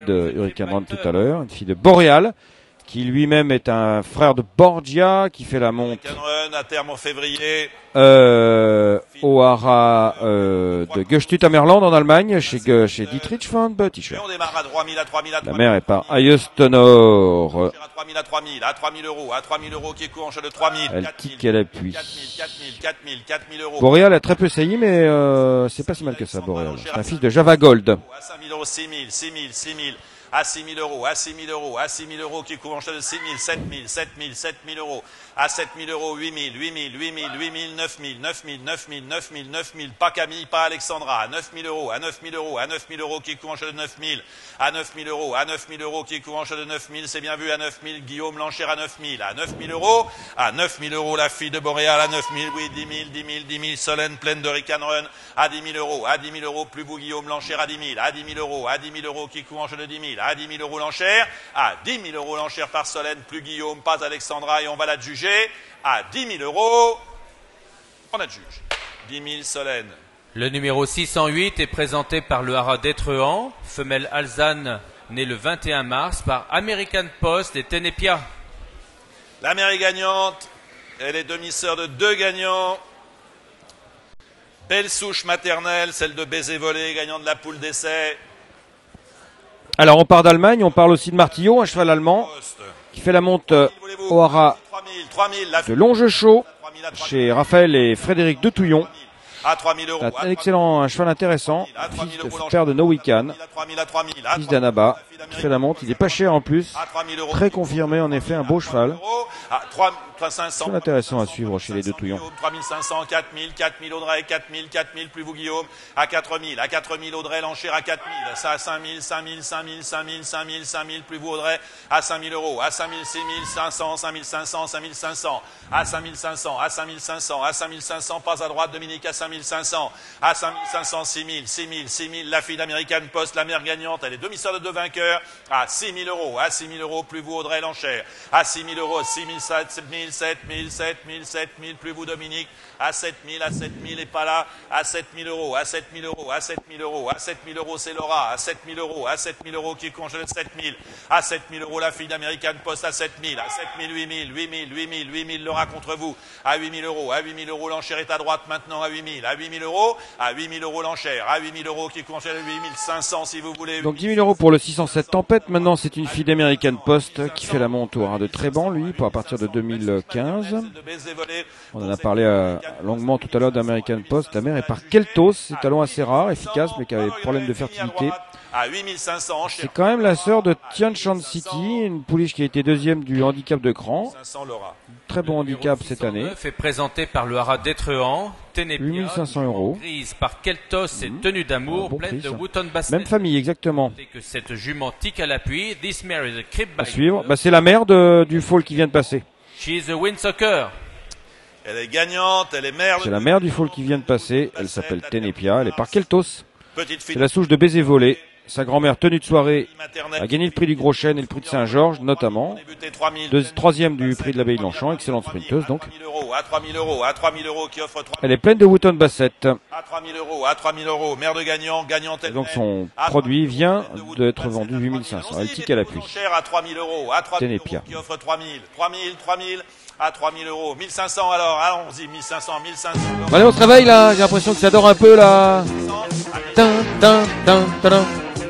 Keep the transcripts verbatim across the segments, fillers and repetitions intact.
de Hurricane Run tout à l'heure, une fille de Boreal, qui lui-même est un frère de Borgia, qui fait la monte Run à terme en février. Euh, au haras euh, de Gestüt-Ammerland en Allemagne, chez, chez Dietrich von Bötticher. On démarre à trois mille, à trois mille, à La mère est par Ayestenor. à trois mille, à trois mille, à trois mille euros, à trois mille euros qui est court en jeu de trois mille. Elle tique à l'appui. quatre mille, quatre mille, quatre mille, quatre mille euros. Boreal a très peu sailli, mais euh, c'est pas si mal que ça, Boreal. C'est un fils de Java Gold. À cinq mille euros, six mille, six mille, six mille. À six mille euros, à six mille euros, à six mille euros qui couvre en jeu de six mille, sept mille, sept mille, sept mille euros. À sept mille euros, huit mille, huit mille, huit mille, huit mille, neuf mille, neuf mille, neuf mille, neuf mille, neuf mille, pas Camille, pas Alexandra, à neuf mille euros, à neuf mille euros, à neuf mille euros qui couvre en jeu de neuf mille, à neuf mille euros, à neuf mille euros qui couvre en jeu de neuf mille, c'est bien vu, à neuf mille, Guillaume l'enchère à neuf mille, à neuf mille euros, à neuf mille euros, la fille de Boréal, à neuf mille, oui, dix mille, dix mille, dix mille, Solène pleine de Hurricane Run, à dix mille euros, à dix mille euros, plus vous, Guillaume l'enchère à dix mille, à dix mille euros, à dix mille euros qui couvre en jeu de dix mille, à dix mille euros l'enchère, à dix mille euros l'enchère par Solène, plus Guillaume, pas Alexandra, et on va la juger, à dix mille euros, on adjuge. dix mille Solène. Le numéro six cent huit est présenté par le haras d'Étrehan, femelle Alzane, née le vingt et un mars, par American Post et Tenepia. La mère est gagnante, elle est demi-sœur de deux gagnants. Belle souche maternelle, celle de Baiser Volé, gagnant de la poule d'essai. Alors on part d'Allemagne, on parle aussi de Martillot, un cheval allemand, qui fait la monte euh, au haras de Longechaud, chez Raphaël et Frédéric de Touillon. À trois mille euros. Un excellent, un cheval intéressant, fils de père de Nowikan, fils d'Anaba, qui fait la monte. Il est pas cher en plus, très confirmé en effet, un beau cheval. C'est intéressant à suivre chez les deux Touillons. trois mille cinq cents, quatre mille, quatre mille Audrey, quatre mille, quatre mille, plus vous Guillaume, à quatre mille, à quatre mille Audrey, l'enchère à quatre mille, ça à cinq mille, cinq mille, cinq mille, cinq mille, cinq mille, cinq mille, plus vous Audrey, à cinq mille euros, à cinq mille, six mille, cinq cents, cinq mille cinq cents, cinq mille cinq cents, à cinq mille cinq cents, à cinq mille cinq cents, à cinq mille cinq cents, pas à droite, Dominique, à cinq mille cinq cents, à cinq mille cinq cents, six mille, six mille, six mille, la fille d'American Post, la mère gagnante, elle est demi-sœur de deux vainqueurs, à six mille euros, à six mille euros, plus vous Audrey, l'enchère, à six mille euros, six mille, sept mille, sept mille, sept mille, sept mille, plus vous Dominique, à sept mille, à sept mille et pas là, à sept mille euros, à sept mille euros, à sept mille euros, à sept mille euros c'est Laura, à sept mille euros, à sept mille euros qui congèle sept mille, à sept mille euros la fille d'American Post à sept mille, à sept mille, huit mille, huit mille, huit mille, huit mille Laura contre vous, à huit mille euros, à huit mille euros l'enchère est à droite maintenant à huit mille, à huit mille euros, à huit mille euros l'enchère, à huit mille euros qui congèle huit mille cinq cents si vous voulez. Donc dix mille euros pour le six cent sept Tempête. Maintenant c'est une fille d'American Post qui fait la monte au haras de Tréban, lui, pour à partir de deux mille quinze. On en a parlé euh, longuement tout à l'heure d'American Post. La mère est par Keltos, c'est un talon assez rare, efficace, mais qui avait problème de fertilité. C'est quand même la sœur de Tianshan City, une pouliche qui a été deuxième du handicap de Cran. Très bon handicap cette année. Fait présenté par le haras d'Étrehan, Tenepia, huit mille cinq cents euros. Grise par Keltos et Tenue d'amour, bon pleine prix, de ça. Wooton Basset. Même famille, exactement. Que cette jument tique à l'appui, This Mare is a crib À suivre, bah, c'est la mère de, du foal qui vient de passer. She is a Windsoccer. Elle est gagnante, elle est mère. C'est la mère du foal qui vient de passer. Elle s'appelle Tenepia, elle est par Keltos. Petite fille. C'est la souche de Baiser Volé. Sa grand-mère tenue de soirée a gagné le prix du Gros Chêne et le prix de Saint-Georges notamment. Deux, troisième du prix de l'Abbaye de Longchamp, excellente sprinteuse donc. À trois mille euros, à trois mille euros qui offre trois mille. Elle est pleine de Wooton Basset. À trois mille euros, à trois mille euros, mère de gagnant, gagnante. Et donc son produit vient d'être vendu huit mille cinq cents. Elle tique à l'appui. À trois mille euros, à trois mille Tenepia. qui offre trois mille, trois mille, trois mille, à trois mille euros, mille cinq cents alors, allons-y, mille cinq cents, mille cinq cents. Bon, allez, on se réveille là, j'ai l'impression que ça dort un peu là. Tin, tin, tin, tin.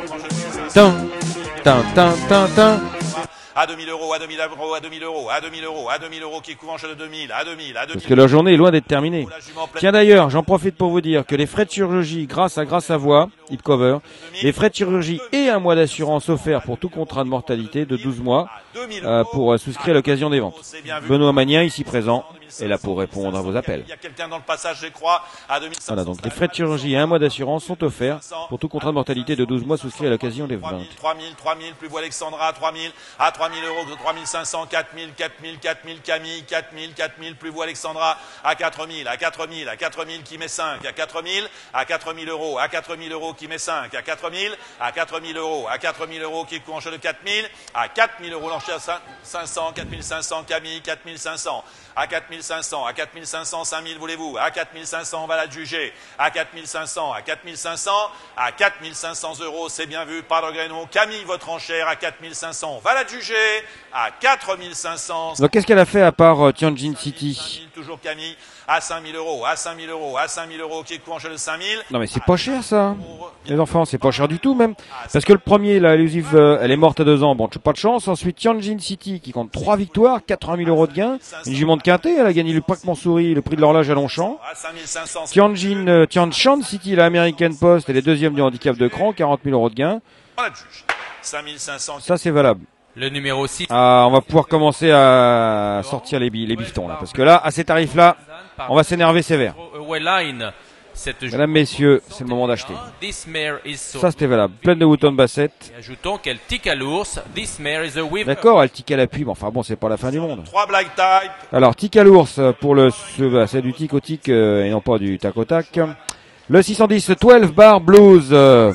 Tin, tin, tin, tin, tin. À deux mille euros, à deux mille euros, à deux mille euros, à deux mille euros, à deux mille euros qui couvre en jeu de deux mille, à deux mille, à deux mille. Parce que leur journée est loin d'être terminée. Tiens d'ailleurs, j'en profite pour vous dire que les frais de chirurgie grâce à Grâce à Voix, Hip Cover, les frais de chirurgie et un mois d'assurance offerts pour tout contrat de mortalité de douze mois euh, pour euh, souscrire à l'occasion des ventes. Benoît Magnien, ici présent, est là pour répondre à vos appels. Il y a quelqu'un dans le passage, je crois, à deux mille cinq cents. Voilà, donc les frais de chirurgie et un mois d'assurance sont offerts pour tout contrat de mortalité de douze mois souscrit à l'occasion des ventes. trois mille, trois mille, plus vous Alexandra, à trois mille, à trois mille. trois mille euros, trois mille cinq cents, quatre mille, quatre mille, quatre mille, Camille, quatre mille, quatre mille, plus vous Alexandra, à quatre mille, à quatre mille, à quatre mille qui met cinq, à quatre mille, à quatre mille euros, à quatre mille euros qui met cinq, à quatre mille, à quatre mille euros, à quatre mille euros qui coûte en jeu de quatre mille, à quatre mille euros l'enchère cinq cents, quatre mille cinq cents, Camille, quatre mille cinq cents, à quatre mille cinq cents, à quatre mille cinq cents, cinq mille voulez-vous, à quatre mille cinq cents on va la juger, à quatre mille cinq cents, à quatre mille cinq cents, à quatre mille cinq cents euros, c'est bien vu, par le Grénon, Camille, votre enchère, à quatre mille cinq cents, on va la juger, à quatre mille cinq cents. Donc qu'est-ce qu'elle a fait à part euh, Tianjin City? Toujours Camille, à cinq mille euros, à cinq mille euros, à cinq mille euros, qui coûte en jeu de cinq mille. Non mais c'est pas cher ça, les enfants, c'est pas cher du tout même. Parce que le premier, la Elusive, euh, elle est morte à deux ans, bon, pas de chance. Ensuite Tianjin City qui compte trois victoires, quatre-vingt mille euros de gains. Une jument de quintet, elle a gagné le Parc Montsouris, le prix de l'horloge à Longchamp. Tianjin, euh, Tianshan City, la American Post, elle est deuxième du handicap de cran, quarante mille euros de gains. Ça c'est valable. Le numéro six. Ah, on va pouvoir commencer à sortir les, les biftons là, parce que là, à ces tarifs-là, on va s'énerver sévère. Mesdames, messieurs, c'est le moment d'acheter. Ça, c'était valable. Pleine de Wooton Bassett. Ajoutons qu'elle tique à l'ours. This mare is a weaver. D'accord, elle tique à l'appui, mais enfin bon, c'est pas la fin du monde. trois black type. Alors, tique à l'ours pour le, c'est du tic au tic euh, et non pas du tac au tac. Le six cent dix, douze bar blues. Euh,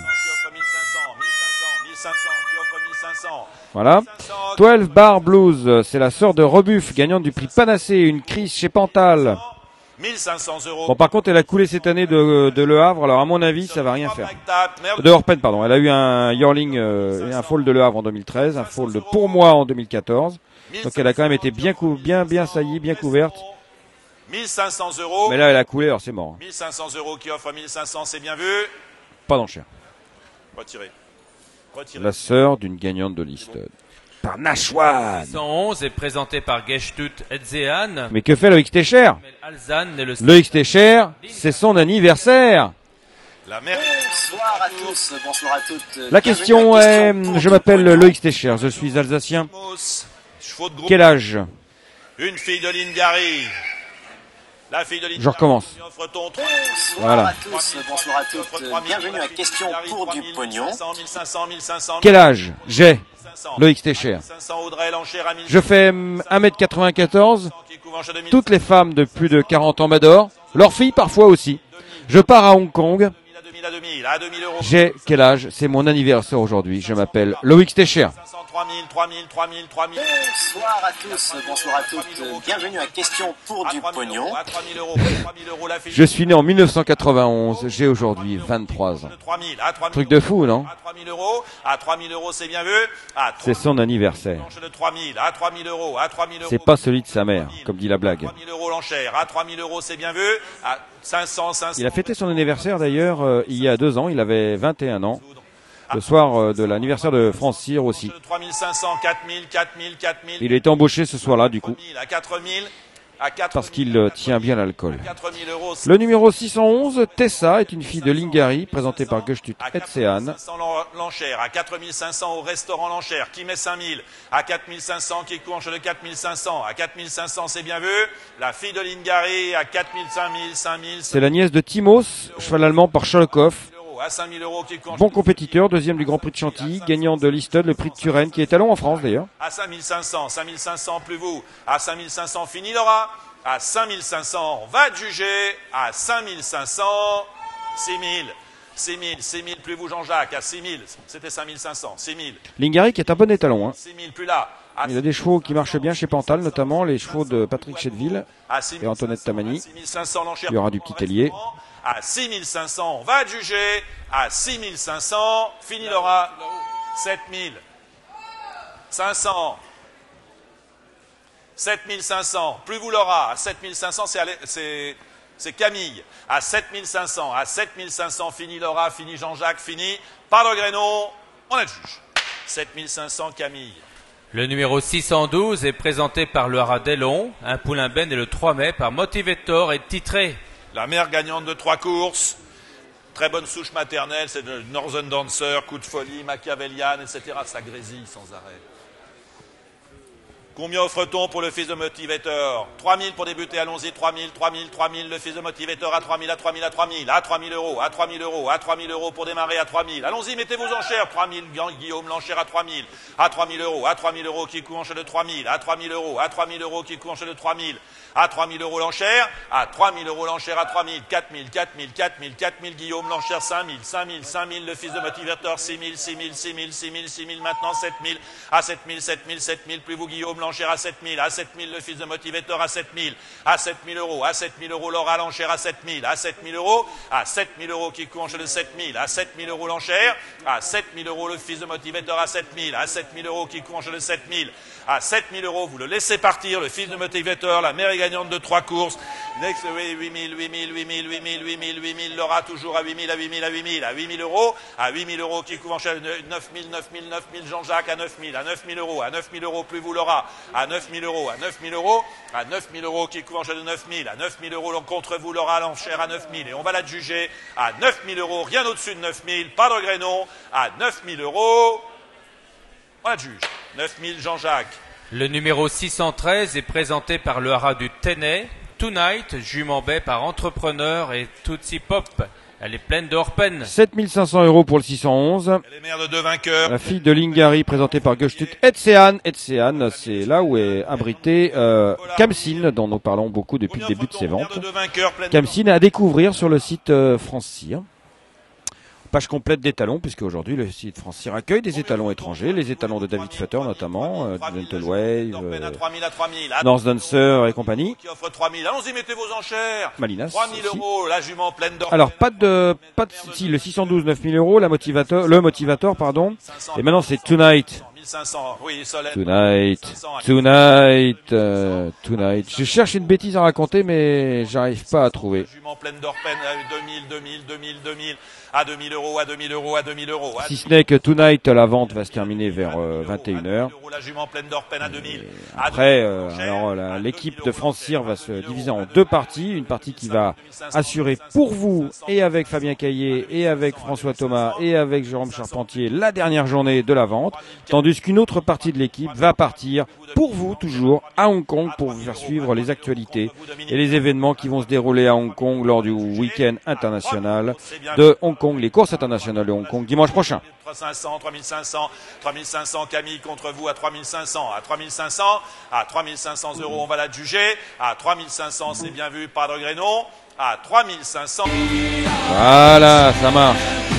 Voilà. douze bar blues, c'est la sœur de Rebuff, gagnante du prix Panacée, une crise chez Pantal. mille cinq cents euros. Bon, par contre, elle a coulé cette année de, de Le Havre, alors à mon avis, ça va rien faire. De Orpen, pardon. Elle a eu un yearling euh, et un foal de Le Havre en deux mille treize, un foal de Pour moi en deux mille quatorze. Donc elle a quand même été bien, cou bien, bien saillie, bien couverte. mille cinq cents euros. Mais là, elle a coulé, alors c'est mort. mille cinq cents euros qui offre mille cinq cents, c'est bien vu. Pas d'enchère. Retiré. Retiré. La sœur d'une gagnante de Listed. Par Nashwan. cent onze est présenté par Geshtut Etzean. Mais que fait le X T Cher? Le... le X T Cher, c'est son anniversaire. La mère... Bonsoir à tous, bonsoir à toutes. La question est, je m'appelle le X T Cher, je suis alsacien. Quel âge? Une fille de Lingari. La fille de Lingari. Je recommence. Bonsoir voilà. à tous, bonsoir à toutes. Bienvenue à Question pour du pognon. Quel âge j'ai? Le X T Cher. Je fais un mètre quatre-vingt-quatorze. Toutes les femmes de plus de quarante ans m'adorent. Leurs filles parfois aussi. Je pars à Hong Kong. J'ai quel âge? C'est mon anniversaire aujourd'hui. Je m'appelle Loïc Técher. Bonsoir à tous, bonsoir à toutes. Bienvenue à Question pour du pognon. Je suis né en mille neuf cent quatre-vingt-onze. J'ai aujourd'hui vingt-trois ans. Truc de fou, non? C'est son anniversaire. C'est pas celui de sa mère, comme dit la blague. Il a fêté son anniversaire d'ailleurs euh, il y a deux ans. Il avait vingt et un ans. Le soir euh, de l'anniversaire de France Cyr aussi. Il a été embauché ce soir-là du coup. Parce qu'il euh, tient bien l'alcool. Le numéro six cent onze, Tessa, est une fille de Lingari, présentée par Geshtut Etzean. L'enchère à quatre mille cinq cents au restaurant l'enchère, qui met cinq mille, à quatre mille cinq cents, qui court de quatre mille cinq cents, à quatre mille cinq cents, c'est bien vu. La fille de Lingari à quatre mille, cinq mille, cinq mille. C'est la nièce de Timos, cheval allemand par Sholokov. À cinq mille euros, qui bon compétiteur, deuxième du Grand Prix de Chantilly, gagnant de Listed, le prix de Turenne, qui est talon en France d'ailleurs. À cinq mille cinq cents, cinq mille cinq cents plus vous, à cinq mille cinq cents fini Laura, à cinq mille cinq cents on va juger, à cinq mille cinq cents, six mille, six mille, six mille plus vous Jean-Jacques, à six mille, c'était cinq mille cinq cents, six mille. Lingari qui est un bon étalon. Hein. six mille plus là. Il a des chevaux qui marchent bien chez Pantal, notamment les chevaux de Patrick Chedville et Antoinette Tamani. Il y aura du petit ailier. À six mille cinq cents, on va juger. À six mille cinq cents, fini Laura. sept mille cinq cents. sept mille cinq cents, plus vous Laura. À sept mille cinq cents, c'est Camille. À sept mille cinq cents, à sept mille cinq cents, fini Laura, fini Jean-Jacques, fini. Par le Grénon, on est le juge. sept mille cinq cents, Camille. Le numéro six cent douze est présenté par le Haras d'Ellon. Un poulain ben et le trois mai par Motivator et titré. La mère gagnante de trois courses, très bonne souche maternelle, c'est de Northern Dancer, Coup de folie, Machiavellian, et cetera. Ça grésille sans arrêt. Combien offre-t-on pour le fils de motivateur? trois mille pour débuter, allons-y, trois mille, trois mille, trois mille, le fils de motivateur à trois mille, à trois mille, à trois mille, à trois mille euros, à trois mille euros, à trois mille euros pour démarrer à trois mille. Allons-y, mettez vos enchères, trois mille, Guillaume, l'enchère à trois mille, à trois mille euros, à trois mille euros qui coûte enchère de trois mille, à trois mille euros, à trois mille euros qui coûte enchère de trois mille, à trois mille euros l'enchère, à trois mille euros l'enchère à trois mille, quatre mille, quatre mille, quatre mille, quatre mille, Guillaume, l'enchère cinq mille, cinq mille, cinq mille, le fils de motivateur, six mille, six mille, six mille, six mille, six mille, maintenant sept mille, à sept mille, sept mille, sept mille, plus vous Guillaume, l'enchère à sept mille, à sept mille, le fils de motivateur à sept mille, à sept mille euros, à sept mille euros, Laura l'enchère à sept mille, à sept mille euros, à sept mille euros qui coûte enchère de sept mille, à sept mille euros l'enchère, à sept mille euros le fils de motivateur à sept mille, à sept mille euros qui coûte enchère de sept mille, à sept mille euros, vous le laissez partir, le fils de motivateur, la mère est gagnante de trois courses, next, oui, huit mille, huit mille, huit mille, huit mille, huit mille, huit mille, Laura toujours à huit mille, à huit mille, à huit mille, à huit mille euros, à huit mille euros qui coûte enchère de neuf mille, neuf mille, neuf mille, Jean-Jacques à neuf mille, à neuf mille euros, à neuf mille euros, plus vous Laura, à neuf mille euros, à neuf mille euros, à neuf mille euros qui coûte enchère de neuf mille, à neuf mille euros contre vous Laura l'enchère à neuf mille, et on va la juger à neuf mille euros, rien au-dessus de neuf mille, pas de regret non, à neuf mille euros, on la juge, neuf mille Jean-Jacques. Le numéro six cent treize est présenté par le haras du Tenay, Tonight, jument baie par Entrepreneur et Tootsie Pop. Elle est pleine de hors-peine. sept mille cinq cents euros pour le six cent onze. Elle est mère de deux vainqueurs. La fille de Lingari, présentée par Gustut Etsean. Etsean, c'est là où est abrité euh, Kamsin, dont nous parlons beaucoup depuis le début de ses ventes. Kamsin à découvrir sur le site euh, France Cyr. Page complète d'étalons, puisque aujourd'hui le site France Cyr accueille des étalons étrangers, les étalons de David Futter notamment, euh, Gentle Wave, euh, North Dancer et compagnie. Qui offre trois mille. Allons-y, mettez vos enchères. Malinas. trois mille euros, la jument pleine d'or. Alors pas de, pas de, si le six cent douze, neuf mille euros, la motivateur, le motivateur, pardon. Et maintenant c'est Tonight. mille cinq cents, oui, Solène. Tonight, tonight, euh, tonight. Je cherche une bêtise à raconter, mais j'arrive pas à trouver. Jument pleine d'or-peine, deux mille, deux mille, deux mille, deux mille, à deux mille euros, à deux mille euros, à deux mille euros. Si ce n'est que Tonight, la vente va se terminer vers euh, vingt et une heures. La jument pleine d'or-peine à deux mille. Après, euh, alors la- l'équipe de France Cyr va se diviser en deux parties. Une partie qui va assurer pour vous et avec Fabien Caillé et avec François Thomas et avec Jérôme Charpentier la dernière journée de la vente, tandis qu'une autre partie de l'équipe va partir pour vous toujours à Hong Kong pour vous faire suivre les actualités et les événements qui vont se dérouler à Hong Kong lors du week-end international de Hong Kong, les courses internationales de Hong Kong dimanche prochain. trois mille cinq cents, trois mille cinq cents, trois mille cinq cents, Camille contre vous à trois mille cinq cents, à trois mille cinq cents, à trois mille cinq cents euros, on va la juger, à trois mille cinq cents, c'est bien vu, pas de regret non, à trois mille cinq cents. Voilà, ça marche.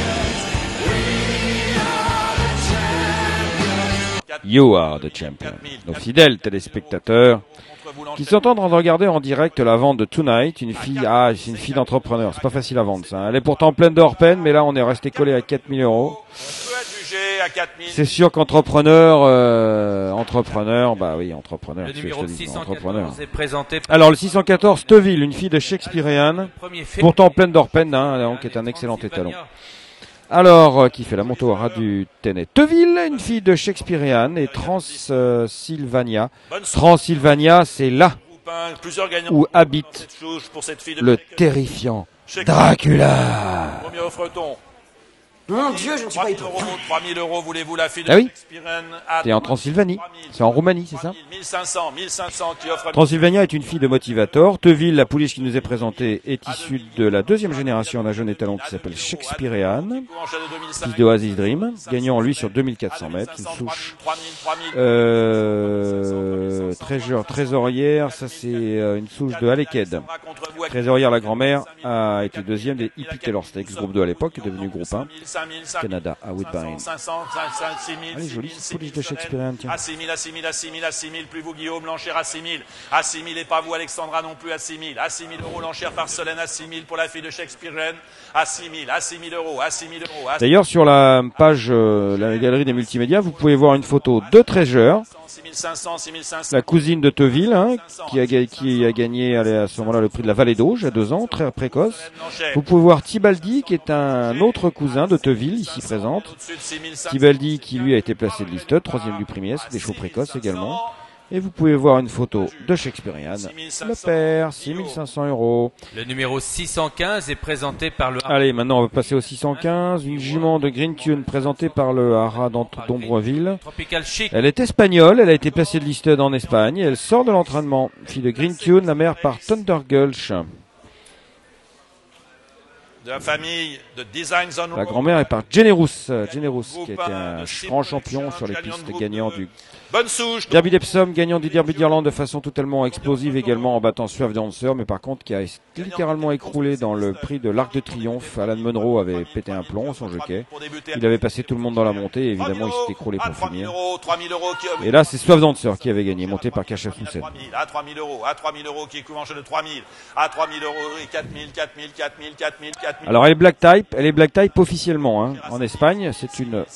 You are the champion. Nos fidèles téléspectateurs qui sont en train de regarder en direct la vente de Tonight, une fille, ah, c'est une fille d'entrepreneur, c'est pas facile à vendre ça. Elle est pourtant pleine d'hors-peine, mais là on est resté collé à quatre mille euros. C'est sûr qu'entrepreneur, euh, entrepreneur, bah oui, entrepreneur. Le c'est numéro ce que je te dis, six cent entrepreneur. quatorze est présenté par Alors le six cent quatorze, Teville, une fille de Shakespearean, premier fait. pourtant pleine d'hors-peine, hein, donc qui est un excellent étalon. Alors, euh, qui fait la moto au ras du Tenay. Teville, une fille de Shakespearean et Transylvania. Transylvania, c'est là où habite le terrifiant Dracula. Combien offre-t-on? Mon Dieu, je ne suis pas étonné. trois mille euros, voulez-vous la fille de Ah oui. Shakespearean à C'est en Transylvanie. C'est en Roumanie, c'est ça? mille cinq cents, mille cinq cents qui offre. Transylvania est une fille de Motivator. Teville, la pouliche qui nous est présentée, est issue de la deuxième génération d'un jeune étalon qui s'appelle Shakespearean, fils de Oasis Dream, gagnant lui sur deux mille quatre cents mètres, une souche euh, trésor, trésorière, ça c'est euh, une souche de Aleked. Trésorière, la grand-mère, a été deuxième des Hippie Taylor Stakes, groupe deux à l'époque, est devenu groupe un. Canada, à Woodbine. Allez, jolie cette pouliche de Shakespearean, tiens. À six mille, à six mille, à six mille, à six mille, plus vous Guillaume, l'enchère à six mille, à six mille et pas vous Alexandra non plus à six mille, à six mille euros l'enchère par Solène, à six mille pour la fille de Shakespearean, à six mille, à six mille euros, à six mille euros. D'ailleurs, sur la page, euh, la galerie des multimédias, vous pouvez voir une photo de Treasure, six mille cinq cents, six mille cinq cents, la cousine de Teville, hein, qui, a, ga- qui a gagné allez, à ce moment-là le prix de la Vallée d'Auge, à deux ans, très précoce. Vous pouvez voir Tibaldi, qui est un autre cousin de Teville, ici présente. Tibaldi, qui lui a été placé de liste, troisième du prix Mies, des chevaux précoces également. Et vous pouvez voir une photo de Shakespearean. Le père, six mille cinq cents euros. Le numéro six cent quinze est présenté par le... Allez, maintenant on va passer au six cent quinze. Une jument de Green Tune présentée par le Haras d'Ombreville. Tropical Chic. Elle est espagnole, elle a été placée de listed en Espagne. Et elle sort de l'entraînement. Fille de Green Tune, la mère par Thunder Gulch. De la famille de Designs on La grand-mère est par Generous. Generous, qui a été un grand champion sur les pistes gagnant du Bonne souche. Derby d'Epsom, gagnant du Derby d'Irlande de façon totalement explosive également en battant Suave Dancer, mais par contre qui a littéralement écroulé dans le prix de l'Arc de Triomphe. Alan Monroe avait pété un plomb, son jockey. Il avait passé tout le monde dans la montée et évidemment il s'est écroulé pour finir. Et là c'est Suave Dancer qui avait gagné, monté par Kachef Houssen. À trois mille euros, à trois mille euros qui couvre en jeu de trois mille, à trois mille euros et quatre mille, quatre mille, quatre mille, quatre mille, quatre mille. Alors elle est black type, elle est black type officiellement hein. En Espagne, c'est une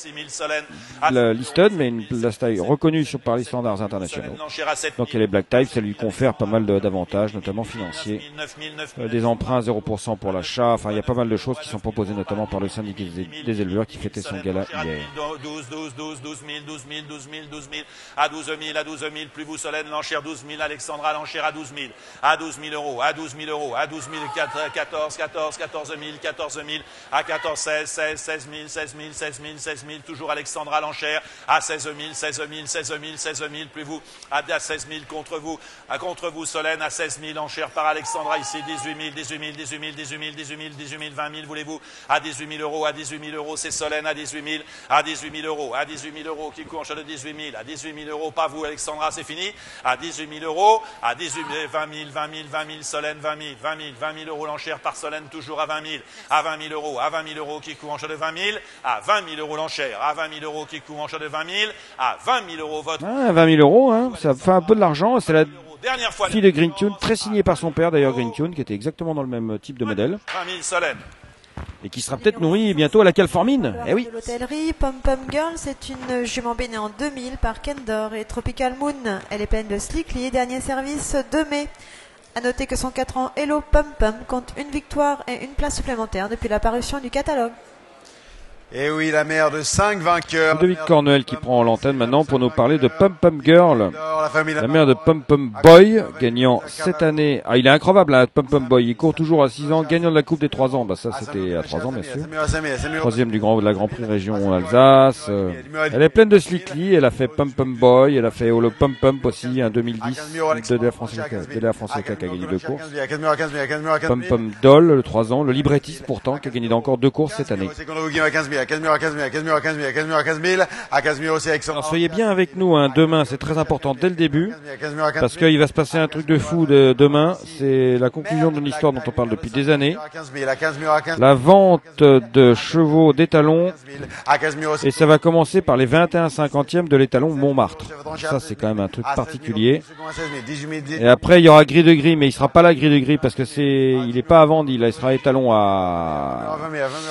la listed mais une black type reconnue sur, par les standards internationaux. Donc elle est black type, ça lui confère pas mal d'avantages, notamment financiers, euh, des emprunts zéro pour cent pour l'achat, enfin il y a pas mal de choses qui sont proposées notamment par le syndicat des, des éleveurs qui fêtait son gala hier. douze, douze, douze, douze mille, douze mille, douze mille, douze mille, à douze mille, à douze mille, plus vous Solène, l'enchère douze mille, Alexandra, l'enchère à douze mille, à douze mille euros, à douze mille euros, à douze mille, quatorze, quatorze, quatorze mille, quatorze mille, à quatorze, seize, seize, seize mille, seize mille, seize mille, seize mille, toujours Alexandra, l'enchère, à seize mille, seize mille, seize mille, seize mille, plus vous, à seize mille contre vous, à contre vous Solène, à seize mille, enchère par Alexandra, ici dix-huit mille, dix-huit mille, dix-huit mille, dix-huit mille, dix-huit mille, dix-huit mille, vingt mille, voulez-vous, à dix-huit mille euros, à dix-huit mille euros, c'est Solène, à dix-huit mille, à dix-huit mille euros, à dix-huit mille euros, qui court en de dix-huit mille, à dix-huit mille euros, pas vous Alexandra, c'est fini, à dix-huit mille euros, à dix-huit mille, vingt mille, vingt mille, vingt mille, Solène, vingt mille, vingt mille, vingt mille euros, l'enchère par Solène, toujours à vingt mille, à vingt mille euros, à vingt mille euros, qui court en de vingt mille, à vingt mille euros l'enchère, à vingt mille euros, qui court en de vingt mille, à vingt mille euros votre... Ah, vingt mille euros, hein, ça fait un peu de l'argent, c'est la dernière fois fille de Green Tune, très signée par son père d'ailleurs Green Tune, qui était exactement dans le même type de modèle. vingt mille Solène. Et qui sera peut-être nourrie bientôt à la Califormine. Eh oui. L'hôtellerie Pom Pom Girl, c'est une jument bénée en deux mille par Kendor et Tropical Moon. Elle est pleine de slickly, dernier service deux mai. À noter que son quatre ans Hello Pom Pom compte une victoire et une place supplémentaire depuis la parution du catalogue. Et oui, la mère de cinq vainqueurs. Ludovic Cornell qui prend l'antenne maintenant pour nous parler de Pom Pom Girl. La mère de Pom Pom Boy, gagnant cette année. Ah, il est incroyable, hein, Pom Pom Boy. Il court toujours à six ans, gagnant de la Coupe des trois ans. Bah, ça, c'était à trois ans, bien sûr. Troisième du grand, de la Grand Prix Région Alsace. Euh, elle est pleine de slickly. Elle a fait Pom Pom Boy. Elle a fait Holo Pom Pom aussi, en deux mille dix. De la France qui a gagné deux courses. Pom Pom Doll, le trois ans. Le librettiste, pourtant, qui a gagné encore deux courses cette année. À quinze mille, à quinze mille, à quinze mille, à quinze mille, à quinze mille, à quinze mille, à quinze mille aussi avec son... Alors soyez bien avec nous hein, demain, c'est très important dès le début, parce qu'il va se passer un truc de fou de, demain, c'est la conclusion d'une histoire dont on parle depuis des années, la vente de chevaux d'étalons, et ça va commencer par les vingt et un cinquantièmes de l'étalon Montmartre. Ça c'est quand même un truc particulier. Et après il y aura gris de gris, mais il sera pas là gris de gris, parce que c'est, il est pas à vendre, il sera étalon à...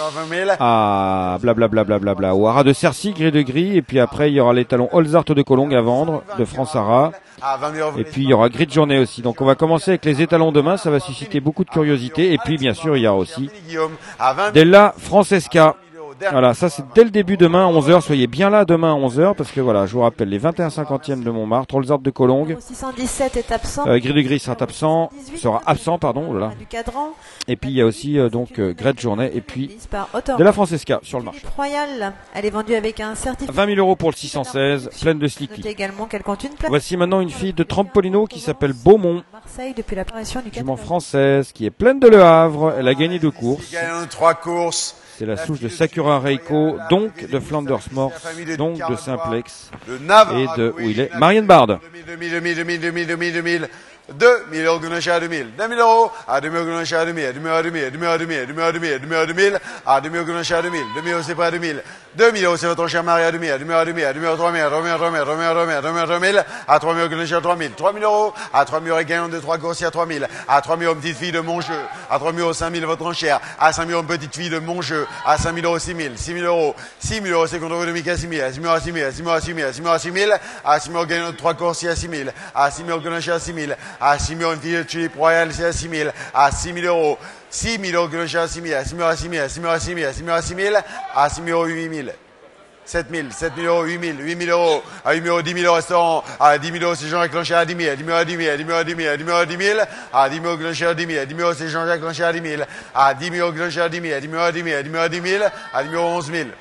à blablabla, bla, bla, bla, au haras de Cercy, gris de gris, et puis après il y aura les talons Holzart de Cologne à vendre, de France Haras, et puis il y aura gris de journée aussi. Donc on va commencer avec les étalons demain, ça va susciter beaucoup de curiosité, et puis bien sûr il y aura aussi Della Francesca. Voilà, ça c'est dès le début demain à onze heures, soyez bien là demain à onze heures, parce que voilà, je vous rappelle les vingt et un cinquantièmes de Montmartre, Holzart de Cologne, six cent dix-sept est absent, euh, gris de gris sera absent, sera absent pardon, voilà. Et puis il y a aussi euh, donc euh, Grey de Journée et puis de la Francesca sur le marché. Royal, elle est vendue avec un certificat. vingt mille euros pour le six cent seize, pleine de slickly. Notez également qu'elle compte une place. Voici maintenant une fille de Trampolino qui s'appelle Beaumont. Marseille depuis l'apparition du jument française qui est pleine de Le Havre. Elle a gagné deux courses. Trois courses. C'est la souche de Sakura Reiko, donc de Flanders Morse, donc de Simplex et de où il est Marianne Bard. deux mille, deux mille, deux mille, deux mille, deux mille, deux mille. deux mille euros à deux mille, deux mille euros à deux mille euros à deux mille, deux mille à deux mille, deux mille à deux mille, deux mille à deux mille, deux mille à deux mille, à deux mille euros à deux mille, deux mille euros c'est pas à deux mille, deux mille euros c'est votre cher mari à deux mille, à deux mille à deux mille, à deux mille à trois mille, à trois mille à trois mille, à trois mille à trois mille, à trois mille à trois mille, à trois mille euros à trois mille, trois mille euros à trois mille euros gagnant de trois courses à trois mille, à trois mille euros petite fille de mon jeu, à trois mille euros cinq mille votre enchère, à cinq mille euros petite fille de mon jeu, à cinq mille euros six mille, six mille euros, six mille euros c'est contre vous de Mika six mille, à six mille euros à six mille, à six mille euros à six mille, à six mille euros à six mille, à six mille euros gagnant de trois courses à six mille, à six mille euros à six mille, à six mille euros une fille de Tulip Royal c'est à six mille, à six mille euros, six mille euros que à six mille, à six mille euros à six mille, à six mille euros à six mille, à six mille euros à six mille, à six mille euros huit mille. sept mille, sept mille euros, huit mille, huit mille euros, à huit mille euros, dix mille au restaurant, à dix mille euros, c'est Jean-Jacques Lancher à dix mille, à dix mille euros, à dix mille, à dix mille euros, à dix mille, à dix mille euros, à dix mille, à dix mille euros, Lancher à dix mille, à dix mille euros, c'est Jean-Jacques Lancher à dix mille, à dix mille euros, Lancher à dix mille, à dix mille euros, à dix mille, à dix mille euros, à dix mille, à dix mille euros, onze mille.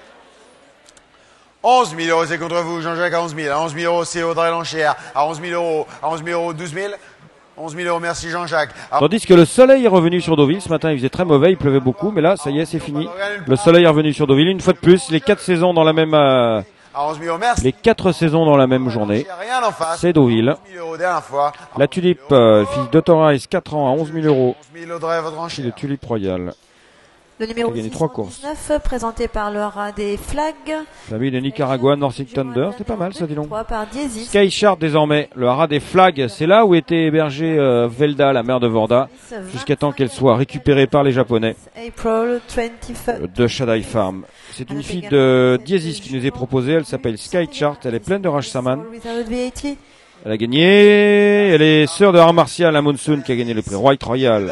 onze mille euros, c'est contre vous, Jean-Jacques à onze mille, à onze mille euros, c'est Audrey Lancher, à onze mille euros, à onze mille euros, douze mille, onze mille euros, merci Jean-Jacques. Tandis que le soleil est revenu sur Deauville, ce matin il faisait très mauvais, il pleuvait beaucoup, mais là ça y est, c'est fini. Le soleil est revenu sur Deauville, une fois de plus, les quatre saisons dans la même, euh, les quatre saisons dans la même journée. C'est Deauville. La tulipe, euh, fils d'Autorize, quatre ans à onze mille euros. C'est le tulipe royal. Le numéro Il a gagné trois courses. six cent dix-neuf, présenté par le rat des flags. Famille de Nicaragua, North Thunder, c'était pas mal ça, dis donc. Par Diesis. Sky Chart désormais, le haras des flags, c'est là où était hébergée euh, Velda, la mère de Vorda, jusqu'à temps qu'elle soit récupérée par les Japonais April vingt-cinq. de Shadai Farm. C'est une fille de Diesis qui nous est proposée, elle s'appelle Sky Chart, elle est pleine de Raj Saman. Elle a gagné, elle est sœur de Art Martial à Monsoon qui a gagné le prix White Royal.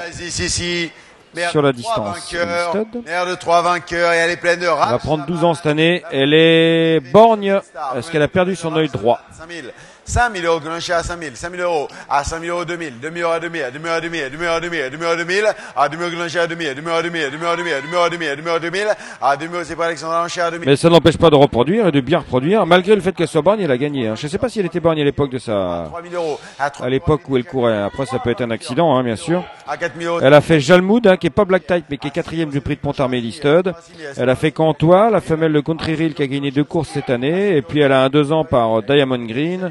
Sur la distance. Mère de trois vainqueurs et elle est pleine de rage. Elle va prendre douze ans cette année. Elle est borgne parce qu'elle a perdu son œil droit. cinq mille euros, Glancher à cinq mille, cinq mille euros, à cinq mille euros, deux mille, deux mille euros à deux mille, à deux mille euros à deux mille, à deux mille euros à deux mille, à deux mille euros à deux mille, à deux mille euros Glancher à deux mille, à deux mille euros à deux mille, à deux mille euros à deux mille, à deux mille euros à deux mille, à deux mille euros à deux mille, à deux mille euros c'est pas Alexandre Lancher à deux mille. Mais ça n'empêche pas de reproduire et de bien reproduire, malgré le fait qu'elle soit borgne, elle a gagné. Hein. Je ne sais pas si elle était borgne à l'époque de sa, à l'époque où elle courait. Après, ça peut être un accident, hein, bien sûr. Elle a fait Jalmoud, hein, qui est pas Black Type, mais qui est quatrième du prix de Pontarmé Stud. Elle a fait Cantois, la femelle de Country Reel qui a gagné deux courses cette année, et puis elle a un deux ans par Diamond Green,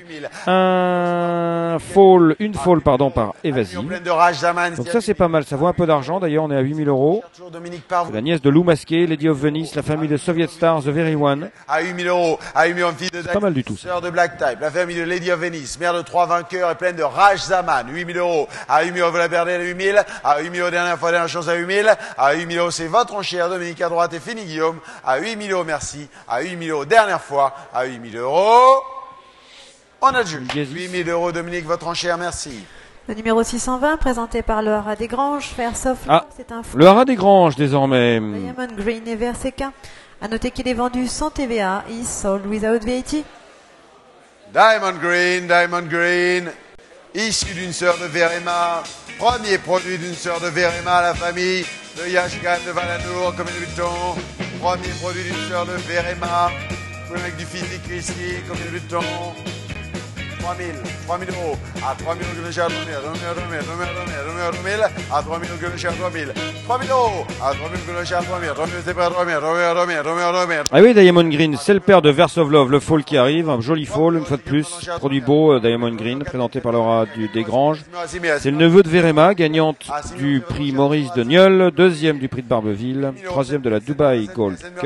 un fall, une fall pardon par Evasive. Donc ça c'est pas mal, ça vaut un peu d'argent. D'ailleurs on est à huit mille euros. C'est la nièce de Lou Masqué, Lady of Venice, la famille de Soviet Stars, The Very One. À huit mille euros, à huit mille euros, fille de pas mal du tout. Sœur de Black Type, la famille de Lady of Venice, mère de trois vainqueurs et pleine de Raj Zaman, huit mille euros. À huit mille euros, vous la perdez à huit mille. À huit mille euros, dernière fois, dernière chance à huit mille. À huit mille euros, c'est votre enchère, Dominique à droite et fini Guillaume. À huit mille euros, merci. À huit mille euros, dernière fois. À huit mille euros, on a le huit mille euros, Dominique, votre enchère, merci. Le numéro six cent vingt, présenté par le haras des Granges, Fairsoft. Ah, c'est un le haras des Granges désormais. Diamond Green et Verseca. À noter qu'il est vendu sans T V A. Is sold without V A T. Diamond Green, Diamond Green, issu d'une sœur de Verema, premier produit d'une sœur de Verema, la famille de Yashkan de Valanour, comme une buton, premier produit d'une sœur de Verema, avec du physique ici, comme une buton. trois mille, trois mille euros, à trois mille euros, à trois mille, à trois mille, à trois mille, trois mille euros, à trois mille, à trois mille, trois mille, c'est pas trois mille, trois mille, trois mille, trois mille. Ah oui, Diamond Green, c'est le père de Verse of Love, le fall qui arrive, un joli fall, une fois de plus, produit beau, Diamond Green, présenté par Laura du Desgranges. C'est le neveu de Verema, gagnante du prix Maurice de Nieul, deuxième du prix de Barbeville, troisième de la Dubai Gold Cup,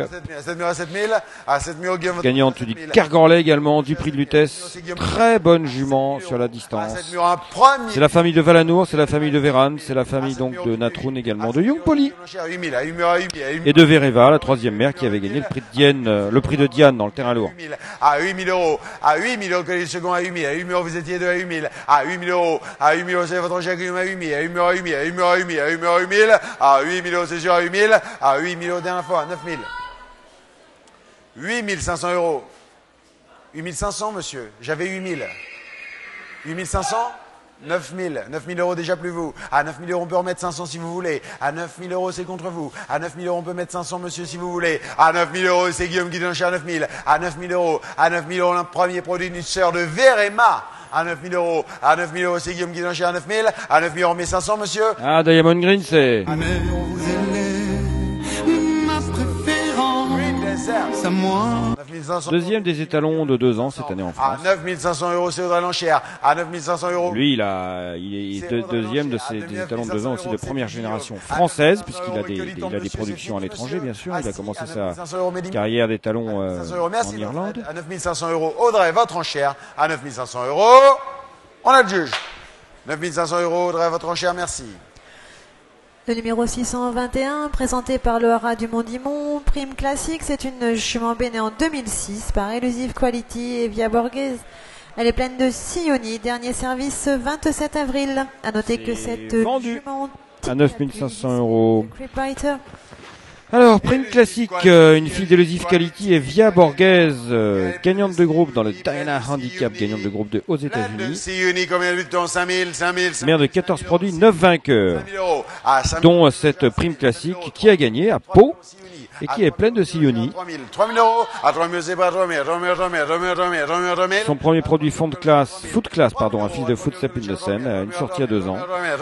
gagnante du Kergorley également, du prix de Lutèce, très bonne jument sur la distance. C'est la famille de Valanour, c'est la famille de Véran, c'est la famille donc de Natroun également, de Young Poly et de Vereva, la troisième mère qui avait gagné le prix de Diane, euh, le prix de Diane dans le terrain lourd. À huit mille euros, à huit mille euros, que les seconds à huit mille, à huit mille euros, vous étiez deux à huit mille, à huit mille euros, à huit mille euros, c'est votre enchère à huit mille, à huit mille euros, à huit mille, à huit mille euros, à huit mille, à huit mille euros, à huit mille, à huit mille euros, c'est sûr à huit mille, à huit mille euros, dernière fois, à neuf mille. huit mille cinq cents euros. huit mille cinq cents, monsieur. J'avais huit mille. huit mille cinq cents? neuf mille. neuf mille euros déjà plus vous. À neuf mille euros, on peut remettre cinq cents si vous voulez. À neuf mille euros, c'est contre vous. À neuf mille euros, on peut mettre cinq cents, monsieur, si vous voulez. À neuf mille euros, c'est Guillaume qui donne cher à neuf mille. À neuf mille euros. À neuf mille euros, le premier produit d'une sœur de Verema. À neuf mille euros. À neuf mille euros, c'est Guillaume qui donne cher à neuf mille. À neuf mille euros, on met cinq cents, monsieur. Ah, Diamond Green, c'est... Deuxième des étalons de deux ans cette année en France. À neuf mille cinq cents euros, c'est Audrey Lancher. À neuf mille cinq cents euros. Lui, il, a, il est deux, deuxième de ces des étalons de deux ans aussi de première génération française, puisqu'il a des, des, il a des productions à l'étranger, bien sûr. Il a commencé sa carrière d'étalon euh, en Irlande. À neuf mille cinq cents euros, Audrey, votre enchère. À neuf mille cinq cents euros, on a le juge. neuf mille cinq cents euros, Audrey, votre enchère, merci. Le numéro six cent vingt et un, présenté par le haras du Mont-Dimont, prime classique, c'est une jument née en deux mille six par Elusive Quality et Via Borghese. Elle est pleine de sillonniers, dernier service vingt-sept avril. À noter que cette vendu jument à neuf mille cinq cents euros. Alors, prime classique, euh, une fille d'Elusive Quality et Via Borghese, euh, gagnante de groupe dans le Diana Handicap, gagnante de groupe de aux États-Unis. Sioni, combien de victoires? cinq mille, cinq mille, cinq mille. Mère de quatorze produits, neuf vainqueurs, cinq mille euros. Ah, cinq mille. dont euh, cette prime classique qui a gagné à Pau et qui est pleine de Sioni. trois mille, trois mille euros. À trois mille, c'est pas trois mille, trois mille, trois mille, trois mille, trois mille, trois mille, trois mille. Son premier produit fond de classe, Foot Class, pardon, un fils de Footstep in the Seine, une sortie à deux ans,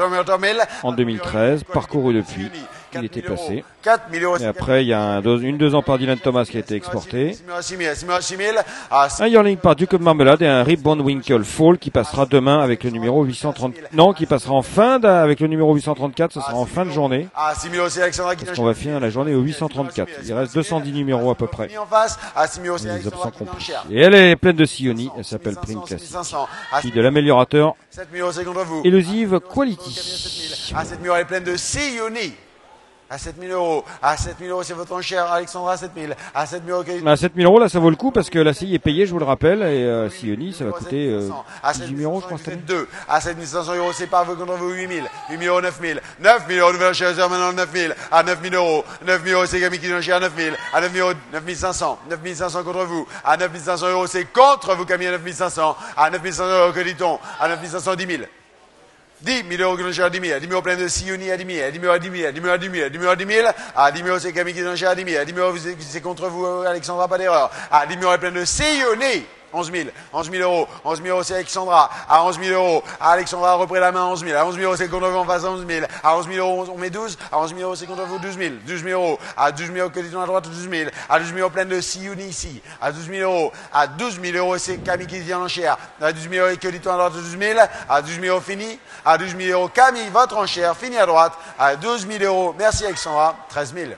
en deux mille treize, parcouru depuis. Il était passé. quatre mille euros. Et après, il y a un deux, une deux ans par Dylan Thomas qui a été exporté. six mille, six mille, six mille. Ah, Un yearling par Duke of Marmalade et un Ribbon Winkle Fall qui passera demain avec le numéro huit cent trente. Non, qui passera en fin d', avec le numéro huit cent trente-quatre. Ce sera en fin de journée. Ah, six mille euros, c'est Alexandra qui Parce qu'on va finir la journée au huit cent trente-quatre. Il reste deux cent dix numéros à peu près. en face. À six mille euros, c'est Les Alexandra absents qui compris. cher. Et elle est pleine de Sioni. Elle s'appelle Prime Classique. Fille de l'améliorateur sept mille euros, c'est contre vous. Elusive Quality. À sept mille euros, elle est pleine de Sioni. À sept mille euros. À sept mille euros, c'est votre enchère. Alexandra, à sept mille. À sept mille euros, quel- À sept mille euros, là, ça vaut le coup parce que la C I est payée, je vous le rappelle. Et euh, Sioni, ça va coûter euh, dix-huit mille euros, je crois, cette année. deux. À sept mille cinq cents euros, c'est par vous contre vous, huit mille. huit mille euros, neuf mille. neuf mille euros, nouvelle enchère, maintenant neuf mille. À neuf mille euros. neuf mille euros, c'est Camille qui enchère à neuf mille. À neuf mille euros, neuf mille cinq cents. neuf mille cinq cents contre vous. À neuf mille cinq cents euros, c'est contre vous, Camille, à neuf mille cinq cents. À neuf mille cinq cents euros, que dit-on? À neuf mille cinq cents, dix mille. dix mille euros que l'on cherche à dix mille, à dix mille euros plein de Sioni à dix mille, à dix mille euros à dix mille, à dix mille euros à dix mille, à dix mille euros à dix mille, à dix mille euros c'est Camille qui l'on cherche à dix mille, à dix mille euros c'est contre vous Alexandra, pas d'erreur, à dix mille euros plein de Sioni, onze mille, onze mille euros, onze mille euros c'est Alexandra, à onze mille euros, Alexandra a repris la main, onze mille, à onze mille euros c'est contre vous en face à onze mille, à onze mille euros on met douze, à onze mille euros c'est contre vous douze mille, douze mille euros, à douze mille euros que dit-on à droite douze mille, à douze mille euros plein de Sioni ici, à douze mille euros, à douze mille euros c'est Camille qui vient l'enchère, à douze mille euros que dit-on à droite douze mille, à douze mille euros fini, à douze mille euros Camille votre enchère, fini à droite, à douze mille euros, merci Alexandra, treize mille.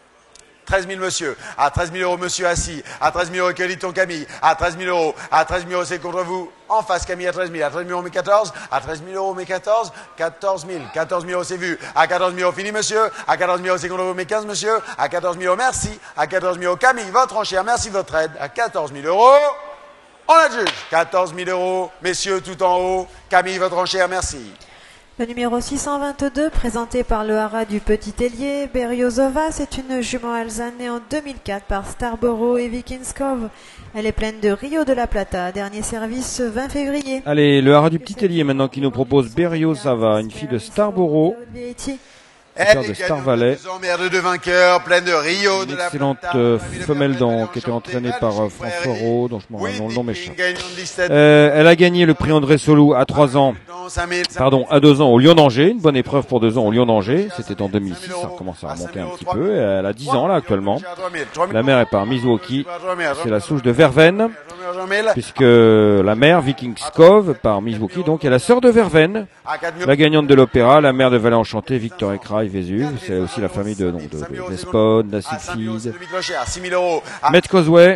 treize mille monsieur, à treize mille euros monsieur assis, à treize mille euros que dit-on Camille, à treize mille euros, à treize mille euros c'est contre vous, en face Camille à treize mille, à treize mille euros mais quatorze, à treize mille euros mais quatorze, quatorze mille, quatorze mille euros c'est vu, à quatorze mille euros fini monsieur, à quatorze mille euros c'est contre vous mais quinze monsieur, à quatorze mille euros merci, à quatorze mille euros Camille votre enchère, merci de votre aide, à quatorze mille euros, on adjuge, quatorze mille euros, messieurs tout en haut, Camille votre enchère, merci. Le numéro six cent vingt-deux, présenté par le haras du Petit Hélier, Berriozova, c'est une jument alezane née en deux mille quatre par Starborough et Vikings Cove. Elle est pleine de Rio de la Plata, dernier service vingt février. Allez, le haras du Petit Hélier maintenant qui nous propose Berriozava, une fille de Starborough. Elle de Star Valley. De deux vainqueurs, pleine de Rio, Une de la excellente Plata, euh, famille de femelle Plata, dans, qui était entraînée par euh, François Rowe, dont je m'en Oui, le nom m'échappe. gagnant de dix-sept, Euh, elle a gagné le prix André Solou à trois ans, cinq mille, pardon, à deux ans au Lyon d'Angers, une bonne épreuve pour deux ans au Lyon d'Angers, c'était en deux mille six, ça commence à remonter un petit peu, et elle a dix ans là actuellement. La mère est par Milwaukee, c'est la souche de Verveine, puisque la mère, Vikings Cove, par Milwaukee, donc est la sœur de Verveine, la gagnante de l'opéra, la mère de Valet Enchanté, Victor Ekra et Vésuve, c'est aussi la famille de, donc, de, de Vespone, d'Acid Feed, Met Causeway.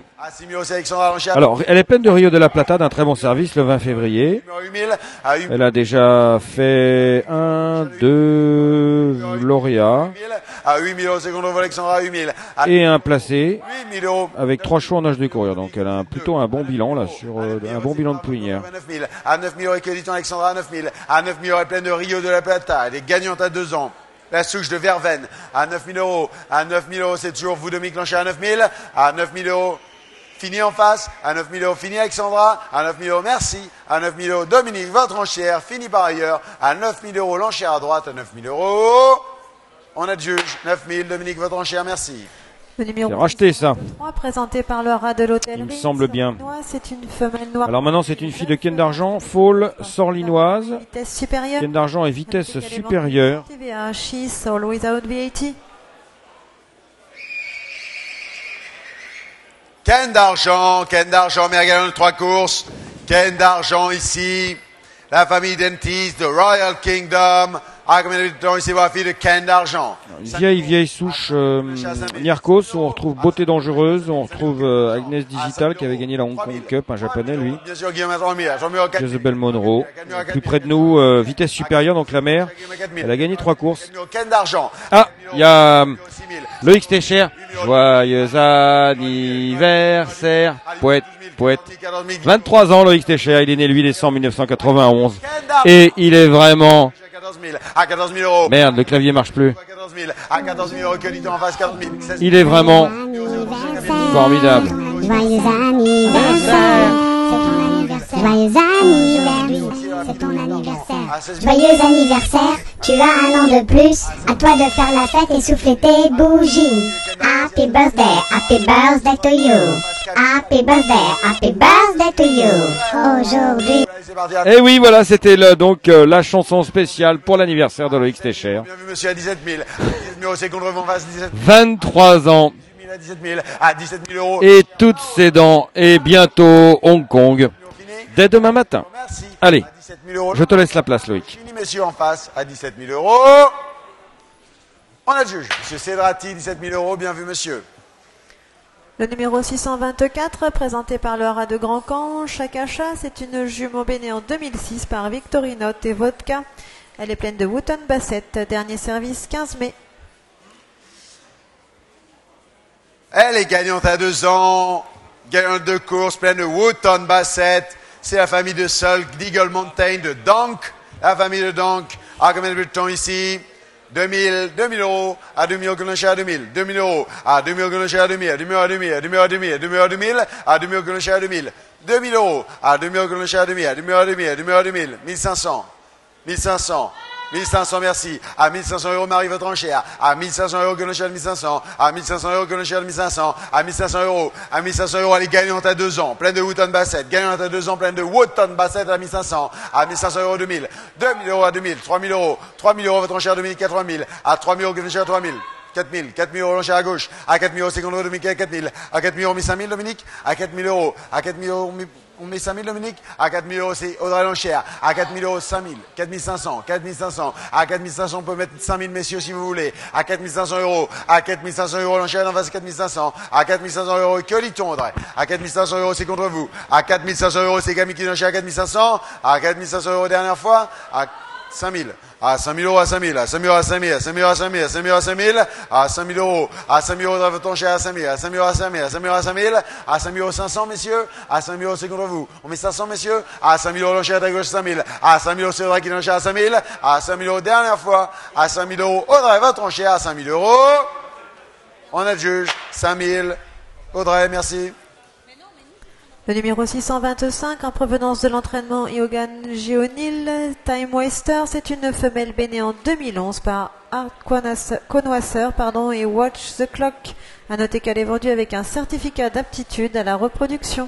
Alors, elle est pleine de Rio de la Plata, d'un très bon service le vingt février. Elle a déjà fait un, deux lauréats à huit mille euros, c'est contre vous Alexandra, à huit mille. À et un placé huit mille euros. avec trois chevaux en âge de courir. Donc elle a un- plutôt un bon bilan là sur euh, un bon bilan de pouinière. À neuf mille. À neuf mille euros, que dit-on Alexandra, à neuf mille. À neuf mille euros, elle est pleine de Rio de la Plata. Elle est gagnante à deux ans. La souche de Verveine, à neuf mille euros. À neuf mille euros, c'est toujours vous, Dominique Lanchet, à neuf mille. À neuf mille euros, fini en face. À neuf mille euros, fini Alexandra. À neuf mille euros, merci. À neuf mille euros, Dominique, votre enchère, fini par ailleurs. À neuf mille euros, l'enchère à droite. À neuf mille euros, on adjuge. neuf mille, Dominique, votre enchère, merci. Le numéro C'est racheté ça. trois, présenté par le haras de l'hôtellerie. Il me semble bien. C'est une femelle noire. Alors maintenant c'est une fille de Ken d'Argent, Fall, Sorlinoise. Vitesse supérieure. Ken d'Argent et vitesse supérieure. T V A, she sold without V A T. Ken d'argent, Ken d'argent, mère gagnante de trois courses. Ken d'argent ici. La famille Dentiste de Royal Kingdom. Ah, combien de temps ici, la fille de Ken d'argent. Une vieille vieille souche euh, Niarchos, où on retrouve Beauté Dangereuse, où on retrouve euh, Agnès Digital qui avait gagné la Hong Kong Cup, un japonais lui. Bien sûr, Guillaume à trois mille, à trois mille euros, quatre mille. Jezebel Monroe. Plus près de nous, euh, vitesse supérieure, donc la mère. Elle a gagné trois courses. Ken d'argent. Ah, il y a euh, six mille. Loïc Técher. Joyeux anniversaire. Poète, poète. vingt-trois ans Loïc Técher, il est né le huit décembre mille neuf cent quatre-vingt-onze. Et il est vraiment... quatorze mille. À quatorze mille euros. Merde, le clavier marche plus. quatorze mille, à quatorze mille euros, que dit-on en face, quatorze mille. Il est vraiment formidable. Joyeux anniversaire, c'est ton anniversaire. Joyeux anniversaire, c'est ton anniversaire. Joyeux anniversaire, tu as un an de plus. À toi de faire la fête et souffler tes bougies. Happy birthday, happy birthday to you. Happy birthday, happy birthday to you. Aujourd'hui. Et oui, voilà, c'était le, donc euh, la chanson spéciale pour l'anniversaire de Loïc Stecher. Bien vu, monsieur, à dix-sept mille. dix-sept mille euros, c'est contre en face, dix-sept mille. vingt-trois ans. À dix-sept mille, à dix-sept mille euros. Et toutes ses dents. Et bientôt Hong Kong. Dès demain matin. Merci. Allez, À dix-sept mille euros. je te laisse la place, Loïc. Fini, messieurs, en face, à dix-sept mille euros. On a le juge. Monsieur Cedrati, dix-sept mille euros. Bien vu, monsieur. Le numéro six cent vingt-quatre, présenté par le Haras de Grand Camp, chaque achat, c'est une jument bénée en deux mille six par Victorinote et Vodka. Elle est pleine de Wootton Bassett. Dernier service quinze mai. Elle est gagnante à deux ans. Gagnante de course, pleine de Wootton Bassett. C'est la famille de Solk, d'Eagle Mountain, de Donk. La famille de Donk. À combien de temps ici? deux mille, deux mille euros, à deux mille euros, à deux mille, deux mille euros, à deux mille euros, à deux mille, à deux mille, à deux mille, à deux mille, à deux mille, à deux mille, à deux mille, à deux mille euros, à deux mille, deux mille euros, à deux mille euros, à deux mille, à deux mille, à deux mille, à deux mille, à deux mille, mille cinq cents, mille cinq cents, mille cinq cents, merci, à mille cinq cents euros, Marie, votre enchère, à mille cinq cents euros, à mille cinq cents, à mille cinq cents euros, à mille cinq cents, à mille cinq cents euros, à mille cinq cents euros, elle est gagnante à deux ans, pleine de Wootton Bassett, gagnante à deux ans, pleine de Wootton Bassett à mille cinq cents, à mille cinq cents euros, deux mille, deux mille euros à deux mille, trois mille euros, trois mille euros, votre enchère, deux mille, quatre mille, à trois mille euros, votre enchère, trois mille. quatre mille, quatre mille euros l'enchère à gauche, à quatre mille euros, cinquante euros, Dominique, à quatre mille, à quatre mille euros, on met cinq mille, Dominique, à quatre mille euros, à quatre mille euros, on met, on met cinq mille, Dominique, à quatre mille euros, c'est Audrey l'enchère, à quatre mille euros, cinq mille, quatre mille cinq cents, quatre mille cinq cents, à quatre mille cinq cents, on peut mettre cinq mille, messieurs, si vous voulez, à quatre mille cinq cents euros, à quatre mille cinq cents euros l'enchère, en face, quatre mille cinq cents, à quatre mille cinq cents euros, que dit-on, Audrey, à quatre mille cinq cents euros, c'est contre vous, à quatre mille cinq cents euros, c'est Camille qui l'enchère, à quatre mille cinq cents, à quatre mille cinq cents euros, dernière fois, à cinq mille, à cinq mille euros, à cinq mille, à cinq mille euros, à cinq mille, à cinq mille euros, à cinq mille, à cinq mille euros, à cinq mille, à cinq mille euros, à cinq mille euros, dans votre enchère, à cinq mille, à cinq mille euros, à cinq mille, à cinq mille euros, à cinq mille, à cinq mille euros, cinq cents, messieurs, à cinq mille euros, c'est contre vous. On met cinq cents, messieurs, à cinq mille euros, l'enchère à gauche, cinq mille, à cinq mille euros, c'est Audrey qui l'enchère à cinq mille, à cinq mille euros, dernière fois, à cinq mille euros, Audrey, votre enchère, à cinq mille euros. On a le juge, cinq mille. Audrey, merci. Le numéro six cent vingt-cinq, en provenance de l'entraînement Iogan Gionil, Time Waster, c'est une femelle bénée en deux mille onze par Art Connoisseur pardon, et Watch the Clock. À noter qu'elle est vendue avec un certificat d'aptitude à la reproduction.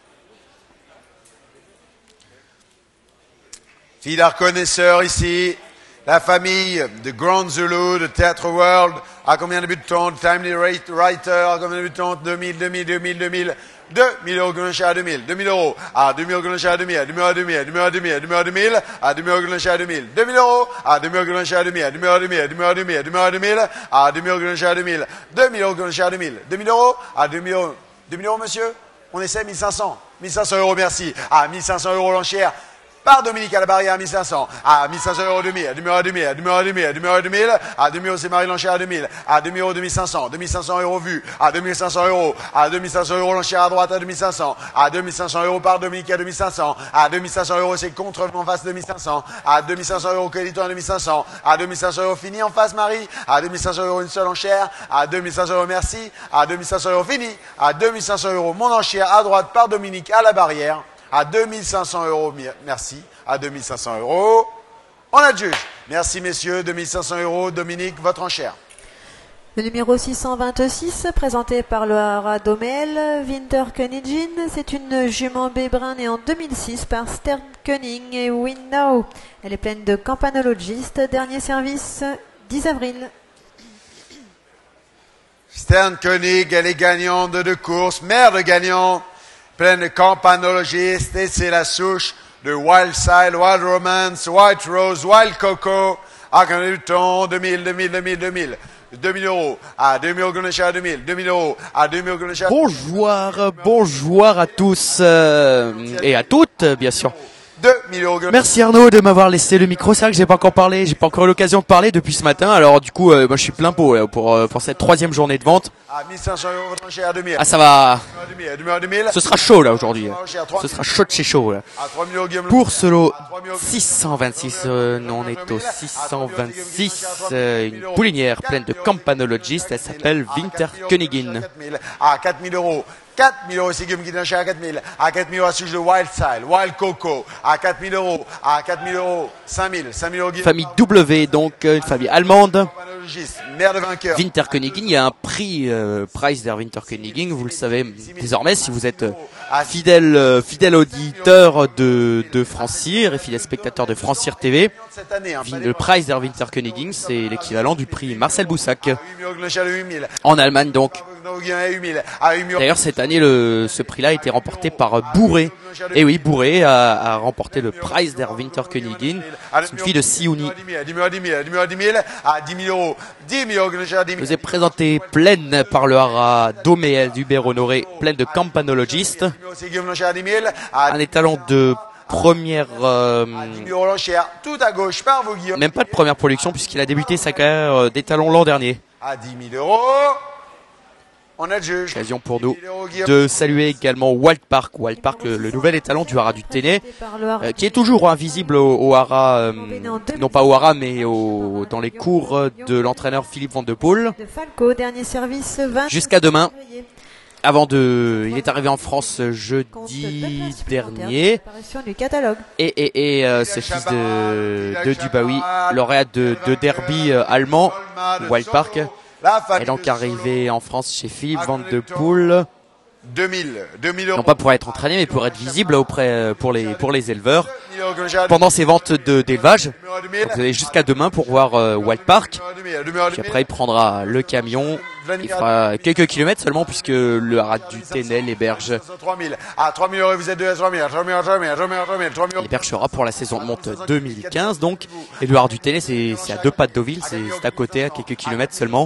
Fille d'art connaisseur ici, la famille de Grand Zulu, de Théâtre World, à combien de buts de temps, Timely Writer, à combien de buts de temps, deux mille, deux mille, deux mille, deux mille, deux mille euros, à deux mille, deux mille euros, à deux mille euros, à deux mille, à deux mille, à deux mille, à deux mille, à deux mille, à deux mille, à deux mille, à deux mille euros, à deux mille, deux mille euros, à deux mille euros, à deux mille, à deux mille, à deux mille, à deux mille, à deux mille, à deux mille, à deux mille, à deux mille euros, à deux mille, deux mille euros, à deux mille, deux mille euros, à deux mille euros, deux mille euros, monsieur, on essaie mille cinq cents, mille cinq cents euros, merci, à mille cinq cents euros l'enchère, par Dominique à la barrière à mille cinq cents, à mille cinq cents euros deux mille, à deux mille euros, à deux mille, à deux mille euros, à deux mille, à deux mille euros, à deux mille, à deux mille euros, c'est Marie l'enchère à deux mille, à deux mille euros, deux mille cinq cents, deux mille cinq cents euros vus, à deux mille cinq cents euros, à deux mille cinq cents euros l'enchère à droite à deux mille cinq cents, à deux mille cinq cents euros par Dominique à deux mille cinq cents, à deux mille cinq cents euros, c'est contre en face deux mille cinq cents, à deux mille cinq cents euros, crédit à deux mille cinq cents, à deux mille cinq cents euros, fini en face Marie, à deux mille cinq cents euros, une seule enchère, à deux mille cinq cents euros, merci, à deux mille cinq cents euros, fini, à deux mille cinq cents euros, mon enchère à droite par Dominique à la barrière, à deux mille cinq cents euros, merci, à deux mille cinq cents euros. On a le juge. Merci messieurs, deux mille cinq cents euros. Dominique, votre enchère. Le numéro six cent vingt-six, présenté par le Haras d'Omel, Winter Konijin, c'est une jument bébrun née en deux mille six par Stern Koenig et Win Now. Elle est pleine de campanologistes. Dernier service, dix avril. Stern Koenig, elle est gagnante de deux courses, mère de gagnant, pleine de campanologistes, et c'est la souche de Wild Side, Wild Romance, White Rose, Wild Coco, à combien du temps, deux mille, deux mille, deux mille, deux mille, deux mille euros, à deux mille euros, à deux mille, deux mille euros, à deux mille euros, Bonjour, bonjour à tous euh, et à toutes, bien sûr. deux mille euros. Merci Arnaud de m'avoir laissé le micro. C'est vrai que j'ai pas encore parlé, j'ai pas encore eu l'occasion de parler depuis ce matin. Alors du coup, euh, moi, je suis plein pot là, pour euh, pour cette troisième journée de vente. À mille cinq cents euros, votre enchère à deux mille. Ah ça va. deux mille, deux mille. Ce sera chaud là aujourd'hui. Ce sera chaud de chez chaud là. À trois mille euros, Guillaume. Pour ce lot six cent vingt-six, euh, non, on est au six cent vingt-six. Euh, une poulinière pleine de campanologistes. Elle s'appelle Winterkönigin. À quatre mille euros. quatre mille euros, c'est Guillaume qui donne cher à quatre mille. À quatre mille euros, à souche de Wild Style, Wild Coco. À quatre mille euros. À quatre mille euros, cinq mille. cinq mille euros, Guillaume. Famille W, donc euh, une famille allemande. Mère de vainqueur. Winterkönigin, il y a un prix, euh, Preis der Winterkönigin, vous le savez désormais si vous êtes euh, fidèle, euh, fidèle auditeur de, de Francir et fidèle spectateur de Francir T V. Le Preis der Winterkönigin, c'est l'équivalent du prix Marcel Boussac. En Allemagne donc. D'ailleurs cette année, le, ce prix-là a été remporté par Bourré. Et oui, Bourré a, a remporté le Preis der Winterkönigin. C'est une fille de Siouni. Je vous ai présenté pleine par le haras Doméel d'Hubert Honoré, pleine de campanologistes. Un étalon de première, euh, même pas de première production puisqu'il a débuté sa carrière d'étalon l'an dernier. À dix mille euros. On a le juge. Occasion pour nous de saluer également Wild Park, Wild Park, le, le nouvel étalon du haras du Téné, euh, qui est toujours invisible au, au haras, euh, non pas au haras, mais au, dans les cours de l'entraîneur Philippe Van de Poel. Jusqu'à demain. Avant de, il est arrivé en France jeudi dernier. Et, et, et euh, ce fils de, de Dubaoui, lauréat de, de derby euh, allemand, Wild Park, est donc arrivé en France chez Philippe Van de Poel. deux mille, deux mille euros. Non pas pour être entraîné, mais pour être visible auprès pour les pour les éleveurs pendant ces ventes de d'élevage. Vous allez jusqu'à demain pour voir euh, Wild Park. Puis après il prendra le camion. Il fera quelques kilomètres seulement puisque le haras du Ténel héberge. Il hébergera pour la saison de monte deux mille quinze donc. Et le haras du Ténel c'est à deux pas de Deauville, c'est à côté à quelques kilomètres seulement.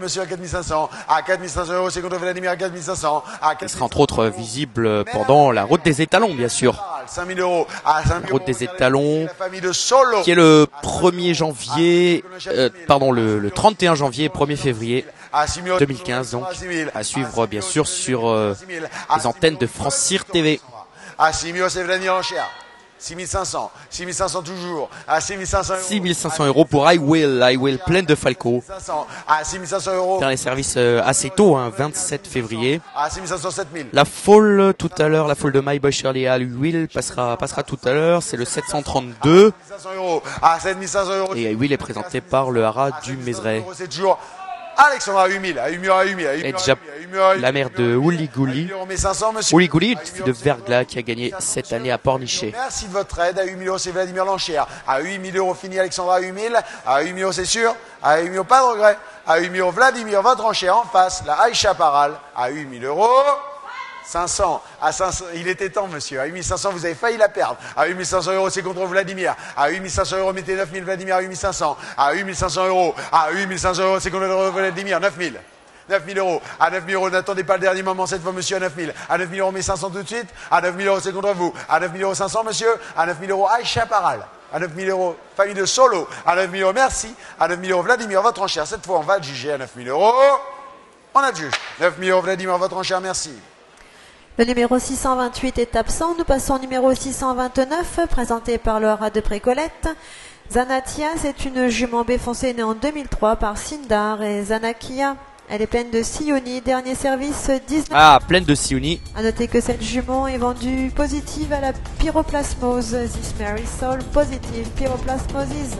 Il sera entre autres visible pendant la route des étalons bien sûr. La route des étalons qui est le premier janvier, euh, pardon le, le trente et un janvier et premier février deux mille quinze donc, à suivre bien sûr sur euh, les antennes de Francir T V. À six mille cinq cents, six mille cinq cents toujours, à six mille cinq cents euros. six mille cinq cents euros pour I Will, I Will pleine de Falco. À six mille cinq cents euros. Dernier service euh, assez tôt, hein, vingt-sept février. À six mille cinq cents, sept mille. La folle tout à l'heure, la folle de My Boy Shirley à I Will passera, passera tout à l'heure, c'est le sept cent trente-deux. À sept mille cinq cents euros. Et I Will est présenté par le haras du Mézeray. C'est toujours Alexandra à huit mille, à huit mille, à huit mille, à huit mille. Et déjà la mère de Ouligouli. Ouligouli, une fille de Verglas qui a gagné cette année à Pornichet. Merci de votre aide. À huit mille euros, c'est Vladimir Lanchère. À huit mille euros, fini Alexandra à huit mille. À huit mille euros, c'est sûr. À huit mille euros, pas de regret. À huit mille euros, Vladimir, votre enchère en face. La Aïcha Paral. À huit mille euros. cinq cents. À cinq cents. Il était temps, monsieur. À huit mille cinq cents, vous avez failli la perdre. À huit mille cinq cents euros, c'est contre Vladimir. À huit mille cinq cents euros, mettez neuf mille Vladimir à huit mille cinq cents. À huit mille cinq cents euros. À huit mille cinq cents euros, c'est contre Vladimir. neuf mille. neuf mille euros. À neuf mille euros, n'attendez pas le dernier moment cette fois, monsieur, à neuf mille. À neuf mille euros, mais cinq cents tout de suite. À neuf mille euros, c'est contre vous. À neuf mille euros, cinq cents, monsieur. À neuf mille euros, Aïcha Paral. À neuf mille euros, famille de Solo. À neuf mille euros, merci. À neuf mille euros, Vladimir, votre enchère. Cette fois, on va le juger à neuf mille euros. On a le juge. neuf mille euros, Vladimir, votre enchère, merci. Le numéro six cent vingt-huit est absent. Nous passons au numéro six cent vingt-neuf, présenté par le haras de Précolette. Zanatia, c'est une jument B foncée née en deux mille trois par Sindar et Zanakia. Elle est pleine de Sioni, dernier service dix-neuf. Ah, pleine de Sioni. A noter que cette jument est vendue positive à la pyroplasmose. This Mary Soul positive pyroplasmosis.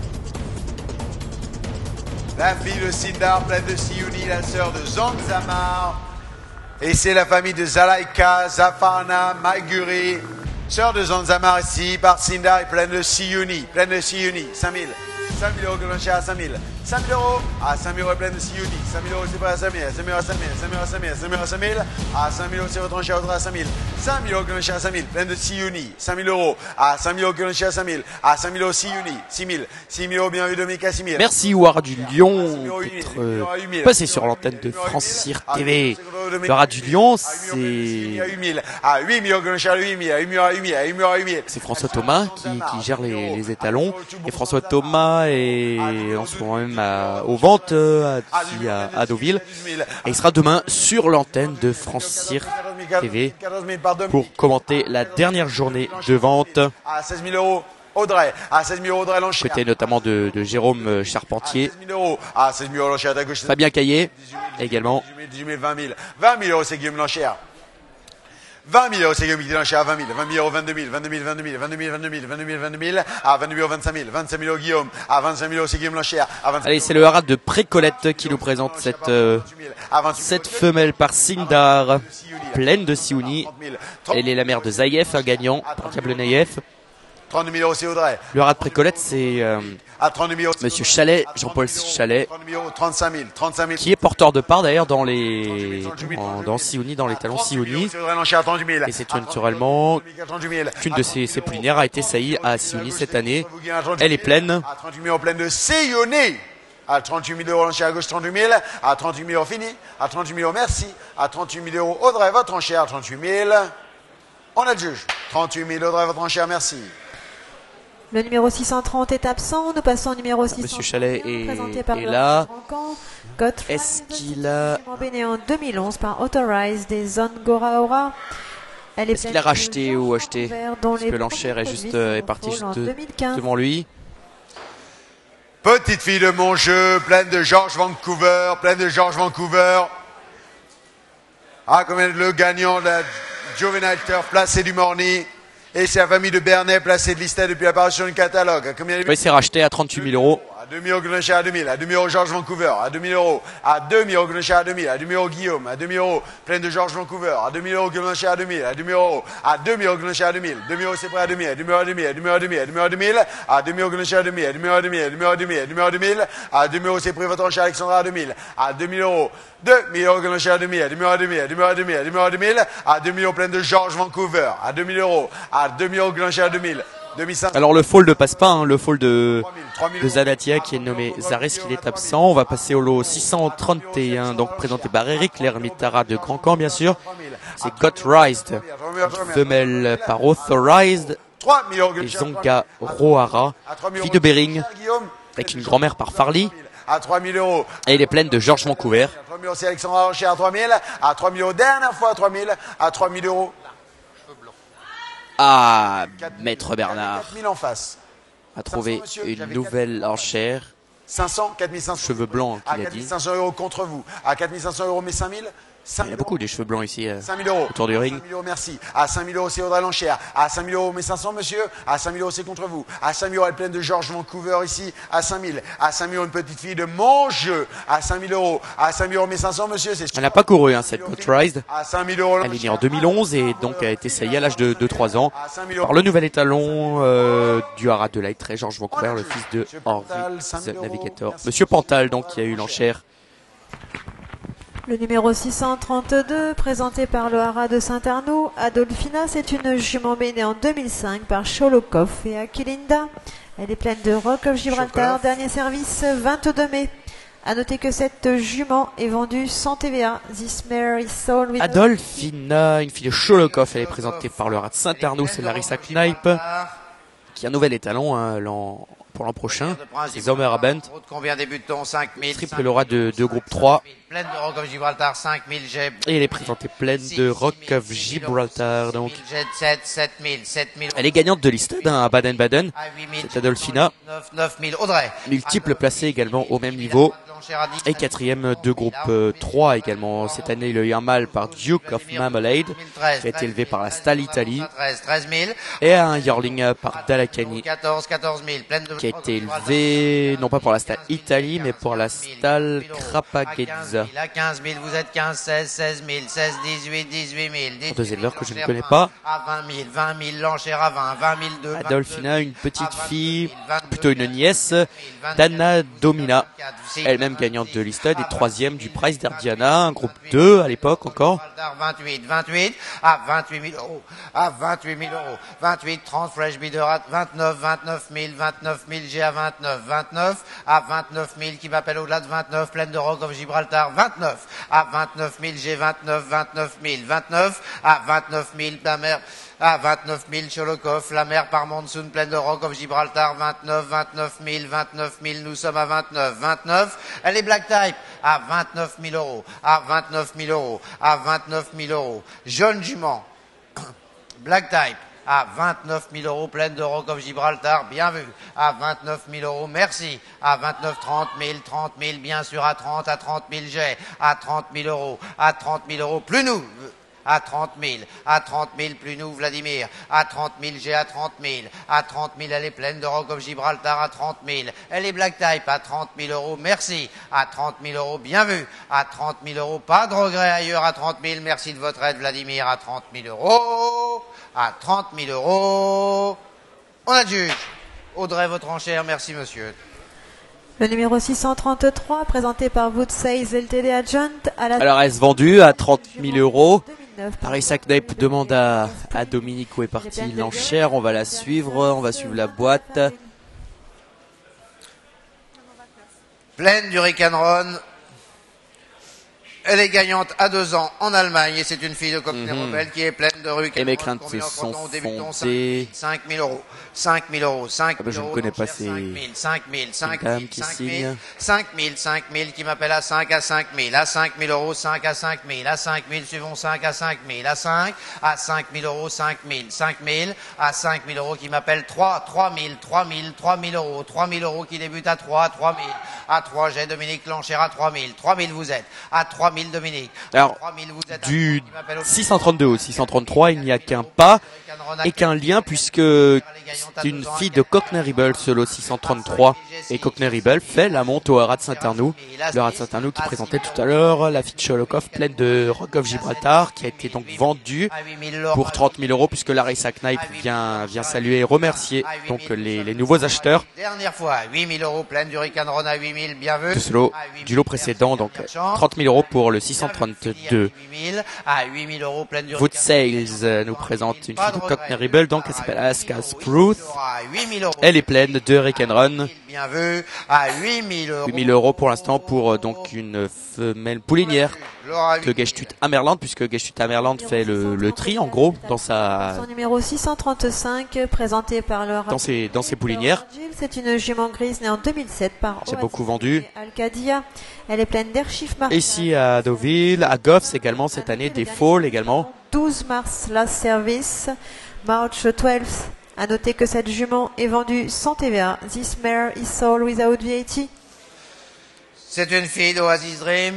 La fille de Sindar, pleine de Sioni, la sœur de Zanzamar. Et c'est la famille de Zalaika, Zafarna, Maiguri. Sœur de Zanzamar ici, par Sindar, est pleine de Siuni. Pleine de Siuni, cinq mille. cinq mille euros que l'on cherche à cinq mille. cinq mille euros. À cinq mille euros, pleine de Siouni. cinq mille euros, c'est pas à cinq mille. cinq mille à cinq mille. cinq mille à cinq mille. cinq mille à cinq mille. À cinq mille euros, c'est votre enchère à cinq mille. cinq mille euros, que l'on à cinq mille. Pleine de Siouni. cinq mille euros. À cinq mille euros, que l'on à cinq mille. À cinq mille euros, Siouni. six mille. six mille euros, bien vu, deux mille à six mille. Merci Ouara du Lion d'être euh, passé sur l'antenne de France Cyr T V. Ouara du Lion, c'est à huit mille euros, que l'on à huit mille. à huit mille à huit mille. à huit mille à huit mille. c'est François Thomas qui, qui gère les, les étalons. Et François Thomas est en ce moment même à, aux ventes euh, à, à, à Deauville. Et il sera demain sur l'antenne de France Cyr T V pour commenter la dernière journée de vente. À seize mille euros. Audrey, à seize mille euros, Audrey l'enchère. Côté notamment de, de Jérôme Charpentier. À seize mille euros, à seize mille euros l'enchère à gauche. Fabien Caillet également. dix-huit mille, vingt mille. vingt mille euros, c'est Guillaume l'enchère. vingt mille euros, c'est Guillaume qui dit l'enchère à vingt mille. vingt mille euros, vingt-deux mille. vingt-deux mille, vingt-deux mille. vingt-deux mille, vingt-deux mille. vingt-deux mille, vingt-deux mille. À vingt-deux mille euros, vingt-cinq mille. vingt-cinq mille euros, Guillaume. À vingt-cinq mille euros, c'est Guillaume l'enchère. Allez, c'est le haras de Précolette qui nous présente cette, euh, cette femelle par Sindar, pleine de Siouni. Elle est la mère de Zaïef, un gagnant par Diable Naïef. trente-deux mille euros, c'est Audrey. Le haras de Précolette, c'est euh, à trente-deux mille euros, Monsieur Chalet, Jean-Paul Chalet, trente-cinq mille, trente-cinq mille, qui est porteur de part d'ailleurs dans les dans, dans Siouni, dans les talons Siouni. Et c'est naturellement qu'une de ses, ses poulinières a été saillie à Siouni cette année. Elle est pleine. À trente-huit mille euros, pleine de Siouni. À trente-huit mille euros, l'enchère à gauche, trente-huit mille. À trente-huit mille euros, fini. À trente-huit mille euros, merci. À trente-huit mille euros, Audrey, votre enchère, trente-huit mille. On a le juge. trente-huit mille, Audrey, votre enchère, merci. Le numéro six cent trente est absent. Nous passons au numéro six cent trente. Monsieur Chalet est, présenté par est là. Est-ce qu'il a... Béné en deux mille onze par Authorize des zones Goraora. Est-ce est qu'il a racheté ou acheté? Parce que l'enchère est juste euh, est partie juste de, devant lui. Petite fille de mon jeu, pleine de George Vancouver, pleine de George Vancouver. Ah, comme le gagnant de la Juvenile Turf, placé du Morny. Et c'est la famille de Bernet, placée de Listet depuis l'apparition du catalogue. Combien il s'est racheté à trente-huit mille euros. À deux mille euros, Glencher à deux mille. À deux mille euros, George Vancouver. À deux mille euros. À deux mille euros, Glencher à deux mille. À deux mille euros, Guillaume. À deux mille euros, pleine de George Vancouver. À deux mille euros, Glencher à deux mille. À deux mille euros. À deux mille euros, Glencher à deux mille. deux mille euros, c'est prêt à deux mille. À deux mille euros, à deux mille. À deux mille euros, à deux mille. À deux mille euros, à deux mille. À deux mille euros, Glencher à deux mille. À deux mille euros, à deux mille. À deux mille euros, à deux mille. À deux mille euros, à deux mille. À deux mille euros, c'est prêt votre enchère Alexandra à deux mille. À deux mille euros. deux mille euros, Glencher à deux mille. À deux mille euros, à deux mille. À deux mille euros, à deux mille. À deux mille euros, à deux mille. À deux mille euros, pleine de George Vancouver. À deux mille euros. À deux mille euros, Glencher à deux mille. Alors le fall ne passe pas, hein, le fall de, de Zadatia qui est nommé Zares qui est absent. On va passer au lot six cent trente et un, donc présenté par Eric l'ermitara de Grand Camp bien sûr. C'est Gotrized, femelle par Authorized et Zonga Rohara, fille de Bering, avec une grand-mère par Farley. À trois mille euros. Et il est pleine de Georges Vancouver. À trois mille euros, c'est Alexandra Rocher à trois mille. À trois mille euros, dernière fois à trois mille. À trois mille euros. Ah, Maître Bernard quatre mille en face. a trouvé une nouvelle enchère. cinq cents, quatre mille cinq cents. Cheveux blancs, qu'il a dit. À quatre mille cinq cents euros contre vous. À quatre mille cinq cents euros, mais cinq mille. Il y a beaucoup des cheveux blancs ici euh, cinq mille euros. autour du ring. cinq mille euros, merci. À cinq mille euros, c'est Audrey l'enchère. À cinq mille euros, mais cinq cents, monsieur. À cinq mille euros, c'est contre vous. À cinq mille euros, elle est pleine de George Vancouver ici. À cinq mille. À cinq mille euros, une petite fille de mon jeu. À cinq mille euros. À cinq mille euros, mais cinq cents, monsieur. Elle n'a pas couru, hein, cette Gotrized. À cinq mille euros. Elle est née en deux mille onze et donc a été saillie à l'âge de, de trois ans par le nouvel étalon euh, du haras de Lightrey, George Vancouver, le fils de Henri the Navigator. Monsieur Pantal, donc, qui a eu l'enchère. Le numéro six cent trente-deux, présenté par le haras de Saint-Arnaud, Adolphina, c'est une jument bénée en deux mille cinq par Cholokov et Akilinda. Elle est pleine de Rock of Gibraltar, Chocolov. Dernier service vingt-deux mai. A noter que cette jument est vendue sans T V A. This mare is sold with Adolphina, une fille de Cholokov, elle est présentée par le haras de Saint-Arnaud, c'est Larissa Kneip, qui a un nouvel étalon hein, pour l'an prochain. C'est Zomer Abent. Combien débute-t-on? cinq mille. Triple Laura de, de groupe trois. Pleine de Rock of Gibraltar, cinq mille. Et elle est présentée pleine de Rock of Gibraltar. Donc. sept mille, sept mille. Elle est gagnante de Listed hein, à Baden-Baden. C'est Adolphina. neuf mille. Audrey. Multiple placée également au même niveau. Et quatrième de groupe euh, trois également. Cette année, il a eu un mâle par Duke of Marmalade, qui a été élevé par la Stall Italie. Et un yearling par Dalakani, qui a été élevé, non pas pour la Stall Italie, mais pour la Stall Krapagedza. quinze mille, vous êtes quinze, seize, seize mille, seize, dix-huit, dix-huit mille. Deux éleveurs que je ne connais pas. À vingt mille, vingt mille, l'enchère à vingt, vingt mille deux. Adolfina, une petite fille, plutôt une nièce d'Anna Domina, elle-même gagnante de Listed et troisième du Prize d'Ardiana, un groupe deux à l'époque encore. vingt-huit, vingt-huit, à vingt-huit mille euros, à vingt-huit mille euros, vingt-huit, trente, Fresh Bidder à vingt-neuf, vingt-neuf mille, vingt-neuf mille, G à vingt-neuf, vingt-neuf, à vingt-neuf mille, qui m'appelle au-delà de vingt-neuf, pleine de Rock of Gibraltar, vingt-neuf, à vingt-neuf mille, G vingt-neuf, vingt-neuf mille, vingt-neuf, à vingt-neuf mille, la mer, à vingt-neuf mille, Cholokov, la mer par Monsoon, pleine de Rock of Gibraltar, vingt-neuf, vingt-neuf mille, vingt-neuf mille, nous sommes à vingt-neuf, vingt-neuf, elle est Black Type, à vingt-neuf mille euros, à vingt-neuf mille euros, à vingt-neuf mille euros, Jeune Jument, Black Type, à vingt-neuf mille euros, pleine de Rock of Gibraltar, bien vu, à vingt-neuf mille euros, merci, à vingt-neuf, trente mille, trente mille, bien sûr, à trente, à trente mille, j'ai, à trente mille euros, à trente mille euros, plus nous, à trente mille, à trente mille, plus nous, Vladimir, à trente mille, j'ai à trente mille, à trente mille, elle est pleine de Rock of Gibraltar, à trente mille, elle est Black Type, à trente mille euros, merci, à trente mille euros, bien vu, à trente mille euros, pas de regret ailleurs, à trente mille, merci de votre aide, Vladimir, à trente mille euros, à trente mille euros, on adjuge. Audrey, votre enchère, merci monsieur. Le numéro six cent trente-trois, présenté par Woodsales L T D Adjoint. À la... Alors, est-ce vendu à trente mille euros? Paris Sacknape demande à, à Dominique où est partie l'enchère. On va la suivre, on va suivre la boîte. Pleine du Ricanron. Elle est gagnante à deux ans en Allemagne et c'est une fille de Cockney Mm-hmm. Rebelle qui est pleine de rue. Et mes craintes se sont fondées. cinq mille euros, cinq mille euros, cinq mille Ah ben, je ne euros, connais pas donc, ces- cinq mille, cinq mille, cinq dame mille, qui cinq signe. mille, cinq mille, cinq mille, qui m'appelle à cinq, à cinq mille, à cinq mille euros, cinq à cinq mille, à cinq mille, suivons cinq à cinq mille, à cinq, à cinq mille euros, cinq mille, cinq mille, à cinq mille euros, qui m'appelle trois, trois mille, trois mille, trois mille euros, trois mille euros, qui débute à trois, trois mille, à trois, j'ai Dominique l'enchère à trois mille, trois mille vous êtes, à trois mille Dominique, Alors, trois mille vous êtes, du six cent trente-deux au six cent trente-trois, il n'y a qu'un pas et qu'un lien puisque c'est une fille de Cockney Rebel, solo six cent trente-trois. Et Cockney Rebel fait la monte au Haras de Saint-Arnoux. Le Haras de Saint-Arnoux qui présentait tout à l'heure la fille de Cholokov pleine de Rock of Gibraltar qui a été donc vendue pour trente mille euros puisque la Race Knipe vient, vient saluer et remercier donc les, les nouveaux acheteurs dernière fois, huit mille euros, pleine du Ricanron à huit mille, bien vu. de ce lot du lot précédent, donc trente mille euros pour le six cent trente-deux. huit mille, à huit mille euros, pleine du Wood Sales euh, nous présente une fille de Cockney Rebel, donc elle s'appelle Alaska Spruce. Elle est pleine de Rick and Run. bien vu, à huit mille euros. huit mille euros pour l'instant pour euh, donc une femelle poulinière de Gestut Amerland, puisque Gestut Amerland fait le, le tri en gros dans sa Son numéro six cent trente-cinq, présenté par le dans ses dans ses poulinières. C'est une jument grise née en deux mille sept par C'est beaucoup vendu. Alcadia. Elle est pleine d'air chiffre marqué. Ici à Deauville, à Goffs également cette année, des Falls également. douze mars, last service, March douze. À noter que cette jument est vendue sans T V A. This mare is sold without V A T. C'est une fille d'Oasis Dream.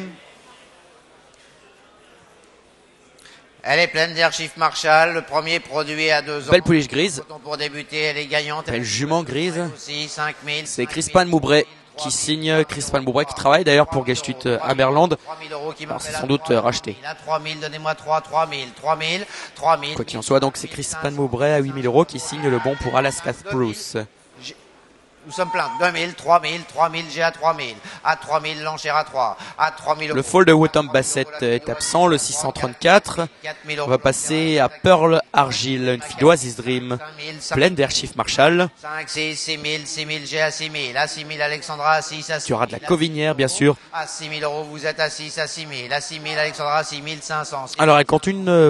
Elle est pleine d'Airchief Marshall, le premier produit à deux ans. Belle pouliche grise. Pour débuter, elle est gagnante. Belle jument grise. Aussi, cinq mille. C'est Crispin Moubray qui signe, Crispin Moubray qui travaille d'ailleurs pour Gestut Amerland. Alors c'est sans doute racheté. À trois mille, donnez-moi trois, trois mille, trois mille, trois mille. Quoi qu'il en soit, donc c'est Crispin Moubray à huit mille euros qui signe le bon pour Alaska Spruce. Nous sommes pleins. deux mille, trois mille, trois mille, j'ai à trois mille. À trois mille, l'enchère à trois. À trois mille. Le fall de Wotam Bassett est absent, le six cent trente-quatre. On va passer à Pearl Argyle, une fille d'Oasis Dream, pleine d'Airchief Marshall. cinq, six, six mille, six mille, j'ai à six mille. À six mille, Alexandra, à six, à six. Tu auras de la Covinière, bien sûr. À six mille euros, vous êtes à six, à six mille. À six mille, Alexandra, à six mille cinq cents. Alors, elle compte une euh,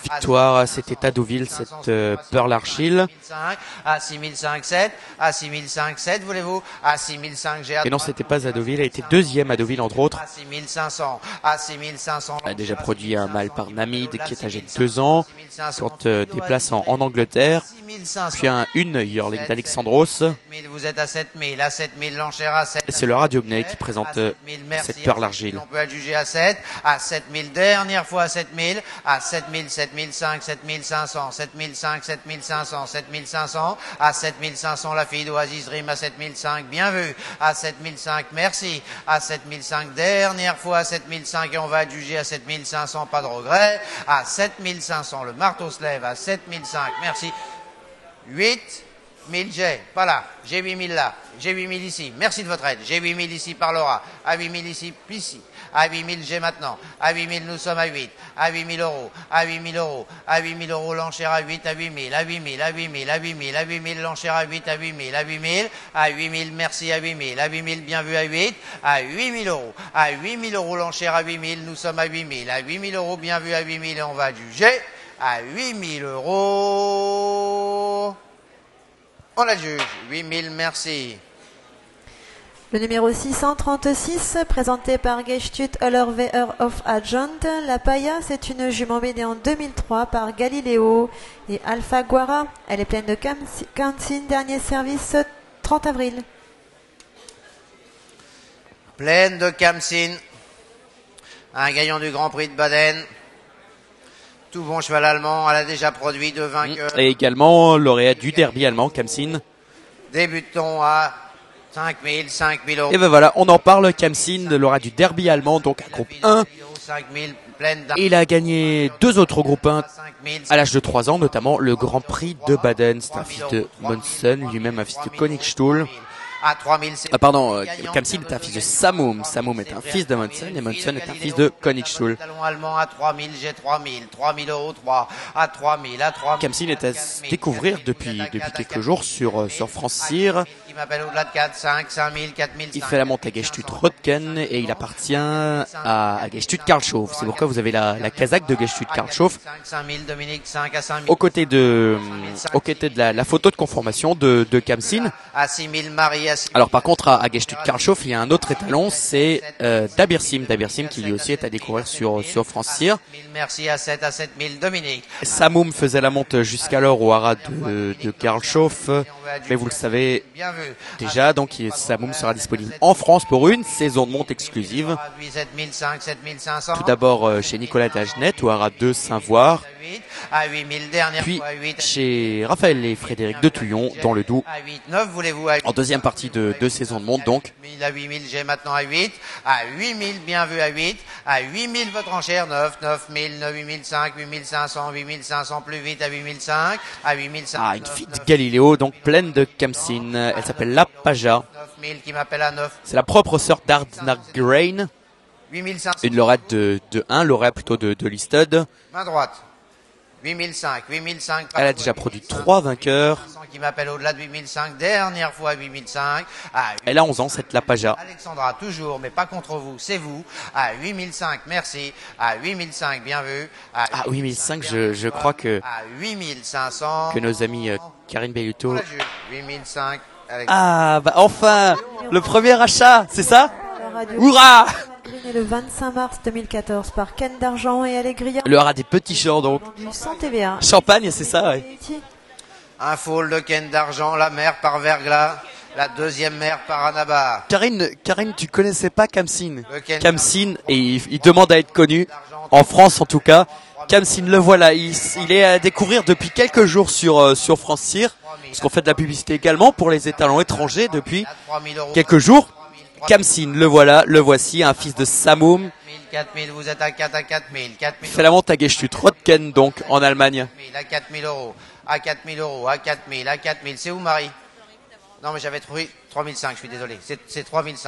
victoire, c'était à Deauville, cette euh, Pearl Archil. À six mille cinq cents, sept, à six mille cinq cents, sept, voulez-vous? À six mille cinq cents, Et non, c'était pas à Deauville, elle était deuxième à Deauville, entre autres. À six mille cinq cents, à six mille cinq cents. Elle a déjà produit un mâle par Namide qui est âgé de deux ans, quand euh, déplace en, en Angleterre. Puis un une Yearling d'Alexandros. Vous êtes à sept mille, à sept mille, l'enchère à sept. C'est le Radio Gnei qui présente euh, cette Pearl Argile. On peut adjuger à sept, à sept mille, dernière fois à sept mille, à sept mille, sept mille cinq, sept mille cinq cents, sept mille cinq, sept mille cinq cents, sept mille cinq cents, à sept mille cinq cents, la fille d'Oasis Dream à sept mille cinq, bien vu, à sept mille cinq, merci, à sept mille cinq, dernière fois à sept mille cinq, et on va adjuger à sept mille cinq cents, pas de regret, à sept mille cinq cents, le marteau se lève, à sept mille cinq, merci, huit mille, j'ai, pas là, j'ai huit mille là, j'ai huit mille ici, merci de votre aide, j'ai huit mille ici par Laura, à huit mille ici, puis ici, à huit mille j'ai maintenant, à huit mille nous sommes à huit, à huit mille euros, à huit mille euros, à huit mille euros l'enchère à huit, à huit mille, à huit mille, à huit mille, à huit mille, à huit mille l'enchère à huit, à huit mille, à huit mille, à huit mille, merci à huit mille, à huit mille bien vu à huit, à huit mille euros, à huit mille euros l'enchère à huit mille, nous sommes à huit mille, à huit mille euros bien vu à huit mille et on va adjuger à huit mille euros. On la juge. huit mille, merci. Le numéro six cent trente-six, présenté par Gestut Allerweher of Agent. La Paya, c'est une jument bénée en deux mille trois par Galileo et Alpha Guara. Elle est pleine de Khamsin, dernier service trente avril. Pleine de Khamsin. Un gagnant du Grand Prix de Baden. Tout bon cheval allemand, elle a déjà produit deux vainqueurs. Et également lauréat du derby allemand, Khamsin. Débutons à cinq mille, cinq mille euros. Et ben voilà, on en parle, Khamsin, lauréat du derby allemand, donc à groupe un. Et il a gagné deux autres groupes un à l'âge de trois ans, notamment le Grand Prix de Baden. C'est un fils de Monsen, lui-même un fils de Königstuhl. À trois mille, ah pardon, euh, Khamsin est un fils de Samum. Samum est un fils de Monsen et Monsen est un fils de Königstuhl. Allemand à trois mille, j'ai trois mille, trois mille euros, trois, à trois mille, à trois mille. Khamsin est à découvrir depuis, depuis quelques jours sur, sur France Cyr. Il m'appelle au-delà de quatre, cinq, cinq mille, quatre mille. Il fait la monte à Gestut Rotken et il appartient à, à Gestut Karlshof. C'est pourquoi vous avez la, la casaque de Gestut Karlshof. Au côté de, au côté de la, la photo de conformation de, de Khamsin. À six mille, Marie. Alors par contre à, à Gestut Karlshof, il y a un autre étalon, c'est euh, Dabirsim. Dabirsim qui lui aussi est à découvrir sur, sur France Cyr. Merci à sept, à sept mille, Dominique. Samum faisait la monte jusqu'alors au haras de, de Karlshof, mais vous le savez déjà, donc Samum sera disponible en France pour une saison de monte exclusive. Tout d'abord euh, chez Nicolas Dagenet au haras de Saint-Voir. Puis chez Raphaël et Frédéric de Touillon dans le Doubs. En deuxième partie de deux saisons de monte donc. À huit mille, j'ai maintenant à huit. À huit mille, bien vu à huit. À huit mille, votre enchère, neuf, neuf mille, huit mille cinq, huit mille cinq cents, huit mille cinq cents plus vite à huit mille cinq. À huit mille cinq. Ah, une fille de Galileo, donc pleine de Khamsin. Elle s'appelle La Paja. neuf mille qui m'appelle à neuf. C'est la propre sœur d'Ardnar Grain. huit mille cinq cents. Une lauréate de, de un, lauréat plutôt de, de Listed. Main droite. huit mille cinq, huit mille cinq. Elle a déjà produit trois vainqueurs. Qui m'appelle au-delà de huit mille cinq, dernière fois huit mille cinq. À Elle a onze ans, cette La Paja. Alexandra, toujours, mais pas contre vous, c'est vous. À huit mille cinq, merci. À huit mille cinq, bien vu. À ah, huit mille cinq, je, je crois que, à huit mille cinq cents. que nos amis euh, Karine Belluto. huit mille cinq. Ah, bah enfin, le premier achat, c'est ça? Hourra! Le vingt-cinq mars deux mille quatorze par Ken d'Argent et Allégria. Le haras des petits champs donc. Sans T V A. Champagne, c'est ça, ouais. Un foal de Ken d'Argent, la mère par Verglas, la deuxième mère par Anabar. Karine, Karine, tu connaissais pas Khamsin? Khamsin, et il, il demande à être connu, en France en tout cas. Khamsin, le voilà, il, il est à découvrir depuis quelques jours sur, euh, sur France Cyr, parce qu'on fait de la publicité également pour les étalons étrangers depuis quelques jours. Khamsin, le voilà, le voici, un fils de Samum. quatre mille, vous êtes à quatre à quatre mille. Il fait la monte à Gestut Rotken, donc, en Allemagne. À quatre mille euros, à quatre mille euros, à quatre mille, à quatre mille. C'est où, Marie? Non, mais j'avais trouvé trois mille cinq, je suis désolé. C'est trois mille cinq.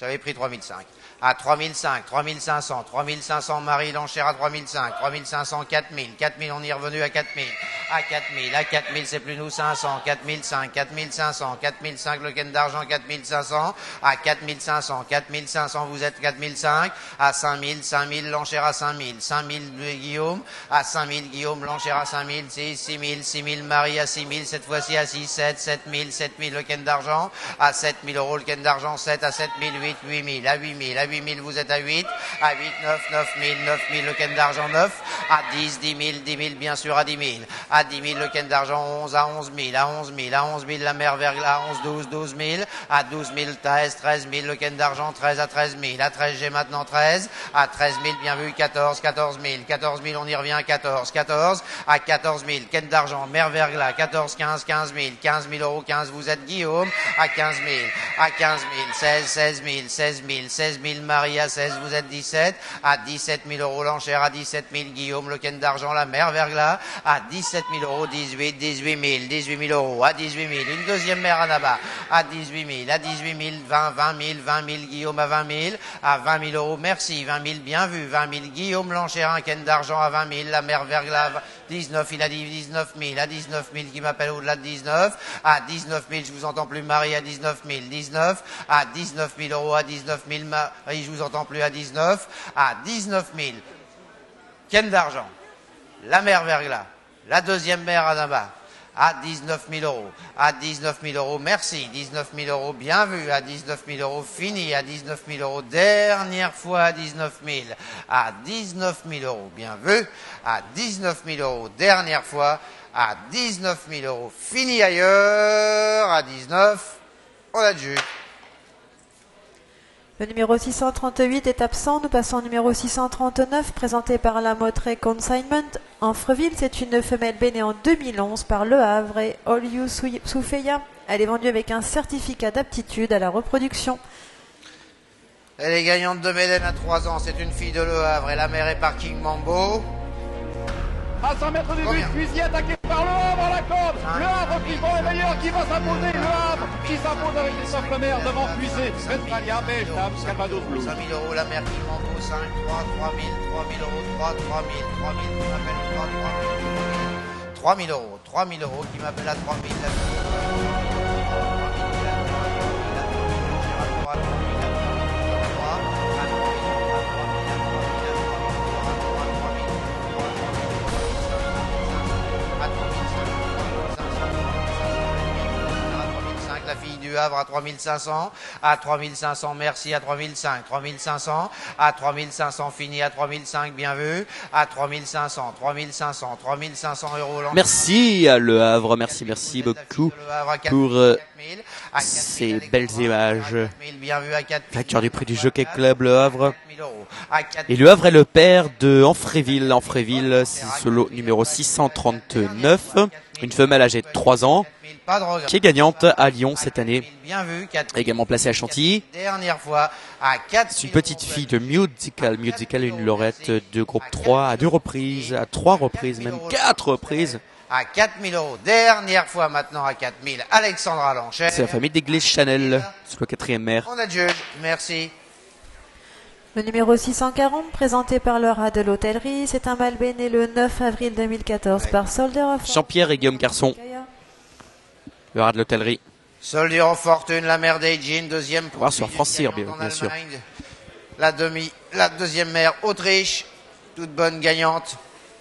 J'avais pris trois mille cinq. À trois mille cinq, trois mille cinq cents, trois mille cinq cents, Marie, l'enchère à trois mille cinq, trois mille cinq cents, quatre mille, quatre mille, on y est revenu à quatre mille, à quatre mille, à quatre mille, c'est plus nous, cinq cents, quatre mille cinq, quatre mille cinq cents, quatre mille cinq, le ken d'argent, quatre mille cinq cents, à quatre mille cinq cents, quatre mille cinq cents, vous êtes quatre mille cinq, à cinq mille, cinq mille, l'enchère à cinq mille, cinq mille, Guillaume, à cinq mille, Guillaume, l'enchère à cinq mille, six, six mille, six mille, Marie à six mille, cette fois-ci à six, sept, sept mille, sept mille, le ken d'argent, à sept mille euros, le ken d'argent, sept, à sept mille, huit, huit mille, à huit mille, à huit mille, vous êtes à huit, à huit, neuf, neuf mille, neuf mille, le ken d'argent, neuf, à dix, dix mille, dix mille, bien sûr, à dix mille, à dix mille, le ken d'argent, onze, à onze mille, à onze mille, à onze mille, la mer verglas, à onze, douze, douze mille, à douze mille, treize, treize mille, le ken d'argent, treize, à treize mille, à treize, j'ai maintenant treize, à treize mille, bien vu, quatorze, quatorze mille, quatorze mille, on y revient, quatorze, quatorze, à quatorze mille, ken d'argent, mer verglas, quatorze, quinze, quinze mille, quinze mille euros, quinze, vous êtes Guillaume, à quinze mille, à quinze mille, seize, seize mille, seize mille, seize mille, Marie, à seize, vous êtes dix-sept, à dix-sept mille euros, l'enchère, à dix-sept mille, Guillaume, le ken d'argent, la mer verglas, à dix-sept mille euros, dix-huit, dix-huit mille, dix-huit mille euros, à dix-huit mille, une deuxième mer à Naba, à dix-huit mille, à dix-huit mille, vingt, vingt mille, vingt mille, Guillaume, à vingt mille, à vingt mille euros, merci, vingt mille, bien vu, vingt mille, Guillaume, l'enchère, un ken d'argent, à vingt mille, la mer verglas, dix-neuf, il a dit dix-neuf mille, à dix-neuf mille, qui m'appelle au-delà de dix-neuf, à dix-neuf mille, je vous entends plus, Marie, à dix-neuf mille, dix-neuf, à dix-neuf mille euros, à dix-neuf mille, Marie, je vous entends plus, à dix-neuf, à dix-neuf mille, ken d'argent, la mer verglas, la deuxième mer à Naba, à dix-neuf mille euros, à dix-neuf mille euros, merci, dix-neuf mille euros, bien vu, à dix-neuf mille euros, fini, à dix-neuf mille euros, dernière fois à dix-neuf mille, à dix-neuf mille euros, bien vu, à dix-neuf mille euros, dernière fois, à dix-neuf mille euros, fini ailleurs, à dix-neuf, on a de jus. Le numéro six cent trente-huit est absent. Nous passons au numéro six cent trente-neuf, présenté par la Motrey Consignment. En Freville, c'est une femelle bénée en deux mille onze par Le Havre et Oliu Soufeya. Elle est vendue avec un certificat d'aptitude à la reproduction. Elle est gagnante de Médène à trois ans. C'est une fille de Le Havre et la mère est parking Mambo. À cent mètres du but, Fusil attaqué par Le Havre à la corde. Le Havre qui prend le meilleur, qui va s'imposer. Le Havre qui s'impose avec les sauf mer devant Puisé. Ventralia, Beige, Dame, Calvados Blue. cinq mille euros, la mère qui Mambo, cinq, trois, trois mille, trois mille euros, trois, trois mille, trois mille, qui m'appelle trois, trois mille, trois mille euros, trois mille euros, qui m'appelle à trois mille. La fille du Havre à trois mille cinq cents, à trois mille cinq cents, merci, à trois mille cinq, trois mille cinq cents, à trois mille cinq cents, fini, à trois mille cinq, bien vu, à trois mille cinq cents, trois mille cinq cents, trois mille cinq cents euros. Merci à Le Havre, merci, merci beaucoup pour euh, ces belles images. Facture du prix du Jockey Club Le Havre. Et Le Havre est le père de Enfréville. Enfréville, c'est ce lot numéro six cent trente-neuf, une femelle âgée de trois ans, qui est gagnante à Lyon cette année, également placée à Chantilly. C'est une petite fille de Musical, Musical, une lauréate de groupe trois à deux reprises, à trois reprises, même quatre reprises. À quatre mille euros, dernière fois maintenant à quatre mille, Alexandra Lanchère. C'est la famille d'Église Chanel, c'est le quatrième maire. On a de juge, merci. Le numéro six cent quarante, présenté par le rat de l'hôtellerie, c'est un mâle né le neuf avril deux mille quatorze par Soldier of Fortune. Jean-Pierre et Guillaume Carson, le rat de l'hôtellerie. Soldier of Fortune, la mère d'Eijin, deuxième pour voir sur France Cyr, bien, bien sûr. La demi, la deuxième mère, Autriche, toute bonne gagnante,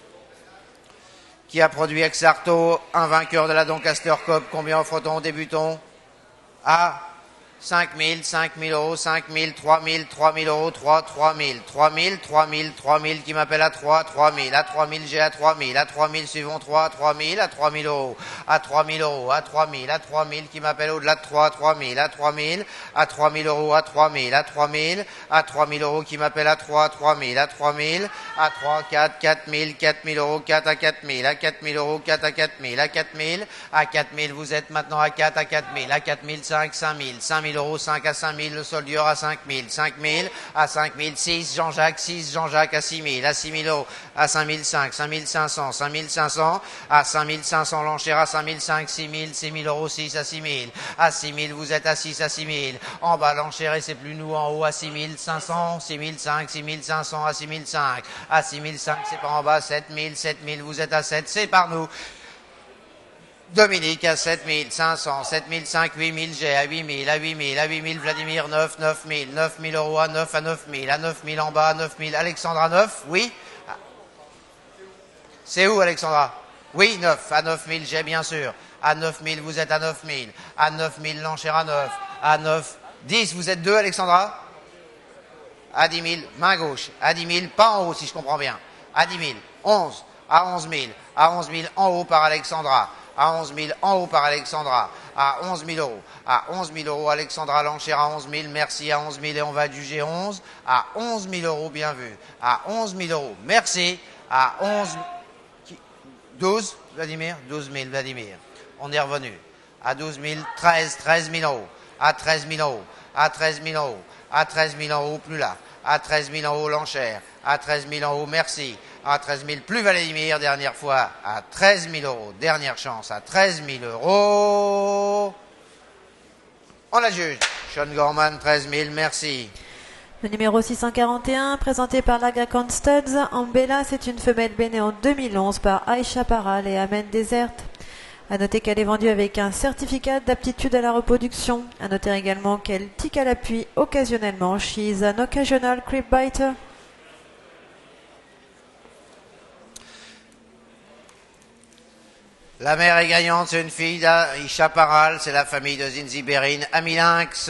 qui a produit Exarto, un vainqueur de la Doncaster Cup. Combien offre-t-on aux débutants? À cinq mille, cinq mille euros, cinq mille, trois mille, trois mille euros, trois, trois mille, trois mille, trois mille, trois mille, qui m'appelle à trois, trois mille, à trois mille, j'ai à trois mille, à trois mille, suivons trois, trois mille, à trois mille euros, à trois mille euros, à trois mille, à trois mille, qui m'appelle au-delà de trois, trois mille, à trois mille, à trois mille euros, à trois mille, à trois mille, à trois mille euros, qui m'appelle à trois, trois mille, à trois mille, à trois, quatre, quatre mille, quatre mille euros, quatre à quatre mille, à quatre mille euros, quatre à quatre mille, à quatre mille, à quatre mille, vous êtes maintenant à quatre, à quatre mille, à quatre mille cinq, cinq mille, cinq mille mille euros, cinq à cinq mille, le soldier à cinq mille, cinq mille, à cinq mille, six, Jean-Jacques, six, Jean-Jacques à six mille, à six mille euros, à cinq mille cinq, cinq mille cinq cents, cinq mille cinq cents, à cinq mille cinq cents, l'enchère à cinq mille cinq, six mille, six mille euros, six à six mille, à six mille, vous êtes à six à six mille, en bas l'enchère et c'est plus nous, en haut à six mille cinq cents, six mille cinq, six mille cinq cents, à six mille cinq, à six mille cinq, c'est par en bas, sept mille, sept mille, vous êtes à sept, c'est par nous. Dominique à sept mille cinq cents, sept mille cinq, huit mille, j'ai à huit mille, à huit mille, à huit mille, Vladimir, neuf, neuf mille, neuf mille euros à neuf, à neuf mille, à neuf mille en bas, à neuf mille, Alexandra neuf, oui. C'est où Alexandra? Oui, neuf, à neuf mille, j'ai bien sûr. À neuf mille, vous êtes à neuf mille, à neuf mille, l'enchère à neuf, à neuf, dix, vous êtes deux Alexandra? À dix mille, main gauche, à dix mille, pas en haut si je comprends bien, à dix mille, onze, à onze mille, à onze mille en haut par Alexandra. À onze mille en haut par Alexandra, à onze mille euros, à onze mille euros, Alexandra l'enchère à onze mille, merci à onze mille et on va juger onze, à onze mille euros, bien vu, à onze mille euros, merci, à onze, douze, Vladimir, douze mille, Vladimir, on est revenu, à douze mille, treize, treize mille euros, à treize mille euros, à treize mille euros, à treize mille euros, plus là, à treize mille euros l'enchère, à treize mille euros, merci. À treize mille, plus Vladimir, dernière fois, à treize mille euros. Dernière chance, à treize mille euros. On la juge. Sean Gorman, treize mille, merci. Le numéro six cent quarante et un, présenté par l'Agacan Studs. En Bella, c'est une femelle bénée en deux mille onze par Aïcha Paral et Amen Desert. À noter qu'elle est vendue avec un certificat d'aptitude à la reproduction. À noter également qu'elle tique à l'appui occasionnellement. She's an occasional creep biter. La mère est gagnante, c'est une fille d'Aïcha Paral, c'est la famille de Zinziberin, Amilinx.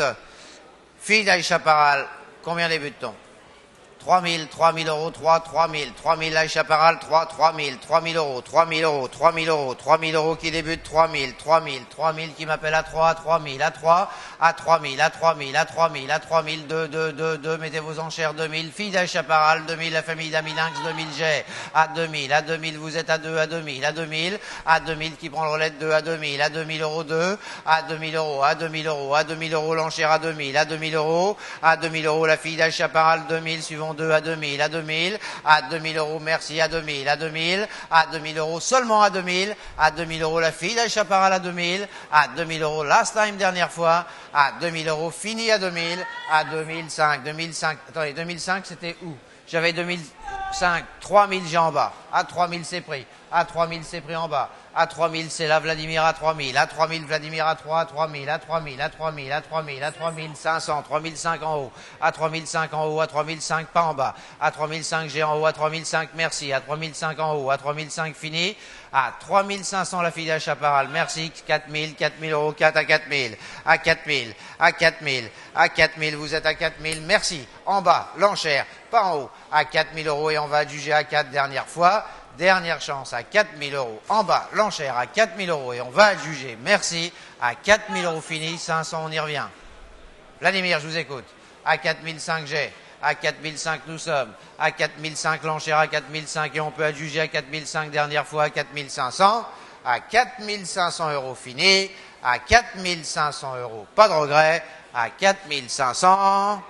Fille d'Aïcha Paral, combien débute-t-on? trois mille, trois mille euros, trois, trois mille, trois mille Aïcha Paral, trois, trois mille, trois mille euros, trois mille euros, trois mille euros, trois mille euros qui débute, trois mille, trois mille, trois mille qui m'appelle à trois, à trois mille, à trois, à trois mille, à trois mille, à trois mille, à trois mille, deux, deux, deux, deux, mettez vos enchères, deux mille, fille d'Aïcha Paral, deux mille, la famille d'Amilinx, deux mille, j'ai, à deux mille, à deux mille, vous êtes à deux, à deux mille, à deux mille, à deux mille qui prend le relais de deux, à deux mille, à deux mille euros, deux, à deux mille euros, à deux mille euros, à deux mille euros, l'enchère à deux mille, à deux mille euros, à deux mille euros, la fille d'Aïcha Paral, deux mille, suivant deux, à deux mille, à deux mille, à deux mille euros, merci, à deux mille, à deux mille, à deux mille euros, seulement à deux mille, à deux mille euros, la fille d'Aïcha Paral à deux mille, à deux mille euros, last time, dernière fois, à deux mille euros, fini à deux mille, à deux mille cinq, deux mille cinq, attendez, deux mille cinq, c'était où? J'avais deux mille cinq, trois mille, j'ai en bas, à trois mille, c'est pris, à trois mille, c'est pris en bas, à trois mille, c'est là, Vladimir à trois mille, à trois mille, Vladimir à trois, à trois mille, à trois mille, à trois mille, à trois mille, à trois mille cinq cents, trois mille cinq en haut, à trois mille cinq en haut, à trois mille cinq pas en bas, à trois mille cinq j'ai en haut, à trois mille cinq merci, à trois mille cinq en haut, à trois mille cinq fini, à trois mille cinq cents la fille d'Aïcha Paral, merci, quatre mille, quatre mille euros, quatre à quatre mille, à quatre mille, à quatre mille, à quatre mille, vous êtes à quatre mille, merci, en bas, l'enchère, pas en haut, à quatre mille euros et on va juger à quatre dernière fois. Dernière chance à quatre mille euros. En bas, l'enchère à quatre mille euros et on va juger. Merci. À quatre mille euros fini, cinq cents, on y revient. Vladimir, je vous écoute. À quatre mille cinq, j'ai. À quatre mille cinq, nous sommes. À quatre mille cinq, l'enchère à quatre mille cinq et on peut adjuger à quatre mille cinq, dernière fois à quatre mille cinq cents. À quatre mille cinq cents euros fini. À quatre mille cinq cents euros, pas de regret. À quatre mille cinq cents,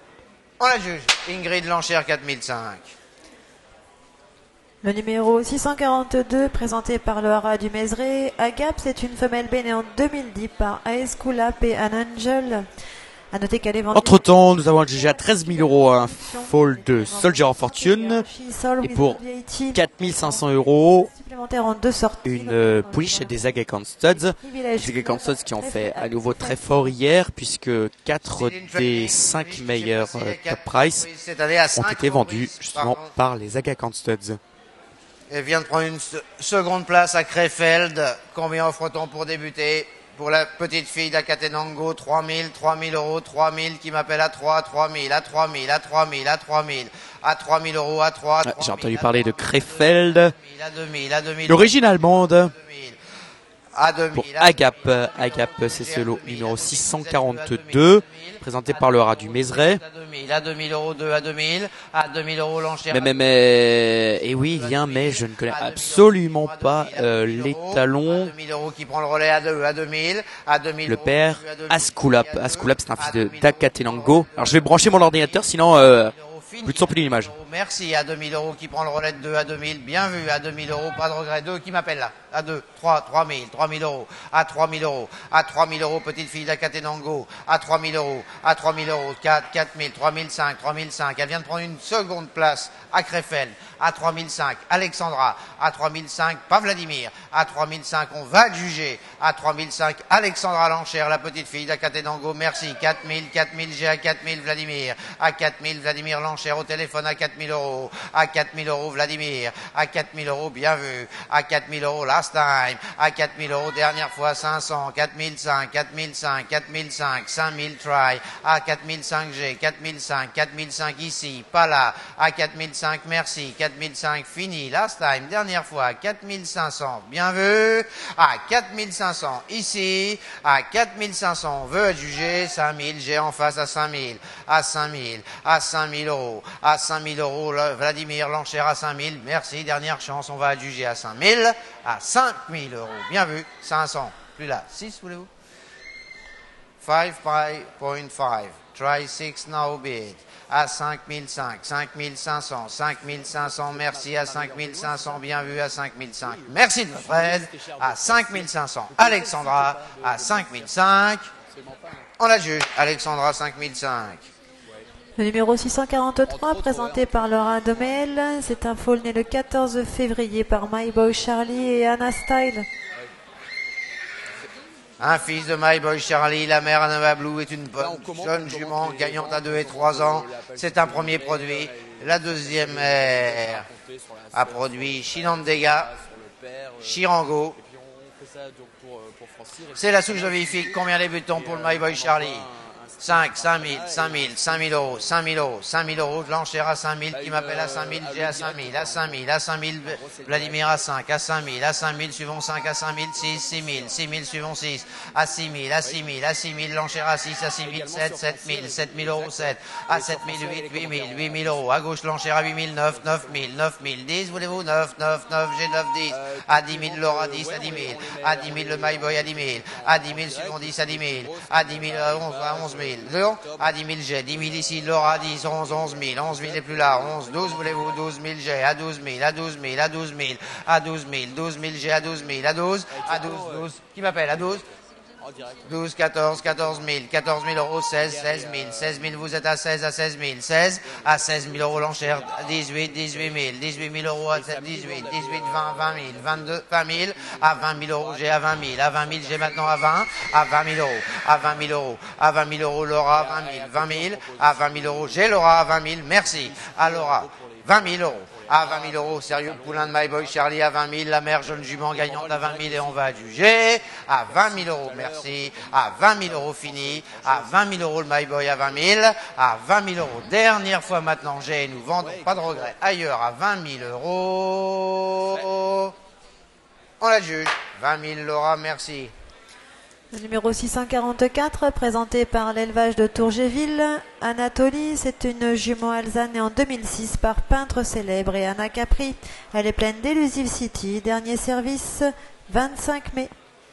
on la juge. Ingrid, l'enchère quatre mille cinq. Le numéro six cent quarante-deux, présenté par le Hara du Mézeray. Agap, c'est une femelle bénée en deux mille dix par Aeskulap et An Angel. À noter qu'elle est vendue. Entre temps, nous avons jugé à treize mille euros un foal de Soldier of Fortune. Et pour quatre mille cinq cents euros, une euh, pouliche des Agacan Studs. Les Agacan Studs qui ont fait à nouveau très fort hier, puisque quatre des cinq meilleurs euh, top price ont été vendus justement par les Agacan Studs. Elle vient de prendre une seconde place à Krefeld. Combien offre-t-on pour débuter? Pour la petite fille d'Akatenango, trois mille, trois mille euros, trois mille qui m'appelle à trois, trois mille, à trois mille, à trois mille, à trois mille, à trois mille euros, à trois. J'ai entendu parler de Krefeld. À deux mille, à deux mille. L'origine allemande. à deux mille. Pour Agap, Agap, c'est ce lot numéro six cent quarante-deux, présenté par le rat du Mézeray. À deux mille, à deux mille euros, deux à deux mille, à deux mille euros l'enchère. Mais, mais, mais, et oui, il y a un mais, je ne connais absolument pas euh, les talons. deux mille euros qui prend le relais à deux, à deux mille, à deux mille. Le père, Ascoulap. Ascoulap, c'est un fils de Dakatenango. Alors je vais brancher mon ordinateur, sinon euh, plus de son, plus d'image. Merci, à deux mille euros qui prend le relais de deux à deux mille, bien vu, à deux mille euros, pas de regret, deux qui m'appelle là, à deux, trois, trois mille, trois mille euros, à trois mille euros, à trois mille euros, petite fille d'Akatenango, à trois mille euros, à trois mille euros, quatre, quatre mille, trois mille cinq, trois mille cinq, elle vient de prendre une seconde place à Krefeld, à trois mille cinq, Alexandra, à trois mille cinq, pas Vladimir, à trois mille cinq, on va juger, à trois mille cinq, Alexandra l'enchère, la petite fille d'Akatenango, merci, quatre mille, quatre mille, j'ai à quatre mille, Vladimir, à quatre mille, Vladimir l'enchère au téléphone à quatre mille euros, à quatre mille euros, Vladimir, à quatre mille euros, bien vu, à quatre mille euros, last time, à quatre mille euros, dernière fois, cinq cents, quatre mille cinq, quatre mille cinq, quatre mille cinq, cinq mille try, à quatre mille cinq, G, quatre mille cinq, quatre mille cinq ici, pas là, à quatre mille cinq, merci, quatre mille cinq, fini, last time, dernière fois, quatre mille cinq cents, bien vu, à quatre mille cinq cents, ici, à quatre mille cinq cents, on veut adjuger, cinq mille, G en face à cinq mille, à cinq mille, à cinq mille euros, à cinq mille euros, Vladimir l'enchère à cinq mille, merci, dernière chance, on va adjuger à cinq mille, à cinq mille euros, bien vu, cinq cents, plus là, six voulez-vous? cinq point cinq, try six now bid, à cinq mille cinq, cinq mille cinq cents, cinq mille cinq cents, merci, à cinq mille cinq cents, bien vu, à cinq mille cinq, merci de Fred, à cinq mille cinq cents, Alexandra, à cinq mille cinq, on la juge, Alexandra, cinq mille cinq. Le numéro six cent quarante-trois, présenté par Laura Domel, c'est un foal né le quatorze février par My Boy Charlie et Anna Style. Un fils de My Boy Charlie, la mère Anna Blue est une bonne jeune jument gagnante à deux et trois ans. C'est un premier produit. La deuxième mère a produit Shinandega, Chirango. C'est la souche de Vific. Combien débutons pour le My Boy Charlie? cinq, cinq mille, cinq mille, cinq mille euros, cinq mille euros, cinq mille euros, de l'enchère à cinq mille, qui m'appelle à cinq mille, j'ai à cinq mille, à cinq mille, à cinq mille, Vladimir à cinq, à cinq mille, à cinq mille, suivons cinq, à cinq mille, six, six mille, six mille, suivons six, à six mille, à six mille, à six mille, l'enchère à six, à six mille, sept, sept mille, sept mille euros, sept, à sept mille, huit, huit mille, huit mille euros, à gauche l'enchère à huit mille, neuf, neuf mille, neuf mille, dix, voulez-vous, neuf, neuf, neuf, j'ai neuf, dix, à dix mille, Laura, dix, à dix mille, à dix mille, le My Boy à dix mille, à dix mille, suivons dix, à dix mille, à dix mille, à onze, à onze mille, à dix mille, j'ai dix mille ici, Laura, dix, onze, onze mille, onze mille et plus là, onze, douze, voulez-vous, douze mille, j'ai à douze mille, à douze mille, à douze mille, à douze mille, douze mille, j'ai à douze mille, à douze, à douze, douze, qui m'appelle, à douze, douze, quatorze, quatorze mille, quatorze mille euros, seize, seize mille, seize mille, vous êtes à seize, à seize mille, seize, à seize mille euros l'enchère, dix-huit, dix-huit mille, dix-huit mille euros à dix-huit, dix-huit, vingt, vingt mille, vingt-deux, vingt mille, à vingt mille euros, j'ai à vingt mille, à vingt mille, j'ai maintenant à vingt, à vingt mille euros, à vingt mille euros, à vingt mille euros, Laura, vingt mille, vingt mille, à vingt mille euros, j'ai Laura à vingt mille, merci, à Laura, vingt mille euros. À vingt mille euros, sérieux, poulain de My Boy Charlie à vingt mille, la mère jeune jument gagnante à vingt mille et on va adjuger. À vingt mille euros, merci. À vingt mille euros, fini. À vingt mille euros, le My Boy à vingt mille. À vingt mille euros, dernière fois maintenant, j'ai, nous vendons, pas de regret, ailleurs à vingt mille euros. On la juge. vingt mille, Laura, merci. Le numéro six cent quarante-quatre, présenté par l'élevage de Tourgéville, Anatolie, c'est une jument alezane née en deux mille six par Peintre Célèbre et Anna Capri. Elle est pleine d'Elusive City. Dernier service, vingt-cinq mai.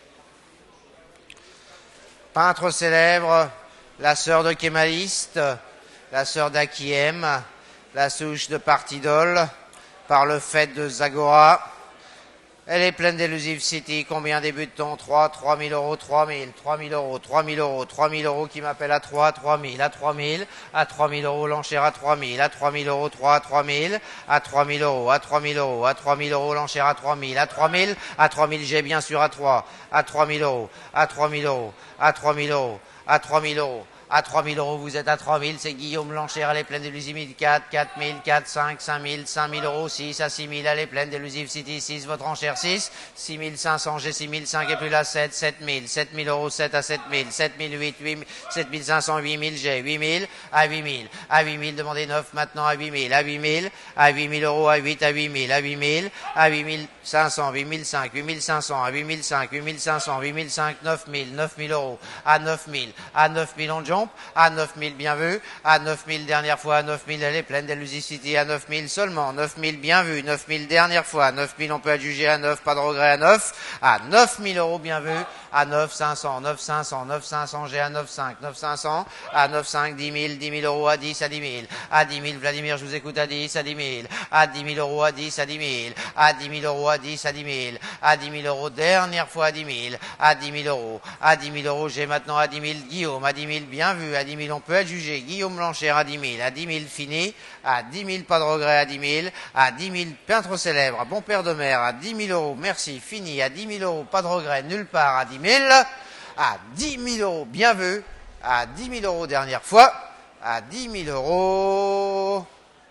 Peintre Célèbre, la sœur de Kémaliste, la sœur d'Akiem, la souche de Partidol, par le fait de Zagora. Elle est pleine d'Elusive City. Combien débute-t-on? trois, trois mille euros, trois mille, trois mille euros, trois mille euros, trois mille euros qui m'appelle à trois, trois mille, à trois mille, à trois mille euros, l'enchère à trois mille, à trois mille euros, trois, trois mille, à trois mille euros, à trois mille euros, à trois mille euros, l'enchère à trois mille, à trois mille, à trois mille, j'ai bien sûr à trois, à trois mille euros, à trois mille euros, à trois mille euros, à trois mille euros, À trois mille euros, vous êtes à trois mille. C'est Guillaume l'enchère, elle est pleine d'élusive. quatre, quatre mille, quatre, cinq, cinq mille, cinq mille euros. six à six mille, elle est pleine d'élusive City. six, votre enchère six. six mille cinq cents, j'ai six mille cinq et plus là sept. sept mille. sept mille euros, sept à sept mille. sept mille huit, huit mille. sept mille cinq cents, huit mille, j'ai huit mille. À huit mille. À huit mille, demandez neuf maintenant à huit mille. À huit mille. À huit mille euros, à huit, à huit mille. À huit mille. À huit mille cinq cents, huit mille cinq, huit mille cinq cents. À huit mille cinq, huit mille cinq cents, huit mille cinq, neuf mille. neuf mille euros. À neuf mille. À neuf mille on jump. À neuf mille bien vu. À neuf mille dernière fois. À neuf mille elle est pleine d'elusivity. À neuf mille seulement. neuf mille bien vu. neuf mille dernière fois. À neuf mille on peut adjuger à neuf. Pas de regret à neuf. À neuf mille euros bien vu. À neuf cinq cents. neuf cinq cents. neuf cinq cents j'ai à neuf cinq. neuf cinq cents. À neuf cinq dix mille. dix mille euros à dix. À dix mille. À dix mille Vladimir je vous écoute à dix. À dix mille. À dix mille euros à dix. À dix mille. À dix mille euros à dix. À dix mille. À dix mille euros dernière fois à dix mille. À dix mille euros. À dix mille euros j'ai maintenant à dix mille Guillaume. À dix mille bien vu. À dix mille on peut adjuger Guillaume l'enchère à dix mille. À dix mille fini. À dix mille pas de regret à dix mille. À dix mille peintre célèbre. Bon père de mère à dix mille euros. Merci fini. À dix mille euros pas de regret nulle part à dix mille. À dix mille euros bien vu. À dix mille euros dernière fois. À dix mille euros.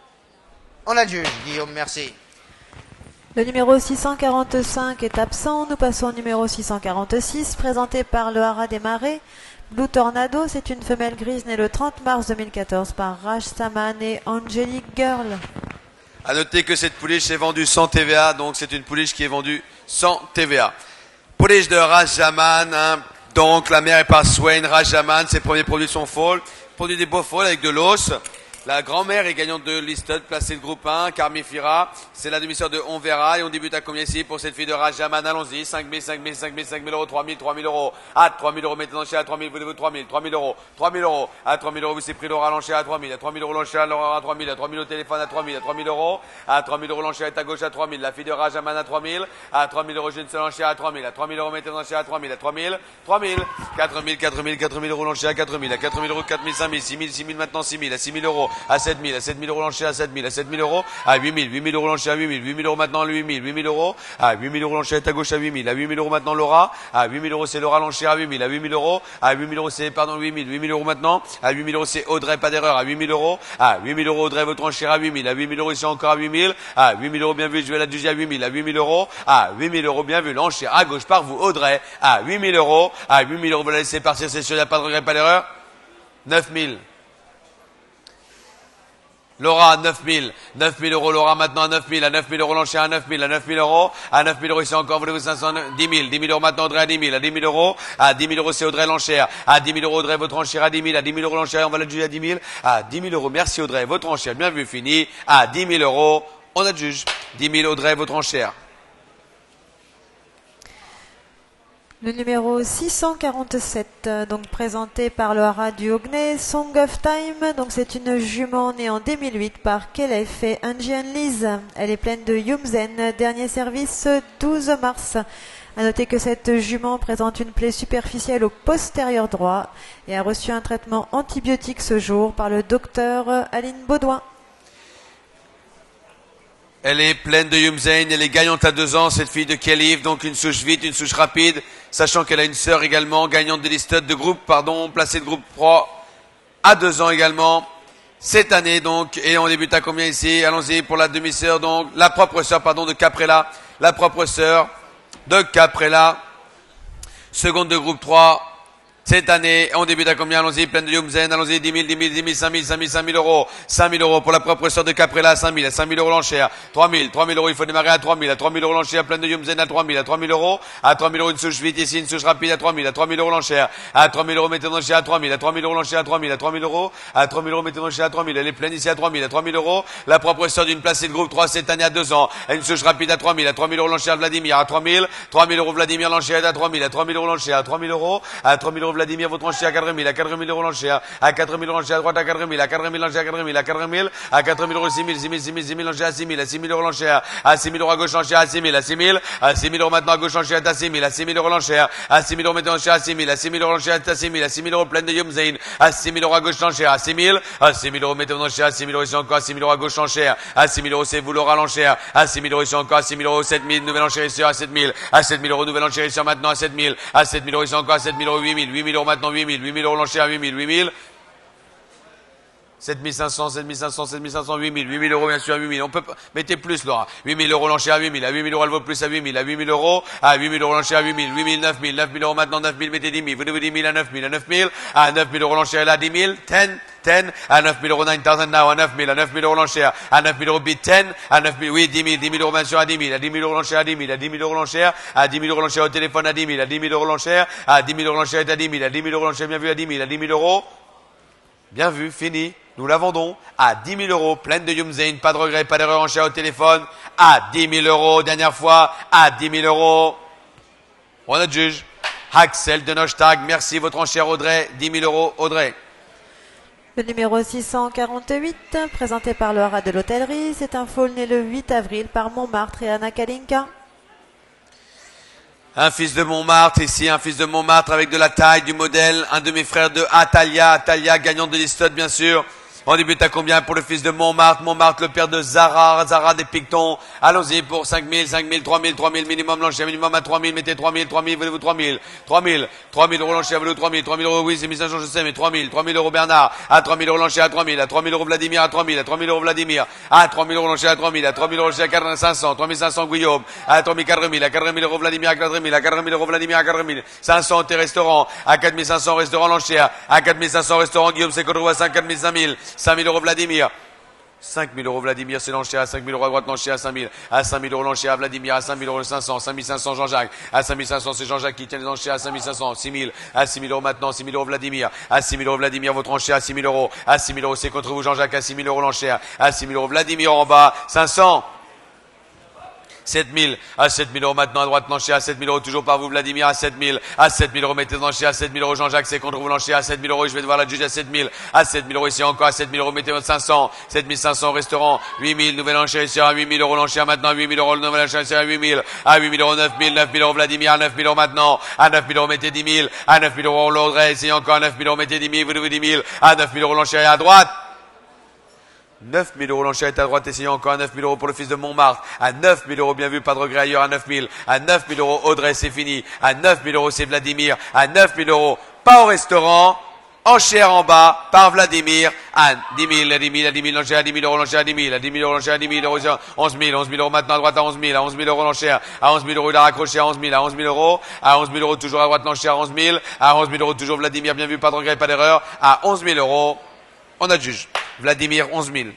On adjuge Guillaume merci. Le numéro six cent quarante-cinq est absent. Nous passons au numéro six cent quarante-six, présenté par le Haras des Marais. Blue Tornado, c'est une femelle grise née le trente mars deux mille quatorze par Raj Saman et Angelic Girl. À noter que cette pouliche est vendue sans T V A, donc c'est une pouliche qui est vendue sans T V A. Pouliche de Raj Saman, hein, donc la mère est par Swain Raj Saman, ses premiers produits sont foals, produit des beaux foals avec de l'os. La grand-mère est gagnante de Listed, placée de groupe un, Carmifira. C'est la demi-sœur de On Verra. Et on débute à combien ici pour cette fille de Rajaman? Allons-y. cinq mille, cinq mille, cinq mille, cinq mille euros, trois mille, trois mille euros. À trois mille euros, mettez l'enchère à trois mille, vous devez trois mille, trois mille euros, trois mille euros. À trois mille euros, vous c'est pris Laura l'enchère à trois mille. À trois mille euros, l'enchère à Laura à trois mille. À trois mille au téléphone à trois mille. À trois mille euros. À trois mille euros, l'enchère est à gauche à trois mille. La fille de Rajaman à trois mille. À trois mille euros, j'ai une seule enchère à trois mille. À trois mille euros, mettez l'enchère à trois mille. À trois mille, trois mille. quatre mille, quatre mille, quatre mille euros, l'enchère à quatre mille. À quatre mille euros, quatre mille, cinq mille, six mille, six mille maintenant, six mille. À six mille euros, à sept mille. À sept mille euros l'enchère à sept mille, à sept mille euros, à huit mille, huit mille euros l'enchère à huit mille, huit mille euros maintenant huit mille, huit mille euros, à huit mille euros l'enchère est à gauche à huit mille, à huit mille euros maintenant Laura, à huit mille euros c'est Laura l'enchère à huit mille, à huit mille euros, à huit mille euros c'est, pardon, huit mille, huit mille euros maintenant, à huit mille euros c'est Audrey, pas d'erreur, à huit mille euros, à huit mille euros Audrey votre enchère à huit mille, à huit mille euros ici encore à huit mille, à huit mille euros bien vu, je vais la juger à huit mille, à huit mille euros, à huit mille euros bien vu, l'enchère à gauche par vous Audrey, à huit mille euros, à huit mille euros vous la laissez partir, c'est sûr, il n'y a pas de regret, pas d'erreur, neuf mille. Laura, neuf mille. neuf mille euros, Laura, maintenant à neuf mille. À neuf mille euros, l'enchère à neuf mille. À neuf mille euros. À neuf mille euros, ici encore, voulez-vous cinq cents, dix mille. dix mille euros maintenant, Audrey à dix mille. À dix mille euros. À dix mille euros, c'est Audrey l'enchère. À dix mille euros, Audrey, votre enchère à dix mille. À dix mille euros, l'enchère, on va l'adjuger à dix mille. À dix mille euros, merci Audrey, votre enchère, bien vu, fini. À dix mille euros, on adjuge. dix mille Audrey, votre enchère. Le numéro six cent quarante-sept, donc présenté par le Haras du Haguenay, Song of Time. Donc c'est une jument née en deux mille huit par Kelef et Angie Liz. Elle est pleine de Yumzen. Dernier service douze mars. À noter que cette jument présente une plaie superficielle au postérieur droit et a reçu un traitement antibiotique ce jour par le docteur Aline Baudouin. Elle est pleine de Yumzen, elle est gagnante à deux ans, cette fille de Kelif, donc une souche vite, une souche rapide, sachant qu'elle a une sœur également, gagnante de listed de groupe, pardon, placée de groupe trois, à deux ans également, cette année donc, et on débute à combien ici? Allons-y pour la demi-sœur, donc, la propre sœur, pardon, de Caprella, la propre sœur de Caprella, seconde de groupe trois, cette année, on débute à combien? Allons-y, pleine de Yumzen, allons-y, dix mille, dix mille, dix mille, cinq mille, cinq mille, cinq mille euros, cinq mille euros pour la propre sœur de Caprella, cinq mille, à cinq mille euros l'enchère, trois mille, trois mille euros, il faut démarrer à trois mille, à trois mille euros l'enchère, pleine de Yumzen à trois mille, à trois mille euros, à trois mille euros une souche vite ici, une souche rapide à trois mille, à trois mille euros l'enchère, à trois mille euros mettez l'enchère à trois mille, à trois mille euros l'enchère à trois mille, à trois mille euros, à trois mille euros mettez l'enchère à trois mille, elle est pleine ici à trois mille, à trois mille euros, la propre sœur d'une placée de groupe trois cette année à deux ans, une souche rapide à trois mille, à trois mille euros l'enchère Vladimir, à trois mille, trois mille euros Vladimir l'enchère à trois mille, à trois mille euros l'enchère à trois mille euros, à trois mille euros Vladimir votre enchère à quatre mille, à quatre mille euros l'enchère, à quatre mille euros l'enchère à droite à quatre mille, à quatre mille l'enchère à quatre mille, à quatre mille, à quatre mille euros six mille, six mille, six mille, six mille l'enchère à six mille, à six mille euros l'enchère, à six mille euros à gauche l'enchère à six mille, à six mille, à six mille euros maintenant à gauche l'enchère à six mille, à six mille euros l'enchère, à six mille euros maintenant l'enchère à six mille, à six mille euros l'enchère à six mille, à six mille euros pleine de Yumzen, à six mille euros à gauche l'enchère à six mille, à six mille euros mettez l'enchère à six mille euros ici encore, à six mille euros à gauche l'enchère, à six mille euros c'est vous Laura l'enchère, à six mille euros ici encore, à six mille euros sept mille, nouvelle enchérisseur à sept mille, à sept mille euros nouvelle enchérisseur maintenant à sept mille, à sept mille euros ici encore, à sept mille euros huit mille, huit mille euros maintenant huit mille, huit mille euros l'enchère à huit mille, huit mille, sept mille cinq cents, sept mille cinq cents, sept mille cinq cents, huit mille, huit mille euros bien sûr, huit mille. On peut pas, mettez plus Laura. huit mille euros l'enchère à huit mille, à huit mille euros elle vaut plus à huit mille, à huit mille euros, à huit mille euros l'enchère à huit mille, huit mille, neuf mille, neuf mille euros maintenant, neuf mille, mettez dix mille, vous devez dix mille à neuf mille, à neuf mille, à neuf mille euros l'enchère là, dix mille, dix, dix, à neuf mille euros, neuf mille now, à neuf mille, à neuf mille euros l'enchère, à neuf mille euros bid dix, à neuf mille, oui, dix mille, dix mille euros bien sûr à dix mille, à dix mille euros l'enchère à dix mille, à dix mille euros l'enchère, à dix mille euros l'enchère au téléphone à dix mille, à dix mille euros l'enchère, à dix mille euros l'enchère est à dix mille, à dix mille euros l'enchère bien vu à dix mille, à dix mille euros. Bien vu, fini. Nous la vendons à dix mille euros, pleine de Yumzein, pas de regret, pas d'erreur enchère au téléphone, à dix mille euros, dernière fois, à dix mille euros. On a juge. Axel de Nostag, merci, votre enchère Audrey, dix mille euros, Audrey. Le numéro six cent quarante-huit, présenté par le haras de l'hôtellerie, c'est un foal né le huit avril par Montmartre et Anna Kalinka. Un fils de Montmartre, ici, un fils de Montmartre avec de la taille, du modèle, un de mes frères de Atalia, Atalia, gagnant de l'Istot, bien sûr. On débute à combien pour le fils de Montmartre? Montmartre, le père de Zara, Zara des Pictons. Allons-y pour cinq mille, cinq mille, trois mille, trois mille, minimum l'enchère, minimum à trois mille, mettez trois mille, trois mille, voulez-vous trois mille, trois mille, trois mille euros l'enchère, voulez-vous trois mille, trois mille euros, oui, c'est mille cinq cents, je sais, mais trois mille, trois mille euros Bernard, à trois mille euros l'enchère, à trois mille, à trois mille euros Vladimir, à trois mille, à trois mille euros Vladimir, à trois mille euros l'enchère, à trois mille, à trois mille euros l'enchère, à cinq cents, trois mille cinq cents Guillaume, à trois mille quatre mille, à quatre mille euros Vladimir, à quatre mille, à quatre mille euros Vladimir, à quatre mille cinq cents, tes restaurants, à quatre mille cinq cents restaurants l'enchère, à quatre mille cinq cents restaurants Guillaume, c'est qu'on trouve à cinq mille, cinq mille, cinq mille euros Vladimir. cinq mille euros Vladimir, c'est l'enchère, à cinq mille euros à droite l'enchère, à cinq mille, à cinq mille euros l'enchère, à Vladimir, à cinq mille euros cinq cents, cinq mille cinq cents Jean-Jacques, à cinq mille cinq cents c'est Jean-Jacques qui tient les enchères, à cinq mille cinq cents, six mille, à six mille euros maintenant, six mille euros Vladimir, à six mille euros Vladimir, votre enchère, à six mille euros, à six mille euros c'est contre vous Jean-Jacques, à six mille euros l'enchère, à six mille euros Vladimir en bas, cinq cents. sept mille, à sept mille euros maintenant à droite l'enchère, à sept mille euros toujours par vous Vladimir, à sept mille, à sept mille euros mettez l'enchère, à sept mille euros Jean-Jacques c'est contre vous l'enchère, à sept mille euros je vais devoir la juger à sept mille, à sept mille euros ici encore, à sept mille euros mettez votre cinq cents, sept mille cinq cents au restaurant, huit mille, nouvelle enchère ici à huit mille euros l'enchère maintenant, huit mille euros le nouvelle enchère ici à huit mille, à huit mille euros neuf mille, neuf mille euros Vladimir, à neuf mille euros maintenant, à neuf mille euros mettez dix mille, à neuf mille euros l'Audrey ici encore, à neuf mille euros mettez dix mille, vous devez dix mille, à neuf mille euros l'enchère à droite. neuf mille euros l'enchère est à droite, essayons encore à neuf mille euros pour le fils de Montmartre, à neuf mille euros bien vu, pas de regret ailleurs, à neuf mille, à neuf mille euros Audrey c'est fini, à neuf mille euros c'est Vladimir, à neuf mille euros pas au restaurant, enchère en bas par Vladimir, à dix mille, à dix mille, à dix mille l'enchère, à dix mille euros l'enchère, à dix mille, à dix mille euros l'enchère, à dix mille euros, onze mille, onze mille euros maintenant à droite à onze mille, à onze mille euros l'enchère, à onze mille euros il a raccroché à onze mille, à onze mille euros, à onze mille euros toujours à droite l'enchère, à onze mille, à onze mille euros toujours Vladimir bien vu, pas de regret, pas d'erreur, à onze mille euros, on a juge, Vladimir onze mille.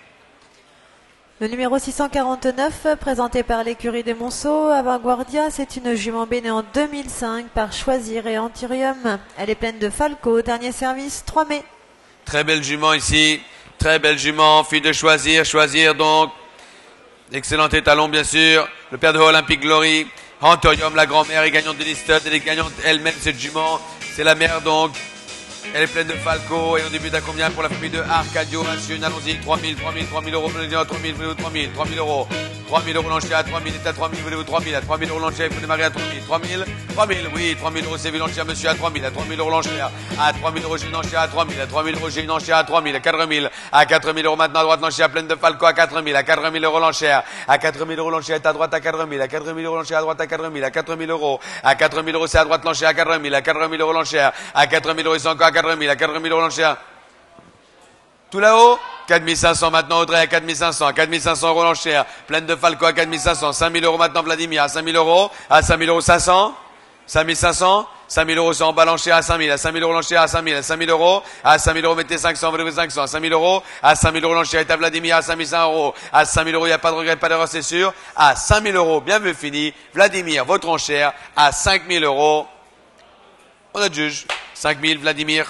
Le numéro six cent quarante-neuf, présenté par l'écurie des Monceaux, Avanguardia, c'est une jument née en deux mille cinq par Choisir et Antirium. Elle est pleine de Falco, dernier service, trois mai. Très belle jument ici, très belle jument, fille de Choisir, Choisir donc, excellent étalon bien sûr, le père de Olympic Glory, Antirium, la grand-mère est gagnante de l'Istot, elle est gagnante elle-même cette jument, c'est la mère donc. Elle est pleine de Falco et on débute à combien pour la famille de Arcadio, Assun, allons-y, trois mille, trois mille, trois mille euros, trois mille, voulez-vous trois mille, trois mille euros, trois mille euros l'enchère à trois mille, est à trois mille, voulez-vous trois mille, à trois mille euros l'enchère, il faut démarrer à trois mille, trois mille, trois mille, oui, trois mille euros c'est vu l'enchère, monsieur, à trois mille, à trois mille euros l'enchère, à trois mille euros j'ai une enchère à trois mille, à trois mille euros j'ai une enchère à trois mille, à quatre mille, à quatre mille euros maintenant à droite l'enchère pleine de Falco à quatre mille, à quatre mille euros l'enchère, à quatre mille euros l'enchère est à droite à quatre mille, à quatre mille euros l'enchère à droite à quatre mille, à quatre mille euros, à quatre mille euros c'est à droite l'enchère à quatre mille, à quatre mille euros l'enchère, à quatre mille euros c'est encore à quatre mille, à quatre mille euros l'enchère. Tout là-haut, quatre mille cinq cents maintenant Audrey à quatre mille cinq cents, quatre mille cinq cents euros l'enchère, pleine de Falco à quatre mille cinq cents, cinq mille euros maintenant Vladimir à cinq mille euros, à cinq mille euros cinq cents, cinq mille cinq cents, cinq mille euros c'est en bas l'enchère à cinq mille, à cinq mille euros l'enchère à cinq mille, à cinq mille euros, à cinq mille euros mettez cinq cents, vous cinq cents, à cinq mille euros, à cinq mille euros l'enchère est à Vladimir à cinq mille cinq euros, à cinq mille euros il n'y a pas de regret, pas d'erreur c'est sûr, à cinq mille euros, bien vu fini, Vladimir votre enchère à cinq mille euros, on a juge, cinq mille Vladimir.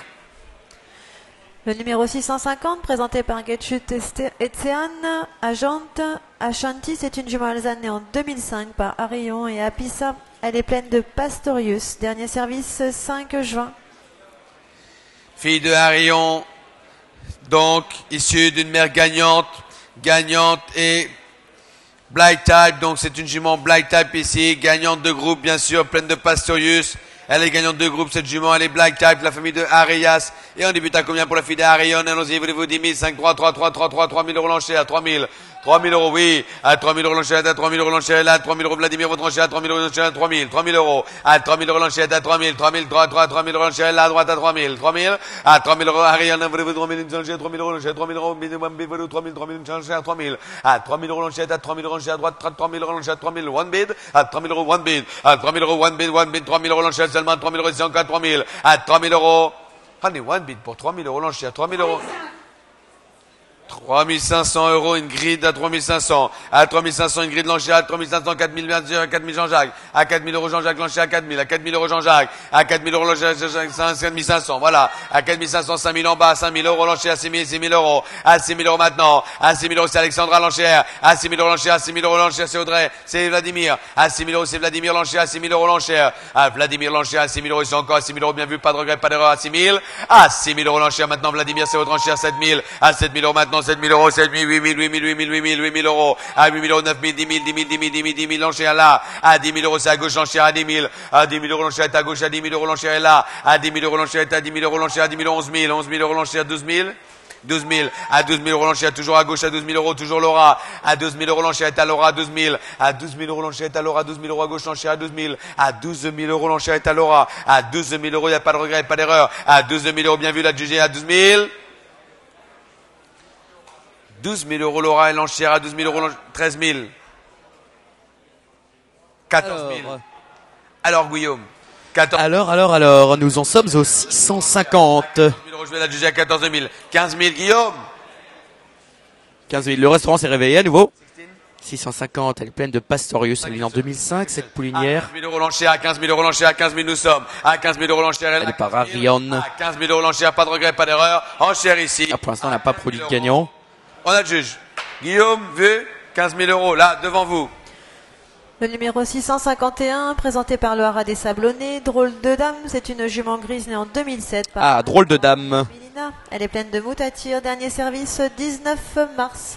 Le numéro six cent cinquante, présenté par Getchut Etsean, Agente, Ashanti, c'est une jument alsacienne née en deux mille cinq par Arion et Apissa. Elle est pleine de Pastorius. Dernier service, cinq juin. Fille de Arion, donc issue d'une mère gagnante, gagnante et Black Type, donc c'est une jument Black Type ici, gagnante de groupe bien sûr, pleine de Pastorius. Elle est gagnante de groupe, cette jument, elle est Black Type, la famille de Arias. Et on débute à combien pour la fille d'Arion? Allons-y, voulez-vous dix mille, cinq, trois, trois, trois, trois, trois, trois mille euros l'enchère, trois mille, trois mille euros, oui. À trois mille euros l'enchère, à trois mille euros l'enchère, là, trois mille euros Vladimir, votre enchère, à trois mille euros l'enchère, à trois mille, trois mille euros. À trois mille euros l'enchère, à trois mille, trois mille, trois, trois, trois mille euros l'enchère, là, à droite, à trois mille, trois mille. À trois mille euros, Ariane, trois mille, l'enchère, trois mille euros l'enchère, trois mille euros, trois mille, trois mille, l'enchère, trois mille. À trois mille euros l'enchère, à trois mille euros l'enchère, à droite, trois mille euros l'enchère, trois mille, one bid. À trois mille euros, one bid. À trois mille euros, one bid, one bid, trois mille euros l'enchère, seulement trois mille euros, c'est encore trois mille. À trois mille euros. Prenez one bid pour trois mille euros l'enchère, trois mille euros. trois mille cinq cents euros, une grille à trois mille cinq cents. À trois mille cinq cents, une grille de l'enchère. À trois mille cinq cents, quatre mille, quatre mille Jean-Jacques. À quatre mille euros Jean-Jacques, l'enchère à quatre mille. À quatre mille euros Jean-Jacques. À quatre mille euros l'enchère, cinq mille cinq cents. Voilà. À quatre mille cinq cents, cinq mille en bas. cinq mille euros l'enchère, six mille, six mille euros. À six mille euros maintenant. À six mille euros, c'est Alexandra l'enchère. À six mille euros l'enchère. À six mille euros l'enchère, c'est Audrey. C'est Vladimir. À six mille euros, c'est Vladimir l'enchère. À six mille euros l'enchère. À Vladimir l'enchère. À six mille euros, c'est encore à six mille euros. Bien vu, pas de regret, pas d'erreur. À six mille. À six mille euros l'enchère. Maintenant, Vladimir, c'est votre enchère. sept mille. À sept mille euros maintenant. sept mille euros. sept mille, huit mille, huit mille, huit mille, huit mille, huit mille euros. À huit mille euros, neuf mille, dix mille, dix mille, dix mille, dix mille, dix mille, l'enchère là. À dix mille euros, c'est à gauche, l'enchère à dix mille. À dix mille euros, l'enchère est à gauche. À dix mille euros, l'enchère est là. À dix mille euros, l'enchère est à dix mille euros, l'enchère à dix mille, onze mille. onze mille euros, l'enchère, douze mille. douze mille. À douze mille euros, l'enchère toujours à gauche. À douze mille euros, toujours Laura. À douze mille euros, l'enchère est à Laura. À douze mille. À douze mille euros, l'enchère est à Laura. À douze mille euros à gauche, l'enchère à douze mille. À douze mille euros, l'enchère est à Laura. À douze mille euros, il n'y a pas de regret, pas d'erreur. À douze mille euros, bien vu, la jugée à douze mille. douze mille euros Laura et l'enchère à douze mille euros, treize mille. quatorze mille. Alors, alors Guillaume. quatorze... Alors, alors, alors, nous en sommes au six cent cinquante. quatorze mille euros, je vais la juger à quatorze mille. quinze mille Guillaume. quinze mille. Le restaurant s'est réveillé à nouveau. six cent cinquante, elle est pleine de Pastorius, elle est en deux mille cinq, cette poulinière. À quinze mille euros l'enchère, à quinze mille euros l'enchère, à quinze mille nous sommes. À quinze mille euros l'enchère, elle, elle est par Ariane. À quinze mille euros l'enchère, pas de regret, pas d'erreur. Enchère ici. Ah, pour l'instant, on n'a pas produit de gagnant. On a le juge. Guillaume, vu, quinze mille euros, là, devant vous. Le numéro six cent cinquante et un, présenté par le Haras des Sablonnets, Drôle de Dame, c'est une jument grise née en deux mille sept. Par ah, Drôle de Dame. Mélina. Elle est pleine de moutes à tir, dernier service dix-neuf mars.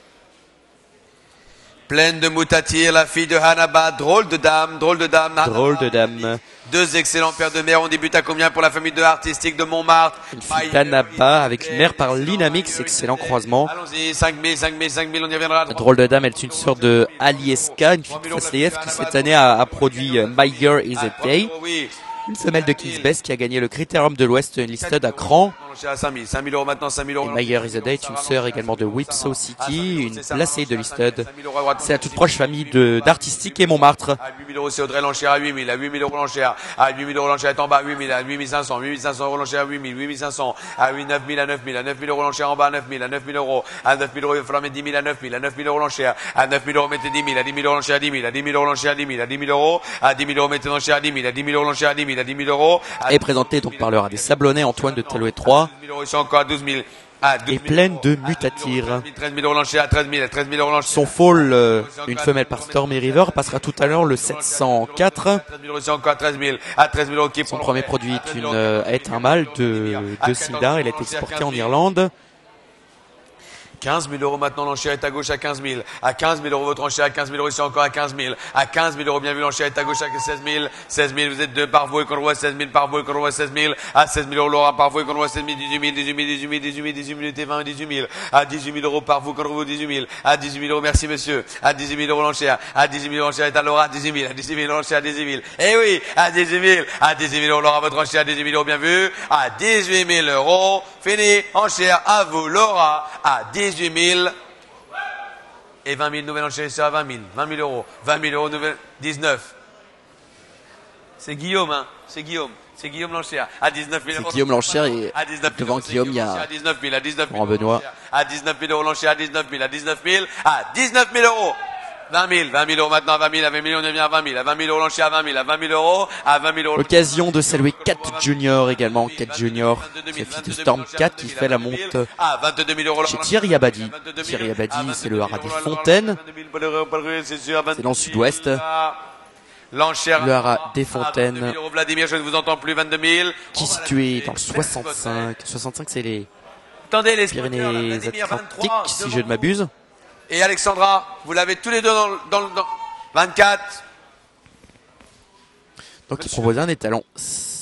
Pleine de moutatir, la fille de Hanaba, drôle de dame, drôle de dame. Hanaba. Drôle de dame. Deux excellents pères de mère. On débute à combien pour la famille de artistique de Montmartre? Une fille d'Hanaba avec une mère par Linamix, excellent croisement. Allons-y, cinq mille, cinq mille, cinq mille, on y reviendra. Drôle de dame, elle est une sœur de Alieska, une fille de Fasleyev qui cette année a, a produit My Year is a Day. Une femelle de King's Best qui a gagné le Critérium de l'Ouest, une listed à Cran. cinq mille, cinq mille euros maintenant, cinq mille euros. Et My Year is a Day est une sœur également de Whipsaw City, une placée de listed. C'est la toute proche famille d'artistique et Montmartre. À huit mille euros, c'est Audrey l'enchère à huit mille. À huit mille euros l'enchère. À huit mille euros l'enchère est en bas. huit mille. À huit mille cinq cents. huit mille cinq cents euros l'enchère à huit mille. huit mille cinq cents. À neuf mille. À neuf mille. À neuf mille euros l'enchère en bas. À neuf mille. À neuf mille euros. À neuf mille euros, il va falloir mettre dix mille. À neuf mille. À neuf mille euros l'enchère. À neuf mille euros, mettez dix mille. À dix mille euros l'enchère à dix mille. À dix mille euros l'enchère à dix mille. À dix mille euros. À dix mille euros, mettez l'enchère à dix mille. À dix mille euros l'enchère à dix mille. À dix mille euros. Et présenté donc par le Haras des Sablonnets, Antoine de Talouet trois. Encore à douze mille. Et pleine de mutatires. treize mille euros l'enchère à treize mille. treize mille euros l'enchère. Son foal, euh, une femelle par Stormy River, passera tout à l'heure le sept cent quatre. treize mille euros, c'est encore à treize mille. À treize mille euros qui Son premier produit est, une, euh, est un mâle de, de Sildar. Il est exporté en Irlande. quinze mille euros maintenant, l'enchère est à gauche à quinze mille. À quinze mille euros, votre enchère à quinze mille euros, ici encore à quinze mille. À quinze mille euros, bien vu, l'enchère est à gauche à seize mille. seize mille, vous êtes deux par vous et qu'on voit seize mille par vous et qu'on voit seize mille. À seize mille euros, Laura par vous et qu'on voit seize mille, dix-huit mille, dix-huit mille, dix-huit mille, dix-huit mille, dix-huit mille, dix-huit mille, dix-huit mille. À dix-huit mille euros par vous, qu'on voit dix-huit mille. À dix-huit mille euros, merci monsieur. À dix-huit mille euros, l'enchère. À dix-huit mille euros, l'enchère est à Laura, à dix-huit mille. À dix-huit mille, l'enchère à dix-huit mille. Eh oui, à dix-huit mille. À dix-huit mille euros, Laura, votre enchère à dix-huit mille euros, bien vu. À dix-huit mille euros, fini, enchère à vous, Laura, à dix-huit mille. Et vingt mille, nouvelle enchère à vingt mille. vingt mille euros. vingt mille euros, nouvelle, dix-neuf. C'est Guillaume, hein. C'est Guillaume. C'est Guillaume l'enchère. À dix-neuf mille euros. C'est Guillaume l'enchère et devant Guillaume, il y a à dix-neuf mille, à dix-neuf mille. Grand Benoît. À dix-neuf mille euros l'enchère, à dix-neuf mille, à dix-neuf mille. À dix-neuf mille euros. vingt mille, vingt mille euros maintenant, à vingt mille, à vingt mille, on devient à vingt mille. À vingt mille euros l'enchère, à vingt mille, à vingt mille euros. À vingt mille euros. L'occasion de saluer Cat Junior également. Cat Junior, qui est fille de Storm Cat, qui fait la monte chez Thierry Abadi. Thierry Abadi, c'est le Haras des Fontaines. C'est dans le sud-ouest. Le Haras des Fontaines. Vladimir, je ne vous entends plus, vingt-deux mille. Qui est situé dans le soixante-cinq. soixante-cinq, c'est les Pyrénées-Atlantiques, si je ne m'abuse. Et Alexandra, vous l'avez tous les deux dans le dans, dans vingt-quatre. Donc il proposait un étalon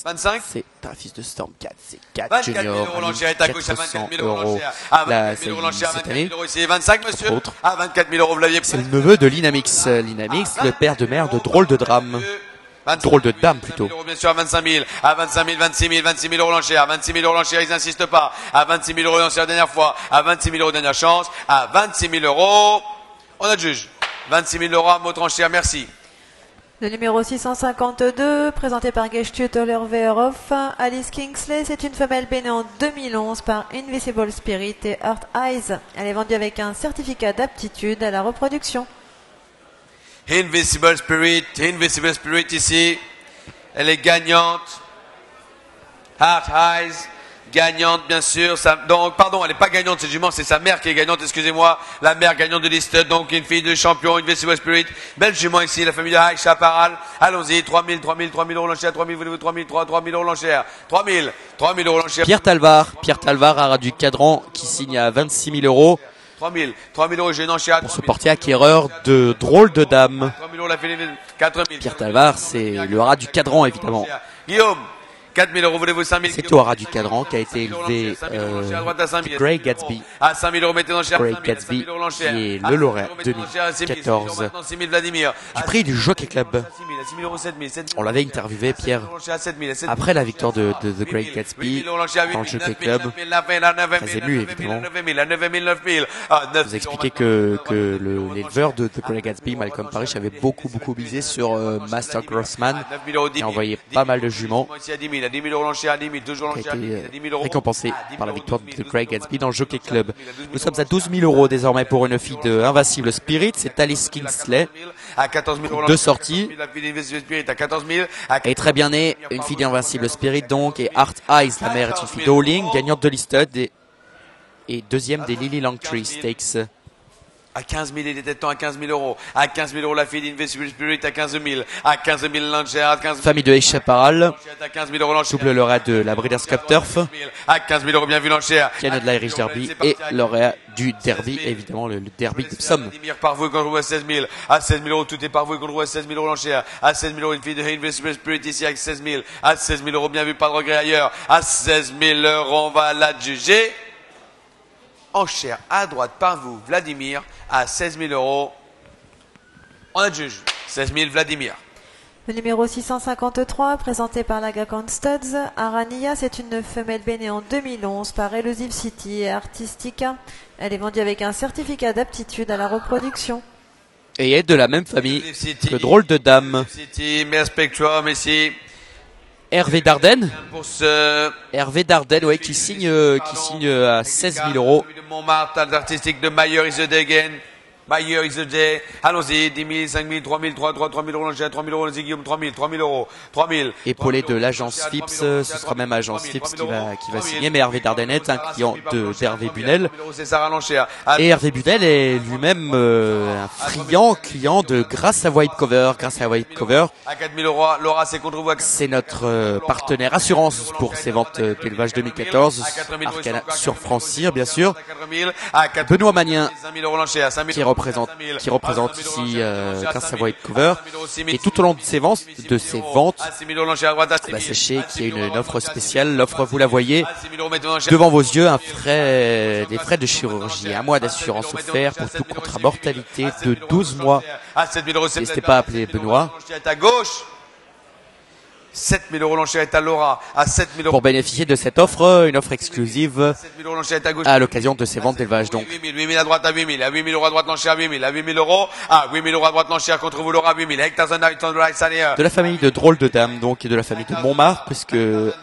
vingt-cinq. C'est un fils de Stormcat, c'est quatre vingt-quatre mille Junior, euros l'enchère est à gauche à quatre cents vingt-quatre mille euros euros. l'enchère. À Là, vingt-quatre c'est mille euros l'enchère, cette vingt-quatre année. mille euros ici. vingt-cinq, monsieur. Entre autres. À vingt-quatre mille euros, vous l'aviez C'est le neveu de Linamix. Linamix, le père de mère de Drôle de Drame. Drôle de Dame, plutôt. Bien sûr, à vingt-cinq mille, à vingt-cinq mille, vingt-six mille, vingt-six mille euros l'enchère, vingt-six mille euros l'enchère, ils n'insistent pas. À vingt-six mille euros l'enchère dernière fois, à vingt-six mille euros dernière chance, à vingt-six mille euros. On a le juge. vingt-six mille euros à mot enchère, merci. Le numéro six cent cinquante-deux, présenté par Gestütler Wehrhoff, Alice Kingsley, c'est une femelle bénée en deux mille onze par Invisible Spirit et Heart Eyes. Elle est vendue avec un certificat d'aptitude à la reproduction. Invisible Spirit, Invisible Spirit ici. Elle est gagnante. Heart Eyes, gagnante bien sûr. Ça, donc, pardon, elle n'est pas gagnante, cette jument, c'est sa mère qui est gagnante, excusez-moi. La mère gagnante de Listed, donc une fille de champion, Invisible Spirit. Belle jument ici, la famille de Aïcha Paral. Allons-y, trois mille, trois mille, trois mille euros l'enchère, trois mille, voulez-vous trois mille, trois mille euros l'enchère. trois mille, trois mille euros l'enchère. Pierre Talvar, Pierre Talvar, Ara du Cadran, qui signe à vingt-six mille euros. trois mille, trois mille euros, j'ai une enchère. Pour se porter acquéreur de Drôle de Dame. trois mille euros, la fille de quatre mille. Pierre Talvar, c'est le Haras du Cadran, évidemment. Guillaume, quatre mille euros, voulez-vous cinq mille? C'est au Haras du Cadran qui a été élevé euh, Grey Gatsby. À cinq mille euros, mettez l'enchère. Grey Gatsby, qui est le lauréat deux mille quatorze du prix du Jockey Club. On l'avait interviewé, Pierre, après la victoire de, de The Grey Gatsby dans le Jockey Club. Très ému, évidemment. Il nous a expliqué que, que le, l'éleveur de The Grey Gatsby, Malcolm Parrish, avait beaucoup, beaucoup misé sur euh, Master Grossman, qui a envoyé pas mal de juments, qui a été euh, récompensé par la victoire de The Grey Gatsby dans le Jockey Club. Nous sommes à douze mille euros désormais pour une fille de Invincible Spirit, c'est Alice Kingsley. Deux sorties. Elle est très bien née, une fille d'Invincible Spirit donc, et Heart Eyes, la mère est une fille d'Howling, gagnante de Listed et, et deuxième des Lily Langtree Stakes. À quinze mille, il était temps à quinze mille euros. À quinze mille euros, la fille d'Invisible Spirit à quinze mille. À quinze mille, l'enchère à quinze mille. Famille de Aïcha Paral. À quinze mille euros, l'enchère. Double lauréat de la Breeders' Cup Turf. À quinze mille euros, bien vu l'enchère. Piano de l'Irish Derby et lauréat du Derby, évidemment, le, le Derby de Somme. Par vous, quand je à seize mille. À seize mille euros, tout est par vous, quand je à seize mille euros l'enchère. À seize mille euros, une fille de Invisible Spirit ici avec seize mille. À seize mille euros, bien vu, pas de regret ailleurs. À seize mille euros, on va la juger. Enchère à droite par vous, Vladimir, à seize mille euros. On a juge. seize mille, Vladimir. Le numéro six cent cinquante-trois, présenté par la Gacon Studs, Arania, c'est une femelle bénée en deux mille onze par Elusive City et Artistica. Elle est vendue avec un certificat d'aptitude à la reproduction. Et est de la même famille que Drôle de Dame. City, Mère Spectrum ici. Hervé Dardenne. Pour ce... Hervé Dardenne, ouais, qui signe, euh, qui signe à seize mille euros. De Montmartre, artistique de Mayer is the day again. Mayer is the day. Allons-y, dix mille, cinq mille, trois mille, trois, trois, trois mille euros, trois mille euros, Guillaume, trois mille, trois mille euros, trois mille. Épaulé de l'agence Philips, ce sera même agence Philips qui va, qui va signer, mais Hervé Dardenne est un client de, d'Hervé Bunel. Et Hervé Bunel est lui-même, euh, un friand client de Grâce à White Cover. Grâce à White Cover. À quatre mille euros, Laura, c'est contre vous. C'est notre euh, partenaire assurance pour ses ventes d'élevage deux mille quatorze. Arcana sur Francir, bien sûr. Benoît Magnien, qui représente, qui représente ici euh, grâce à White Cover. Et tout au long de ces ventes, de ces ventes, bah, sachez qu'il y a une, une offre spéciale. L'offre, vous la voyez devant vos yeux, un frais, des frais de chirurgie, un mois d'assurance offert pour tout contre mortalité de douze mois. N'hésitez pas à appeler Benoît. sept mille euros l'enchère est à Laura, à sept mille euros. Pour bénéficier de cette offre, une offre exclusive à l'occasion de ces ventes d'élevage, donc. huit mille, huit mille à droite à huit mille, à huit mille euros à droite l'enchère à huit mille, à huit mille euros, à huit mille euros à droite l'enchère contre vous Laura à huit mille, de la famille de Drôle de Dame, donc, et de la famille de Montmartre, puisque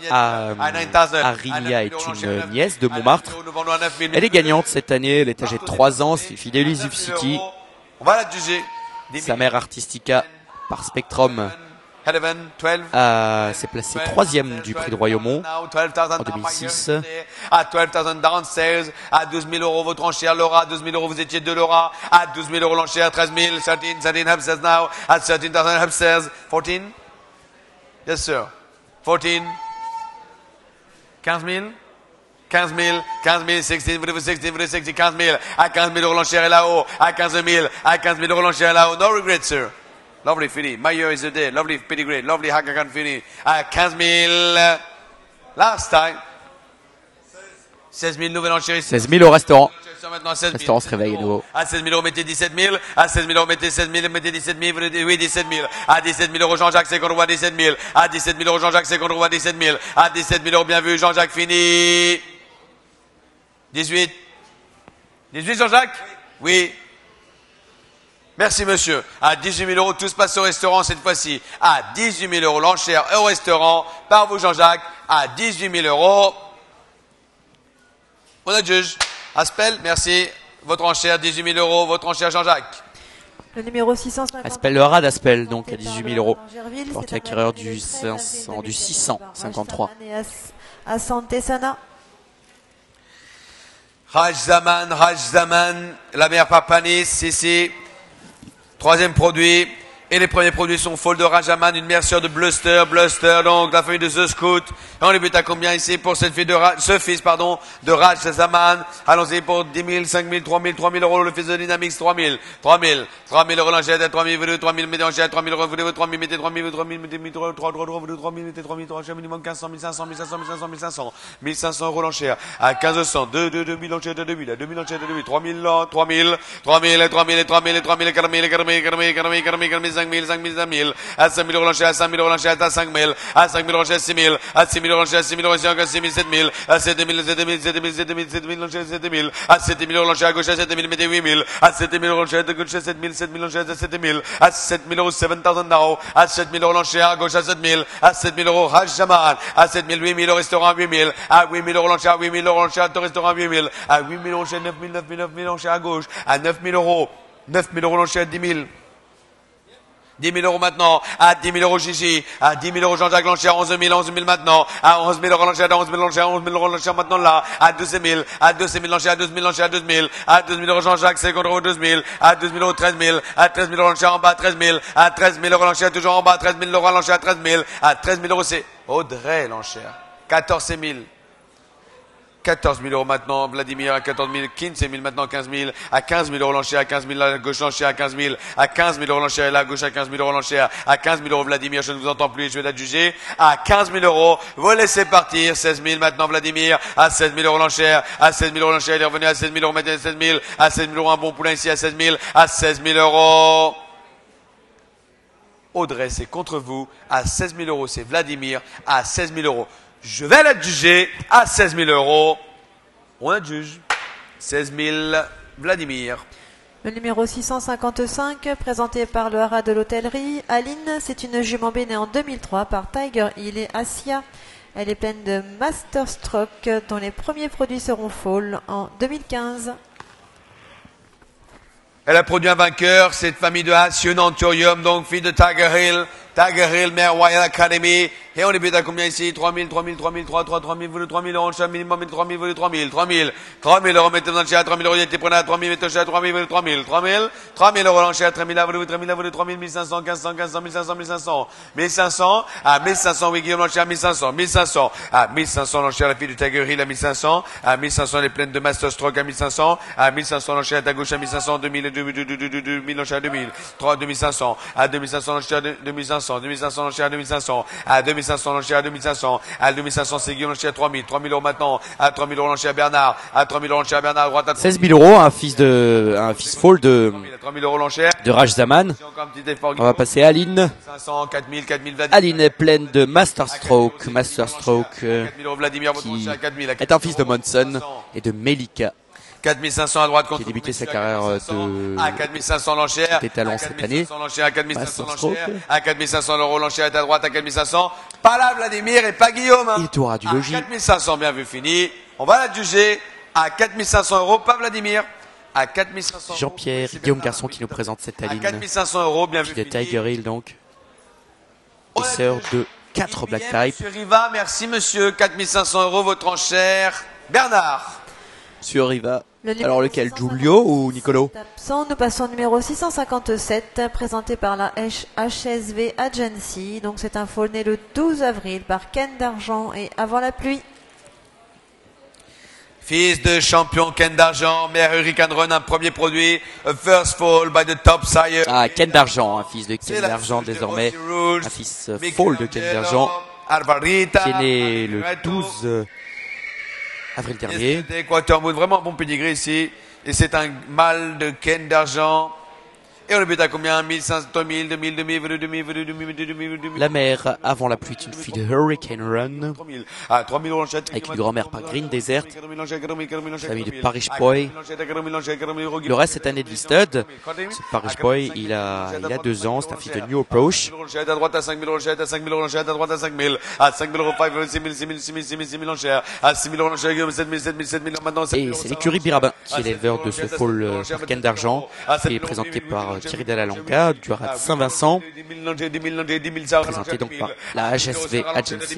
Arilia est une nièce de Montmartre. Elle est gagnante cette année, elle est âgée de trois ans, c'est fille d'Elusive City. On va la juger. Sa mère Artistica par Spectrum. Euh, s'est placé troisième du prix de Royaumont en deux mille six. À douze mille downstairs, à douze mille euros votre enchère Laura, à douze mille euros vous étiez de Laura, à douze mille euros l'enchère, treize mille, treize, treize upstairs now, at thirteen thousand upstairs, fourteen? Yes sir. fourteen? quinze mille? quinze mille, quinze mille, sixteen, vous sixteen, vous sixteen, quinze mille, à quinze mille euros l'enchère est là-haut, à quinze mille, à quinze mille euros l'enchère est là-haut, no regret sir. Lovely fini. My year is a day. Lovely pedigree. Lovely Hakakan fini. À quinze mille. Last time. seize mille, nouvelle enchérisse. seize mille au restaurant. Maintenant, seize mille. Restaurant se réveille à nouveau. À seize mille euros, mettez dix-sept mille. À seize mille euros, mettez seize mille. Mettez dix-sept mille. Oui, dix-sept mille. À dix-sept mille euros, Jean-Jacques, c'est qu'on voit dix-sept mille. À dix-sept mille euros, Jean-Jacques, c'est qu'on voit dix-sept mille. À dix-sept mille euros, bien vu, Jean-Jacques, fini. dix-huit. dix-huit, Jean-Jacques? Oui. Merci, monsieur. À dix-huit mille euros, tout se passe au restaurant cette fois-ci. À dix-huit mille euros, l'enchère au restaurant. Par vous, Jean-Jacques. À dix-huit mille euros. On a juge. Aspel, merci. Votre enchère, dix-huit mille euros. Votre enchère, Jean-Jacques. Le numéro six cent cinquante. Aspel, le rat d'Aspel, donc à dix-huit mille euros. Portier acquéreur du cinq cents, du six cent cinquante-trois. À Santé Sana. Raj Zaman, Raj Zaman, la mère Papanis, ici. Troisième produit. Et les premiers produits sont Fall de Rajaman, une mère sœur de Bluster, Bluster, donc la famille de The Scout. Et on les bute à combien ici pour cette fille de Ra ce fils, pardon, de Raj Zaman. Allons-y pour dix mille, cinq mille, trois mille, trois mille euros, le fils de Dynamics, trois mille, trois mille, trois mille euros l'enchère, trois mille, vous trois mille, mettez l'enchère, trois mille euros, vous trois mille, mettez trois mille, trois mille, mettez trois, trois, trois, vous trois mille, mettez trois mille, trois, minimum quinze cents, mille cinq cents, mille cinq cents, mille cinq cents, mille cinq cents, mille cinq cents euros l'enchère, à quinze cents, deux, deux, deux mille l'enchère de deux mille, à deux mille l'enchère de deux mille, trois mille, trois mille, trois mille, trois mille, trois mille, trois mille, quatre mille, quatre mille, quatre mille, quatre mille, quatre mille, quatre mille, cinq mille, cinq mille, cinq mille, à cinq mille euros l'enchère, à cinq mille euros l'enchère, à cinq mille, à cinq mille euros l'enchère, six mille, à six mille euros l'enchère, six mille euros l'enchère, six mille, sept mille, à sept mille, sept mille, sept mille, sept mille, sept mille l'enchère, sept mille, à sept mille euros l'enchère à gauche, à sept mille, mettez huit mille, à sept mille euros l'enchère à gauche, à sept mille, sept mille l'enchère, à sept mille, à sept mille euros, seven thousand now, à sept mille euros l'enchère à gauche, à sept mille, à sept mille euros, Raj Jaman, à sept mille, huit mille au restaurant, huit mille, à huit mille euros l'enchère, huit mille euros l'enchère au restaurant, huit mille, à huit mille l'enchère, neuf mille, neuf mille, neuf mille l'enchère à gauche, à neuf mille euros, neuf mille euros l'enchère, dix mille. dix mille euros maintenant, à dix mille euros Gigi, à dix mille euros Jean-Jacques l'enchère, onze mille, onze mille maintenant, à onze mille euros l'enchère, onze mille l'enchère, onze mille euros l'enchère maintenant là, à douze mille, à douze mille l'enchère, à douze mille l'enchère, à douze mille, à douze mille euros Jean-Jacques, cinquante euros, douze mille, à douze mille euros, treize mille, à treize mille euros l'enchère en bas, treize mille, à treize mille euros l'enchère toujours en bas, treize mille euros l'enchère, treize mille, à treize mille euros c'est Audrey l'enchère, quatorze mille. quatorze mille euros maintenant, Vladimir à quatorze mille, quinze mille maintenant, quinze mille, à quinze mille euros l'enchère, à quinze mille, à gauche l'enchère, à quinze mille, à quinze mille euros l'enchère, et là, à gauche, à quinze mille euros l'enchère, à quinze mille euros Vladimir, je ne vous entends plus, je vais la juger, à quinze mille euros, vous laissez partir, seize mille maintenant Vladimir, à seize mille euros l'enchère, à seize mille euros l'enchère, il est revenu à seize mille euros, mettez seize mille, à seize mille euros, un bon poulain ici, à seize mille, à seize mille euros. Audrey, c'est contre vous, à seize mille euros, c'est Vladimir, à seize mille euros. Je vais la juger, à seize mille euros. On adjuge. seize mille, Vladimir. Le numéro six cent cinquante-cinq, présenté par le haras de l'hôtellerie. Aline, c'est une jument née en deux mille trois par Tiger Hill et Asia. Elle est pleine de Master Stroke, dont les premiers produits seront fall en deux mille quinze. Elle a produit un vainqueur, cette famille de Haas, Anturium, donc fille de Tiger Hill. Tiger Hill, Mare Royal Academy. Et on les bute à combien ici? trois mille, trois mille, trois mille, trois, trois, trois mille, vous le trois mille euros, le minimum, trois mille, vous le trois mille, trois mille, trois mille euros, mettez dans le chat, trois mille euros, il était prenant à trois mille, mettez le chat, trois mille, vous le trois mille, trois mille, trois mille euros, l'enchère, trois mille, là, vous le trois mille, là, vous le trois mille, mille cinq cents, quinze cents, quinze cents, mille cinq cents, mille cinq cents, mille cinq cents, à mille cinq cents, oui, Guillaume, l'enchère, mille cinq cents, mille cinq cents, à mille cinq cents, l'enchère, la fille de Tiger Hill, à mille cinq cents, à mille cinq cents, elle est pleine de Master Stroke, à mille cinq cents, à mille cinq cents, l'enchère, à gauche, à mille cinq cents, deux mille, deux mille, deux mille, deux mille, l'enchère, deux mille, trois, deux mille cinq cents, à deux mille cinq cents, l'enchère, deux mille cinq cents, deux mille cinq cents, l'enchère, deux mille cinq cents, à deux mille cinq cents, l'enchère, deux mille cinq cents, à deux mille cinq cents, c'est Guillaume l'enchère, trois mille, trois mille euros maintenant, à trois mille euros l'enchère Bernard, à trois mille euros l'enchère Bernard, à droite, à seize mille euros, un fils de, un fils fall de, trois mille euros l'enchère, de Raj Zaman. On va passer à Aline. cinq cents, quatre mille, quatre mille, Aline est pleine de Master Stroke, Master Stroke, euh, qui est un fils de Monson et de Melika. quatre mille cinq cents à droite, qui a débuté sa carrière de à quatre mille cinq cents l'enchère, des talents cette année, à quatre mille cinq cents l'enchère, à quatre mille cinq cents l'euro l'enchère est à droite, à quatre mille cinq cents, pas là Vladimir et pas Guillaume, hein. Il tourne du logis. quatre mille cinq cents, bien vu, fini, on va la juger, à quatre mille cinq cents euros, pas Vladimir, à quatre mille cinq cents Jean-Pierre, Guillaume Garçon qui nous présente cette Aline, à quatre mille cinq cents euros, bien vu, de Tiger Hill donc, et sœur de quatre Black Type. Monsieur Riva, merci monsieur, quatre mille cinq cents euros, votre enchère, Bernard. Sur Riva. Le Alors lequel, Giulio ou Nicolo? Absent, nous passons au numéro six cent cinquante-sept, présenté par la H S V Agency. Donc c'est un fall né le douze avril par Ken d'Argent et Avant la pluie. Fils de champion Ken d'argent, mère Hurricane Run, un premier produit, a first fall by the top sire. Ah, Ken d'argent, un fils de Ken d'argent désormais, un fils euh, fall de Ken d'argent, qui est né le douze avril dernier. Quatermoon, vraiment un bon pedigree ici, et c'est un mâle de Ken d'argent. Et on le but à combien? mille cinq cents, mille, deux mille, deux mille, deux mille, deux mille, deux mille, deux mille, deux mille. La mère avant la pluie est une fille de Hurricane Run, Ah, trois mille euros l'enchette. avec une grand-mère par Green Desert, famille de Parish Boy. Le reste cette année de Listed. Ce Parish Boy, il a, il a deux ans, c'est un fils de New Approach. À droite à cinq mille euros l'enchette, à cinq mille euros l'enchette, à droite à cinq mille, à cinq mille euros, six mille, six mille, six mille, six mille, six mille l'enchère, à six mille euros l'enchère, sept mille, sept mille, sept mille maintenant. Et c'est l'écurie Birabin qui est l'éleveur de ce fall euh, par Ken d'argent, qui est présenté par euh, Thierry Delalonga du haras de Saint-Vincent, présenté donc par la H S V Agency.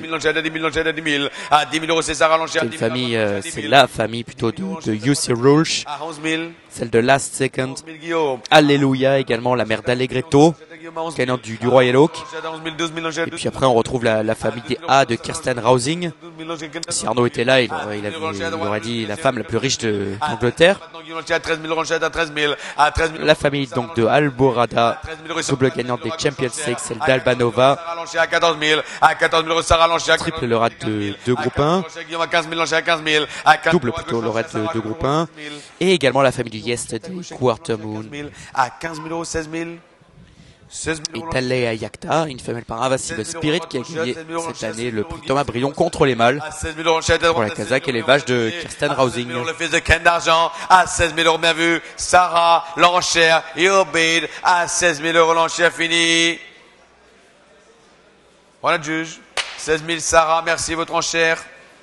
C'est une famille, euh, c'est la famille plutôt de, de U C Rouge, celle de Last Second, Alléluia également, la mère d'Allegretto, gagnante du, du Royal Oak. Et puis après on retrouve la, la famille des A de Kirsten Rousing. Si Arnaud était là, il, aurait- il, avait- il aurait dit la femme la plus riche de- d'Angleterre. La famille donc de Alborada, double gagnante des Champions Stakes, celle d'Albanova, À quatorze mille, à quatorze mille euros Sarah Lancher, triple lauréate de, de groupe un, à quinze mille Lancher, à quinze mille, à quinze double plutôt lauréate de, de groupe un, et également la famille du Yesterday Quarter Moon à quinze mille euros, seize mille. et Talea Yakta, une femelle par Invasive Spirit qui a gagné cette année le prix Thomas Brion contre les mâles pour la Kazakh et les vaches de Kirsten Rousing. Le fils de Ken d'argent à seize mille euros, bien vu. Sarah, l'enchère et Obed à seize mille euros, l'enchère finie. Voilà le juge. seize mille Sarah, merci votre enchère.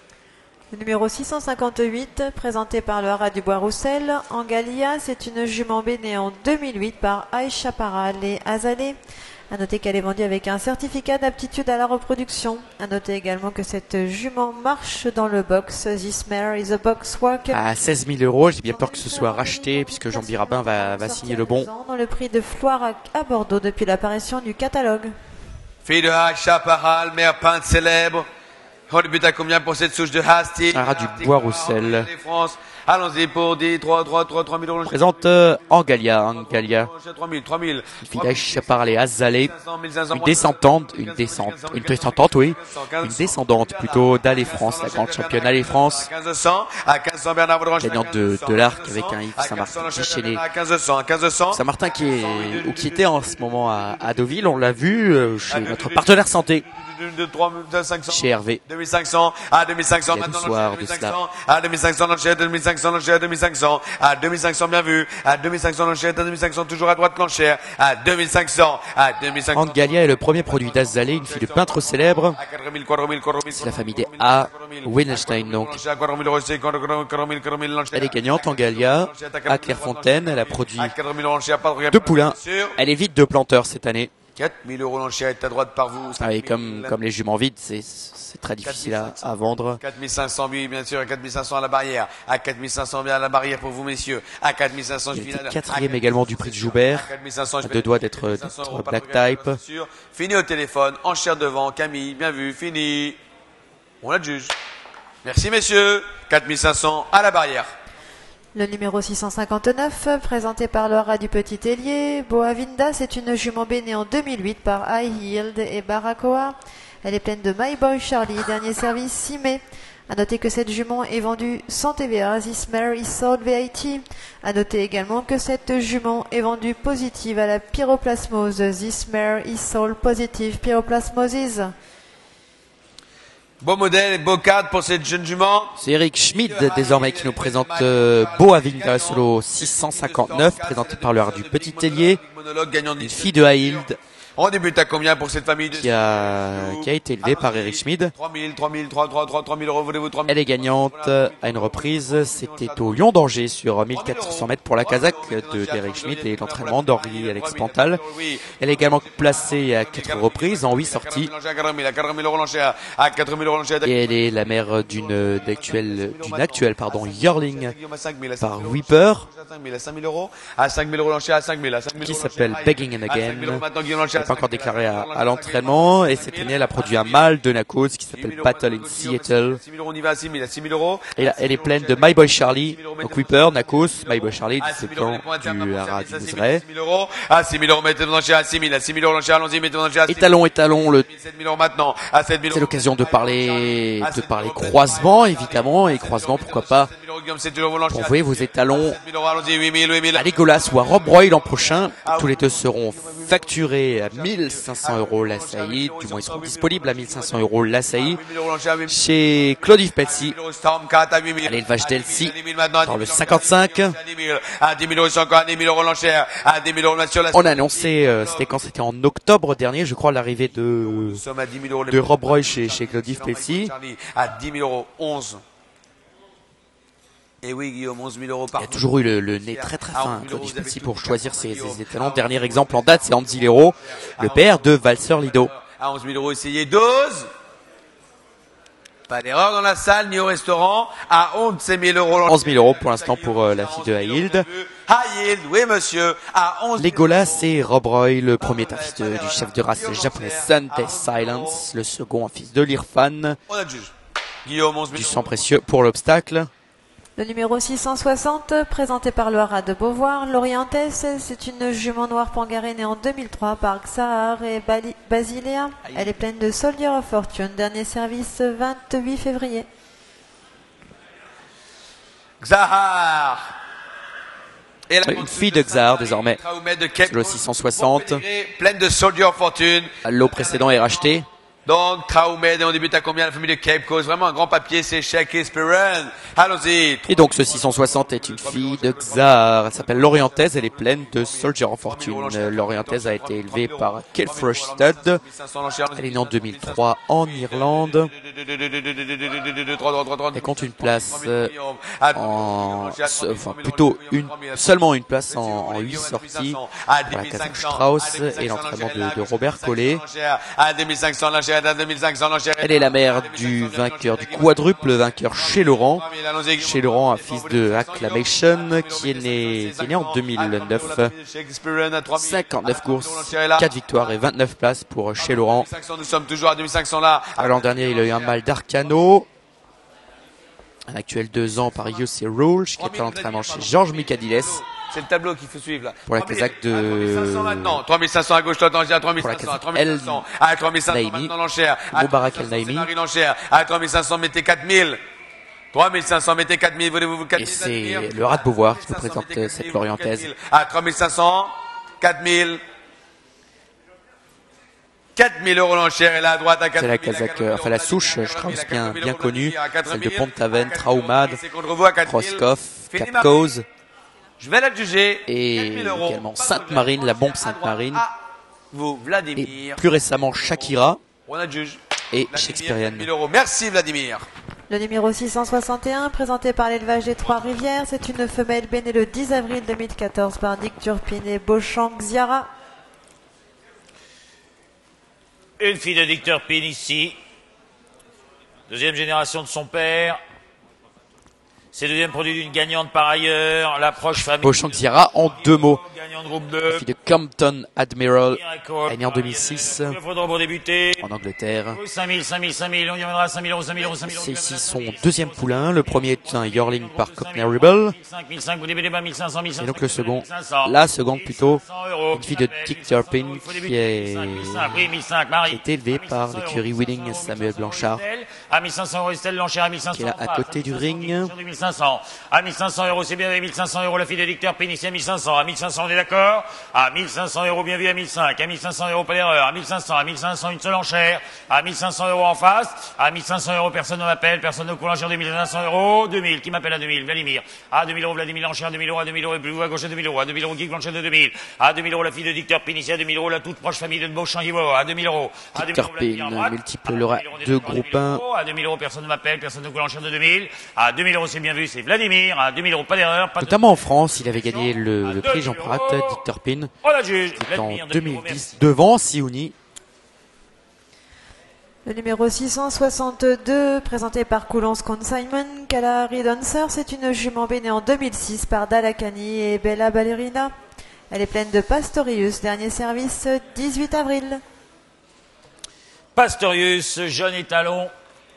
Le numéro six cent cinquante-huit, présenté par le haras du Bois-Roussel. Angalia, c'est une jument B née en deux mille huit par Aïcha Paral et Azaleh. À noter qu'elle est vendue avec un certificat d'aptitude à la reproduction. À noter également que cette jument marche dans le box. This mare is a box walker. À seize mille euros, j'ai bien peur que ce soit racheté puisque Jean Birabin va, va signer le bon. Dans le prix de Floirac à Bordeaux depuis l'apparition du catalogue. Fille de Aïcha Paral, mère peinte célèbre. On débute à combien pour cette souche de Hasti? Haras du Bois-Roussel. Allons-y pour dix, trois, trois, trois, trois mille euros. Présente euh, Angalia, Angalia, trois mille, trois mille. une fille d'Aïcha Paral et Azaleh, une descendante, une descendante, une descendante, oui, une descendante plutôt d'Allez France, la grande championne Allez France, quinze cents, à quinze cents Bernard Vaudrange. gagnante de, de l'arc avec un Yves Saint-Martin déchaîné. À quinze cents, à quinze cents. Saint-Martin qui est, ou qui était en ce moment à, à Deauville, on l'a vu euh, chez notre partenaire santé, De trois mille cinq cents. chez Hervé. deux mille cinq cents, à deux mille cinq cents, Il y a deux maintenant, soirs deux mille de cinq cela. cents, à deux mille cinq cents, l'enchère, deux mille cinq cents, l'enchère, deux mille cinq cents, à deux mille cinq cents, bien vu, à deux mille cinq cents, l'enchère, à deux mille cinq cents, toujours à droite, l'enchère, à deux mille cinq cents, à deux mille cinq cents. Angalia est le premier produit d'Azaleh, une fille de peintre célèbre. À quatre mille, quatre mille, quatre mille. C'est la famille des A, Wittgenstein donc. À quatre mille euros, c'est quatre mille, quatre mille, quatre mille, l'enchère. Elle est gagnante, Angalia, à Clairefontaine. Elle a produit À quatre mille euros, l'enchère, pas de regret. deux poulains. Sûr. Elle est vide de planteurs cette année. quatre mille euros, l'enchère est à droite par vous. Ah, et comme, comme les juments vides, c'est, c'est très difficile à, à vendre. quatre mille cinq cents, oui, bien sûr, à quatre mille cinq cents à la barrière. À quatre mille cinq cents, bien à la barrière pour vous, messieurs. À quatre mille cinq cents, je Il finis était là. quatrième également du prix de Joubert, À quatre mille cinq cents, je à fais deux doigts d'être, quatre mille cinq cents d'être euros, pas black de regret, type. bien sûr. Fini au téléphone, enchère devant, Camille, bien vu, fini. On la juge. Merci, messieurs. quatre mille cinq cents à la barrière. Le numéro six cent cinquante-neuf, présenté par le haras du Petit Hélier. Boavinda, c'est une jument B née en deux mille huit par High Yield et Baracoa. Elle est pleine de My Boy Charlie, dernier service six mai. À noter que cette jument est vendue sans T V A, This mare is sold V I T. À noter également que cette jument est vendue positive à la pyroplasmose, This mare is sold positive pyroplasmosis. Beau modèle et beau cadre pour cette jeune jument. C'est Eric Schmid désormais qui nous présente euh, Boavinda solo six cent cinquante-neuf, présenté par le haras du Petit Hélier, Monologue gagnant une fille de Haïld On débute à combien pour cette famille de... qui a, qui a été élevée par Eric Schmid. trois mille, trois mille, trois, trois, trois, trois mille euros, voulez-vous trois mille? Elle est gagnante à une reprise, c'était au Lion d'Angers sur mille quatre cents mètres pour la Kazakh de Derek Schmidt et l'entraînement d'Henri Alex Pantal. Elle est également placée à quatre reprises en huit sorties. Et elle est la mère d'une actuelle, d'une actuelle, pardon, yearling par Whipper, à cinq mille euros, à cinq mille euros l'enchère, à cinq mille, à cinq mille qui euros s'appelle l'enchère. Begging and À cinq mille euros Again. maintenant, Guillaume l'enchère, pas encore déclarée à, à l'entraînement. Et cette année, elle a produit un mâle de Nakos qui s'appelle Battle in Seattle. Et là, elle est pleine de My Boy Charlie, donc Whipper, Nakos, My Boy Charlie, dix-sept ans, du Haras du Mouzeret. À six mille euros, mettez vos enchères à six mille, à six mille euros l'enchère, allons-y, mettez vos enchères à six mille. Étalon, étalon, le... sept mille euros maintenant, à sept mille euros. C'est l'occasion de parler, de parler croisement, évidemment, et croisement, pourquoi pas, pour envoyer vos étalons à Legolas ou à Rob Roy l'an prochain. Tous les deux seront facturés à mille cinq cents euros la saillie, du moins ils seront disponibles à mille cinq cents euros la saillie, chez Claude-Yves Petsy, à l'élevage d'Elsie, dans le cinquante-cinq. On a annoncé, euh, c'était quand c'était en octobre dernier, je crois, l'arrivée de, de Rob Roy chez, chez Claude-Yves Petsy. À dix mille euros, onze. Et oui, Guillaume, onze mille euros par. Il y a toujours eu le, le nez très très fin, Claude-Yves Petsy, pour choisir ses, ses étalons. Dernier exemple en date, c'est Andy Lero, le père de Valser Lido. À onze mille euros, essayez douze. Pas d'erreur dans la salle, ni au restaurant. À onze mille euros. onze mille euros pour l'instant pour euh, la fille de Haïld. Haïld, oui monsieur. À onze. Legolas et Rob Roy, le premier est un fils de, du chef de race japonais Sunday Silence, le second un fils de l'Irfan. On a le juge. Guillaume, onze mille du sang précieux pour l'obstacle. Le numéro six cent soixante, présenté par le Haras de Beauvoir, l'Orientesse, c'est une jument noire pangarée née en deux mille trois par Xahar et Bali Basilea. Elle est pleine de Soldier of Fortune, dernier service vingt-huit février. Xahar. Et une fille de Xahar désormais, c'est le six cent soixante. Pleine de Soldier of Fortune. L'eau précédent est racheté. Donc, Traoumed, et on débute à combien? La famille de Cape Coast, vraiment un grand papier, c'est Shaq Spiran. Allons-y. Et donc, ce six cent soixante est une fille de Xahar. Elle s'appelle l'Orientaise, elle est pleine de Soldier of Fortune. L'Orientaise a été élevée par Kelfrush Stud. Elle est née en deux mille trois en Irlande. Elle compte une place en, enfin, plutôt une, seulement une place en, en huit sorties pour la Kazakh Strauss et l'entraînement de, de Robert Collet. Elle est la mère du vainqueur du quadruple, vainqueur chez Laurent. Chez Laurent, un fils de Acclamation qui est né, qui est né en deux mille neuf. cinquante-neuf courses, quatre victoires et vingt-neuf places pour chez Laurent. Nous sommes toujours à deux mille cinq cents là. L'an dernier, il a eu un mâle d'Arcano. Un actuel deux ans par Yossi Rouge qui est en entraînement chez Georges Mikadiles. C'est le tableau qu'il faut suivre là. Pour la Kazakh de... trois mille cinq cents maintenant. trois mille cinq cents à gauche, toi, à trois mille cinq cents. À trois mille cinq cents. À trois mille cinq cents maintenant l'enchère. Moubarak El Naimi. À trois mille cinq cents, mettez quatre mille. trois mille cinq cents, mettez quatre mille. Voulez-vous quatre mille? Et c'est le Haras de Beauvoir qui vous présente cette Lorientaise. À trois mille cinq cents, quatre mille. quatre mille euros l'enchère et là à droite à quatre mille. C'est la Kazakh, euh, enfin la souche, je trouve bien, bien connue. Celle de Pont-Aven, Traumad, Kroskov, Capcose. Je vais la juger. Et également Sainte-Marine, la bombe Sainte-Marine. Vous, Vladimir. Et plus récemment Shakira. On a juge. Et Shakespearean. Merci Vladimir. Le numéro six cent soixante et un, présenté par l'élevage des Trois-Rivières, c'est une femelle née le dix avril deux mille quatorze par Dick Turpin et Beauchamp Xiara. Une fille de Dick Turpin ici. Deuxième génération de son père. C'est le deuxième produit d'une gagnante par ailleurs. L'approche famille. Beauchamp Xiara en deux mots. Gagnant de groupe deux. La fille de Compton Admiral. Elle est née en deux mille six. Il faudra pour débuter. En Angleterre. cinq mille, cinq mille, cinq mille. On y reviendra à cinq mille euros, cinq mille euros, cinq mille euros. C'est ici son deuxième poulain. Le premier est un Yearling par Cockney Rebel. Et donc le second, la seconde plutôt, une fille de Dick Turpin qui est, qui est élevée par l'écurie Winning Samuel Blanchard. À mille cinq cents euros, Estelle Blanchard, à mille cinq cents. Qui est là à côté du ring. À mille cinq cents euros, c'est bien, à mille cinq cents euros, la fille de Dick Turpin ici à mille cinq cents. À mille cinq cents, on est d'accord? À mille cinq cents euros, bien vu, à mille cinq cents. À mille cinq cents euros, pas d'erreur. À mille cinq cents, à mille cinq cents, une seule enchère. À mille cinq cents euros en face. À mille cinq cents euros, personne ne m'appelle. Personne ne coule enchère. deux mille cinq cents euros. deux mille. Qui m'appelle à deux mille? Vladimir. À deux mille euros, Vladimir enchère. deux mille euros, à deux mille euros. Et plus vous à gauche à deux mille euros. À deux mille euros, Guy Blanchard de deux mille. À deux mille euros, la fille de Dick Turpin ici. À deux mille euros, la toute proche famille de Beauchamp Yivo. À deux mille euros. Dick Turpin, multiple Laura, deux groupes un. À deux mille euros, personne ne m'appelle. Personne ne coule enchère de deux mille. À deux mille euros, c'est bien vu, c'est Vladimir. À deux mille euros, pas d'erreur. Notamment en France, il avait gagné le, le prix Jean Prat, Dick Turpin. En deux mille dix, devant Siouni. Le numéro six cent soixante-deux, présenté par Coulon's Consignment, Kalahari Dancer, c'est une jument née en deux mille six par Dalakani et Bella Ballerina. Elle est pleine de Pastorius. Dernier service, dix-huit avril. Pastorius, jeune étalon.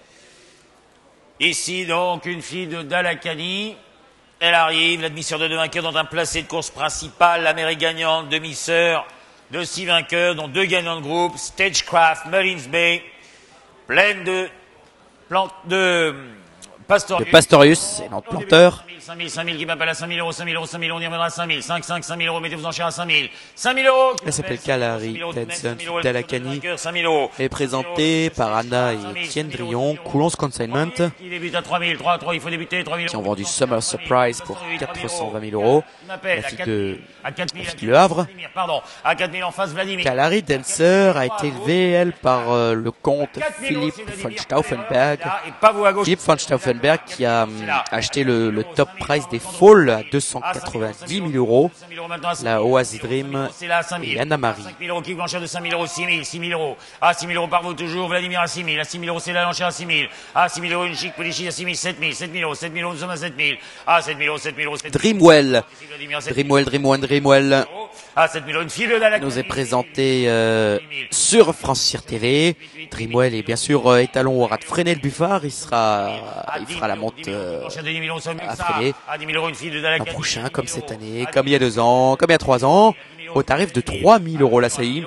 Ici, donc, une fille de Dalakani. Elle arrive, la demi-sœur de deux vainqueurs dans un placé de course principale. La mère est gagnante, demi-sœur de six vainqueurs, dont deux gagnants de groupe. Stagecraft, Mullins Bay. Pleine de plantes de Pastorius. De Pastorius, et non de planteur. cinq mille, cinq mille qui m'appelle à cinq mille euros, cinq mille euros, cinq mille, on y reviendra à cinq mille, cinq, cinq, cinq mille euros, mettez-vous en chair à cinq mille, cinq mille euros. Elle s'appelle Kalari Tenson Dalakani. Elle est présentée par Anna et Etienne Drion, Coulon's Consignment, Qui débute à trois mille, trois, trois, il faut débuter, trois mille qui ont euros. vendu Summer Surprise pour quatre cent vingt mille euros. La fille de, la fille de Le Havre. Pardon, à quatre mille en face, Vladimir. Kalari Dancer a été élevée, elle, par euh, le comte Philippe von Stauffenberg. Philippe von Stauffenberg qui a hum, acheté le, le top price des Falls à deux cent quatre-vingt-dix mille euros. La Oasis Dream et Anna Marie. cinq mille euros qui l'enchère de cinq mille euros, six mille, six mille euros. À six mille euros par vous toujours, Vladimir à six mille. À six mille euros, c'est la l'enchère à six mille. À six mille euros, une chic polichie à six mille, sept mille, sept mille euros, sept mille euros, nous sommes à sept mille. À sept mille euros, sept mille euros, Dreamwell. Dreamwell, Dreamwell, Dreamwell. À sept mille euros, une fille de la nous est présenté euh, sur France Cyr T V. Dreamwell est bien sûr euh, étalon au rat de Fresnay le Buffard. Il sera, il fera la monte euh, à Fresnay l'an prochain, comme cette année, comme il y a deux ans, comme il y a trois ans, au tarif de trois mille euros la saillie.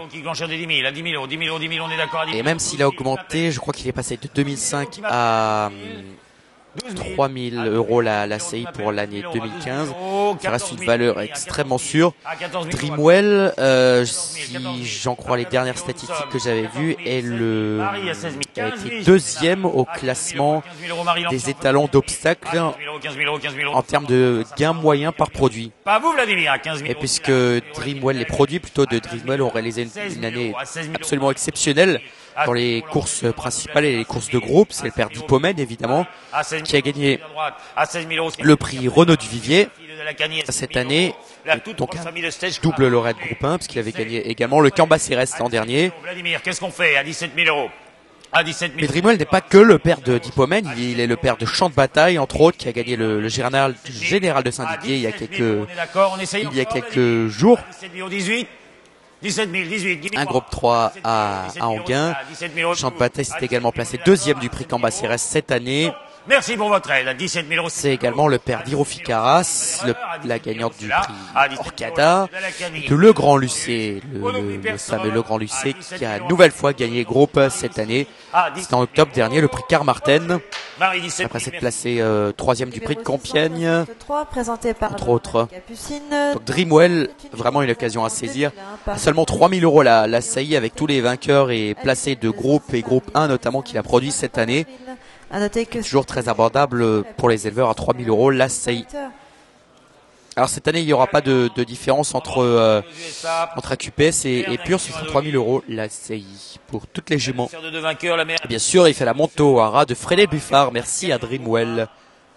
Et même s'il a augmenté, je crois qu'il est passé de deux mille cinq à trois mille euros la, la C I pour l'année deux mille quinze. Ça reste une valeur extrêmement sûre. Dreamwell, euh, si j'en crois les dernières statistiques que j'avais vues, est le, a été deuxième au classement des étalons d'obstacles en termes de gains moyens par produit. Et puisque Dreamwell, les produits plutôt de Dreamwell ont réalisé une, une année absolument exceptionnelle dans les courses principales et les courses de groupe, c'est le père d'Hippomène évidemment, qui a gagné le prix Renaud du Vivier cette année, donc un double lauréat de groupe un, parce qu'il avait gagné également le Cambacérès l'an dernier. Qu'est-ce qu'on fait à dix-sept mille euros? Mais Dreamwell n'est pas que le père de d'Hippomène, il est le père de Champ de Bataille, entre autres, qui a gagné le, le général, général de Saint-Didier il y a quelques, il y a quelques jours. Un groupe trois à, à Anguin. Champ de Bataille s'est également placé deuxième du prix Cambacérès cette année. Merci pour votre aide. À dix-sept mille euros. C'est également le père d'Hiro Ficaras, le, la gagnante du prix Orcada, de Le Grand Lucé, le, le, le fameux Le Grand Lucé qui a une nouvelle fois gagné groupe cette année. C'était en octobre dernier, le prix Carmarten. Après s'être placé euh, troisième du prix de Compiègne, entre autres. Donc Dreamwell, vraiment une occasion à saisir. À seulement trois mille euros la, la saillie avec tous les vainqueurs et placés de groupe et groupe un notamment qu'il a produit cette année. Toujours très abordable pour les éleveurs à trois mille euros la saillie. Alors cette année il n'y aura pas de, de différence entre euh, entre A Q P S et, et Pure, ce sera trois mille euros la saillie pour toutes les juments. Et bien sûr il fait la montée au haras de Fresnay Buffard. Merci à Dreamwell.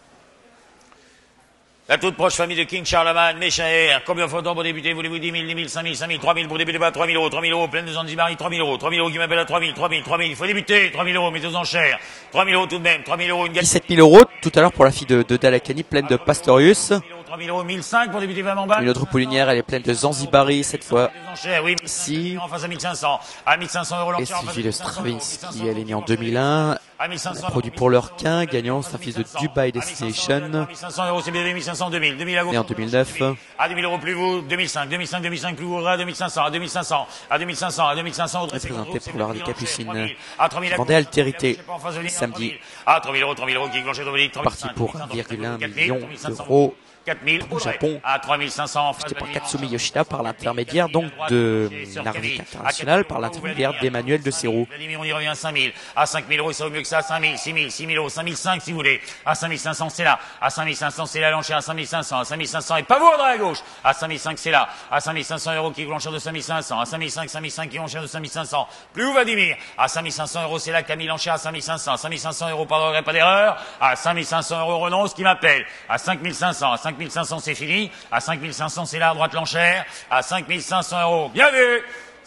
La toute proche famille de King Charlemagne, Méchaer. Combien faut-on pour débuter? Voulez-vous dix mille, dix mille, cinq mille, cinq mille, trois mille pour débuter? Pas trois mille euros, trois mille euros, pleine de Zanzibari, trois mille euros, trois mille euros qui m'appelle à trois mille, trois mille, trois mille. Il faut débuter, trois mille euros, mettez aux enchères. trois mille euros tout de même, trois mille euros, une gagne. dix-sept mille euros tout à l'heure pour la fille de, de Dalakani, pleine de Pastorius. trois mille euros, mille cinq pour débuter vraiment bas. Une autre poulinière, elle est pleine de Zanzibari cette fois. Oui, si. En face à mille cinq cents. À mille cinq cents euros l'enchère. Et Sylvie de Stravinsky, elle est née en deux mille un. Elle a produit pour leur quin, gagnant, c'est un fils de Dubai Destination. mille cinq cents euros, c'est bien mille cinq cents, deux mille, deux mille à gauche. Né en deux mille neuf. À deux mille euros plus vous, deux mille cinq, deux mille cinq, deux mille cinq plus vous, à deux mille cinq cents, à deux mille cinq cents, à deux mille cinq cents, à deux mille cinq cents. Représenté pour l'art des Capucines. Vendée Altérité, samedi. À trois mille euros, trois mille euros, qui clochait d'Obélix. Parti pour un virgule un million d'euros. quatre mille au Japon, à trois mille cinq cents, acheté par Katsumi Yoshida par l'intermédiaire donc de Narvik International, par l'intermédiaire d'Emmanuel de Serroux. On y revient à cinq mille, à cinq mille euros, ça vaut mieux que ça, cinq mille, six mille, six mille euros, cinq mille cinq si vous voulez, à cinq mille cinq cents c'est là, à cinq mille cinq cents c'est là l'enchère, à cinq mille cinq cents, à cinq mille cinq cents et pas vous à gauche, à cinq mille cinq c'est là, à cinq mille cinq cents euros qui l'enchère de cinq mille cinq cents, à cinq mille cinq, cinq mille cinq qui l'enchère de cinq mille cinq cents, plus où Vladimir, à cinq mille cinq cents euros c'est là Camille l'enchère à cinq mille cinq cents, à cinq mille cinq cents euros pas de regret, pas d'erreur, à cinq mille cinq cents euros renonce qui m'appelle, à cinq mille cinq cents, à cinq mille cinq cents c'est fini. À cinq mille cinq cents, c'est là, à droite l'enchère. À cinq mille cinq cents euros. Bien vu!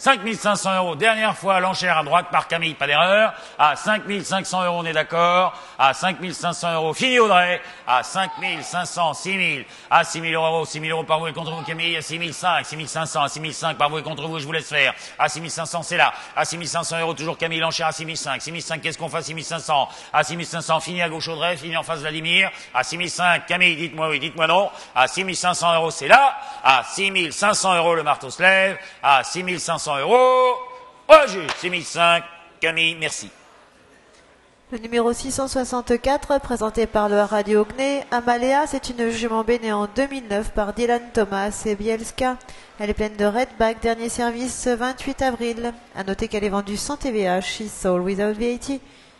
cinq mille cinq cents euros. Dernière fois, l'enchère à droite par Camille, pas d'erreur. À cinq mille cinq cents euros, on est d'accord. À cinq mille cinq cents euros, fini Audrey. À cinq mille cinq cents, six mille. À six mille euros, six mille euros par vous et contre vous Camille. À six mille cinq, six mille cinq cents, à six mille cinq par vous et contre vous, je vous laisse faire. À six mille cinq cents, c'est là. À six mille cinq cents euros, toujours Camille, l'enchère à six mille cinq. six mille cinq, qu'est-ce qu'on fait à six mille cinq cents? À six mille cinq cents, fini à gauche Audrey, fini en face Vladimir. À six mille cinq, Camille, dites-moi oui, dites-moi non. À six mille cinq cents euros, c'est là. À six mille cinq cents euros, le marteau se lève. À six mille cinq cents euros, oh, juste six mille cinq, Camille, merci. Le numéro six cent soixante-quatre, présenté par le Radio Ognet, Amalea, c'est une jument B née en deux mille neuf par Dylan Thomas et Bielska. Elle est pleine de redback, dernier service vingt-huit avril. À noter qu'elle est vendue sans T V H, she's sold without V A T.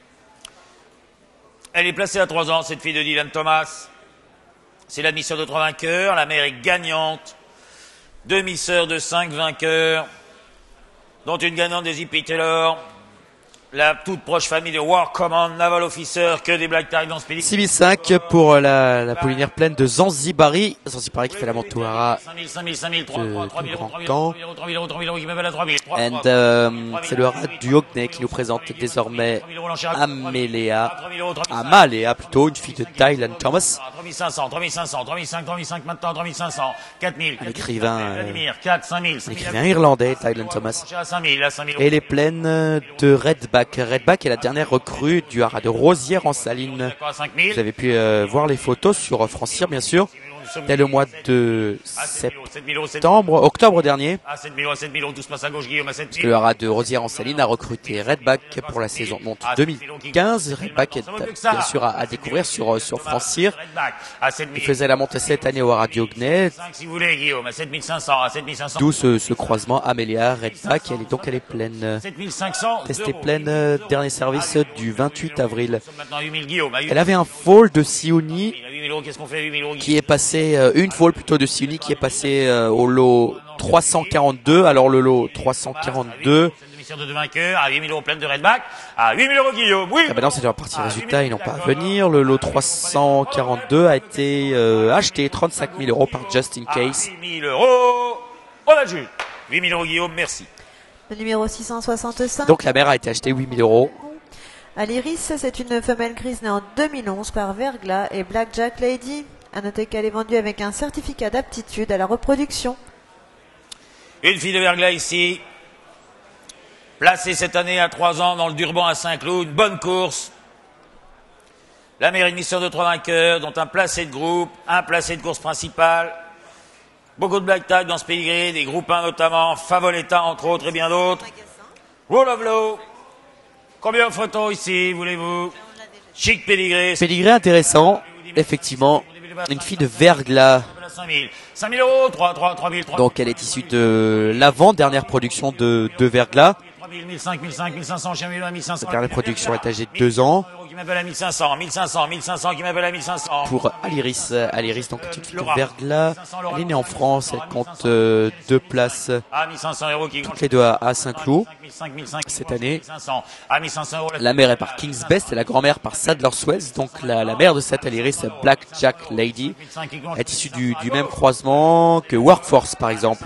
Elle est placée à trois ans, cette fille de Dylan Thomas. C'est l'admission de trois vainqueurs, la mère est gagnante. Demi-sœur de cinq vainqueurs, dont une gagnante des Hippie Taylor. La toute proche famille de War Command, Naval Officer, que des black tags dans ce pays. six mille cinq pour la, la pollinière pleine de Zanzibari. Zanzibari qui fait la Montouara de grand temps. And um, c'est le haras du Ognet qui nous présente désormais Améléa, Amalea plutôt, une fille de Dylan Thomas. trois mille cinq cents, trois mille cinq cents, trois mille cinq cents, trois mille cinq cents maintenant, trois mille cinq cents, quatre mille. Un écrivain, euh, quatre, cinq mille, un écrivain irlandais, Dylan Thomas. Et les plaines de Redback. Redback est la dernière recrue du haras de Rosières en Saline. Vous avez pu euh, voir les photos sur France Cyr, bien sûr. Dès le mois de septembre, octobre dernier, le haras de Rosières en Saline a recruté Redback pour la saison monte deux mille quinze. Redback est bien sûr à, à découvrir sur, sur France Cyr. Il faisait la montée cette année au haras du Ognet. D'où ce, ce croisement Améléa Redback. Elle est donc elle est pleine, testée pleine, dernier service du vingt-huit avril. Elle avait un fall de Sioni qui est passé, euh, une fall plutôt de Sioni qui est passé euh, au lot trois cent quarante-deux. Alors le lot trois cent quarante-deux. De deux vainqueurs à huit mille euros pleine de Redback, à huit mille euros Guillaume, oui. Ah bah non, c'est la partie résultat, ils n'ont pas à venir. Le lot trois cent quarante-deux a été euh, acheté trente-cinq mille euros par Just in Case. huit mille euros, on a juste huit mille euros Guillaume, merci. Le numéro six cent soixante-cinq. Donc la mère a été achetée huit mille euros. À l'Iris, c'est une femelle grise née en deux mille onze par Verglas et Blackjack Lady. À noter qu'elle est vendue avec un certificat d'aptitude à la reproduction. Une fille de Verglas ici, placée cette année à trois ans dans le Durban à Saint-Cloud, une bonne course. La mère est une mission de trois vainqueurs, dont un placé de groupe, un placé de course principale. Beaucoup de black tag dans ce pédigré, des groupes un notamment, Favoletta entre autres et bien d'autres. Roll of Low. Combien de photos ici, voulez-vous? Chic pédigré. Pédigré intéressant, effectivement. Une fille de Verglas. cinq mille euros, trois, trois, trois mille. Donc elle est issue de l'avant-dernière production de, de Verglas. mille cinq, mille cinq, mille cinq cents, mille cinq cents. La dernière production est âgée de deux ans. Qui m'appelle à mille cinq cents, mille cinq cents, mille cinq cents, qui m'appelle à mille cinq cents. Pour Aliris, Aliris, donc une fille de Verglas. Elle est née en France, elle compte euh, deux places. Toutes les deux à, à Saint-Cloud cette année. La mère est par King's Best et la grand-mère par Sadler's Wells. Donc la, la mère de cette Aliris, Blackjack Lady, est issue du, du même croisement que Workforce par exemple.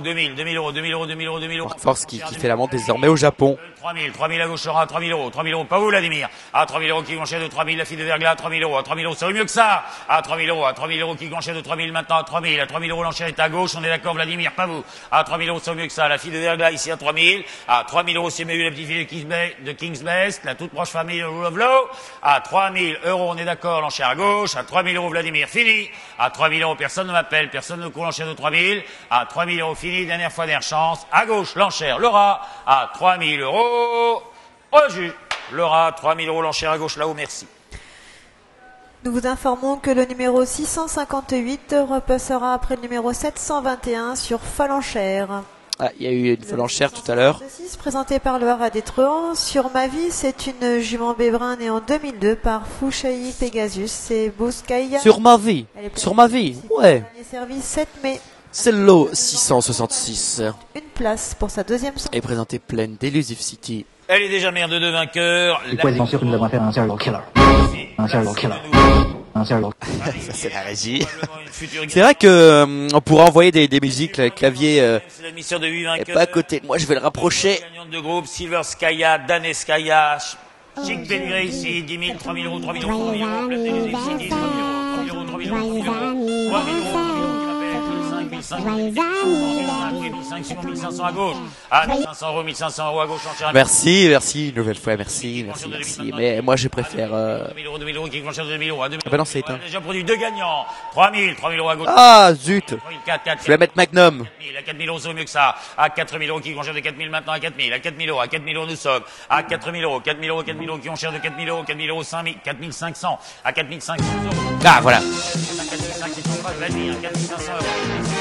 Workforce qui, qui fait la monte désormais au Japon. trois mille, trois mille à gauche, à trois mille euros, trois mille euros, pas vous Vladimir, à trois mille euros qui ganchait de trois mille, la fille de Verglas à trois mille euros, à trois mille euros, ça vaut mieux que ça, à trois mille euros, à trois mille euros qui ganchait de trois mille maintenant à trois mille, à trois mille euros l'enchère est à gauche, on est d'accord Vladimir, pas vous, à trois mille euros ça vaut mieux que ça, la fille de Verglas ici à trois mille, à trois mille euros c'est mieux la petite fille de King's Best, la toute proche famille de Rule of Law, à trois mille euros on est d'accord l'enchère à gauche, à trois mille euros Vladimir fini, à trois mille euros personne ne m'appelle, personne ne court l'enchère de trois mille, à trois mille euros fini, dernière fois dernière chance, à gauche l'enchère Laura, à trois mille euros. Oh, juge. Laura, trois mille euros l'enchère à gauche là-haut, merci. Nous vous informons que le numéro six cent cinquante-huit repassera après le numéro sept cent vingt et un sur Falenchère. Ah, il y a eu une Falenchère tout à l'heure. Présenté par le haras des Truands. Sur Ma Vie, c'est une jument bébrun née en deux mille deux par Fouchaï Pegasus. C'est Bouskaïa. Sur Ma Vie. Sur Ma Vie, ouais. Service sept mai. C'est le lot six cent soixante-six. Une place pour sa deuxième sortie. Et présentée pleine d'Elusive City. Elle est déjà mère de deux vainqueurs. Il faut être bien sûr que nous avons affaire à un serial killer. Un serial killer. Un Ça c'est la régie. C'est vrai que euh, on pourrait envoyer des, des musiques, le clavier euh, est pas à côté de moi, je vais le rapprocher. Gagnante de groupe, Silver Skaya, Daneskaya, Chic Belgré ici, dix mille, trois mille euros, trois mille euros, trois mille euros, Pleine des Musiques, trois mille euros, trois mille euros, trois mille euros, trois mille euros, mille cinq, mille cinq, mille cinq cents à gauche. Ah, mille cinq cents euros, mille cinq cents euros à gauche. Merci, merci, une nouvelle fois, merci, merci, merci. Mais moi, je préfère, euh... deux mille euros, deux mille euros, qui cher de deux mille euros. Ah ben non, c'est éteint. Déjà produit deux gagnants. trois mille, trois mille euros à gauche. Ah, zut. Je vais mettre Magnum. À quatre mille euros, c'est mieux que ça. À quatre mille euros, qui cher de quatre mille maintenant à quatre mille. À quatre mille euros, à quatre mille euros, nous sommes. À quatre mille euros, quatre mille euros, quatre mille euros, qui cher de quatre mille euros, quatre mille euros, cinq mille, quatre mille cinq cents. À quatre mille cinq cents euros. Ah, voilà. quatre mille cinq cents euros.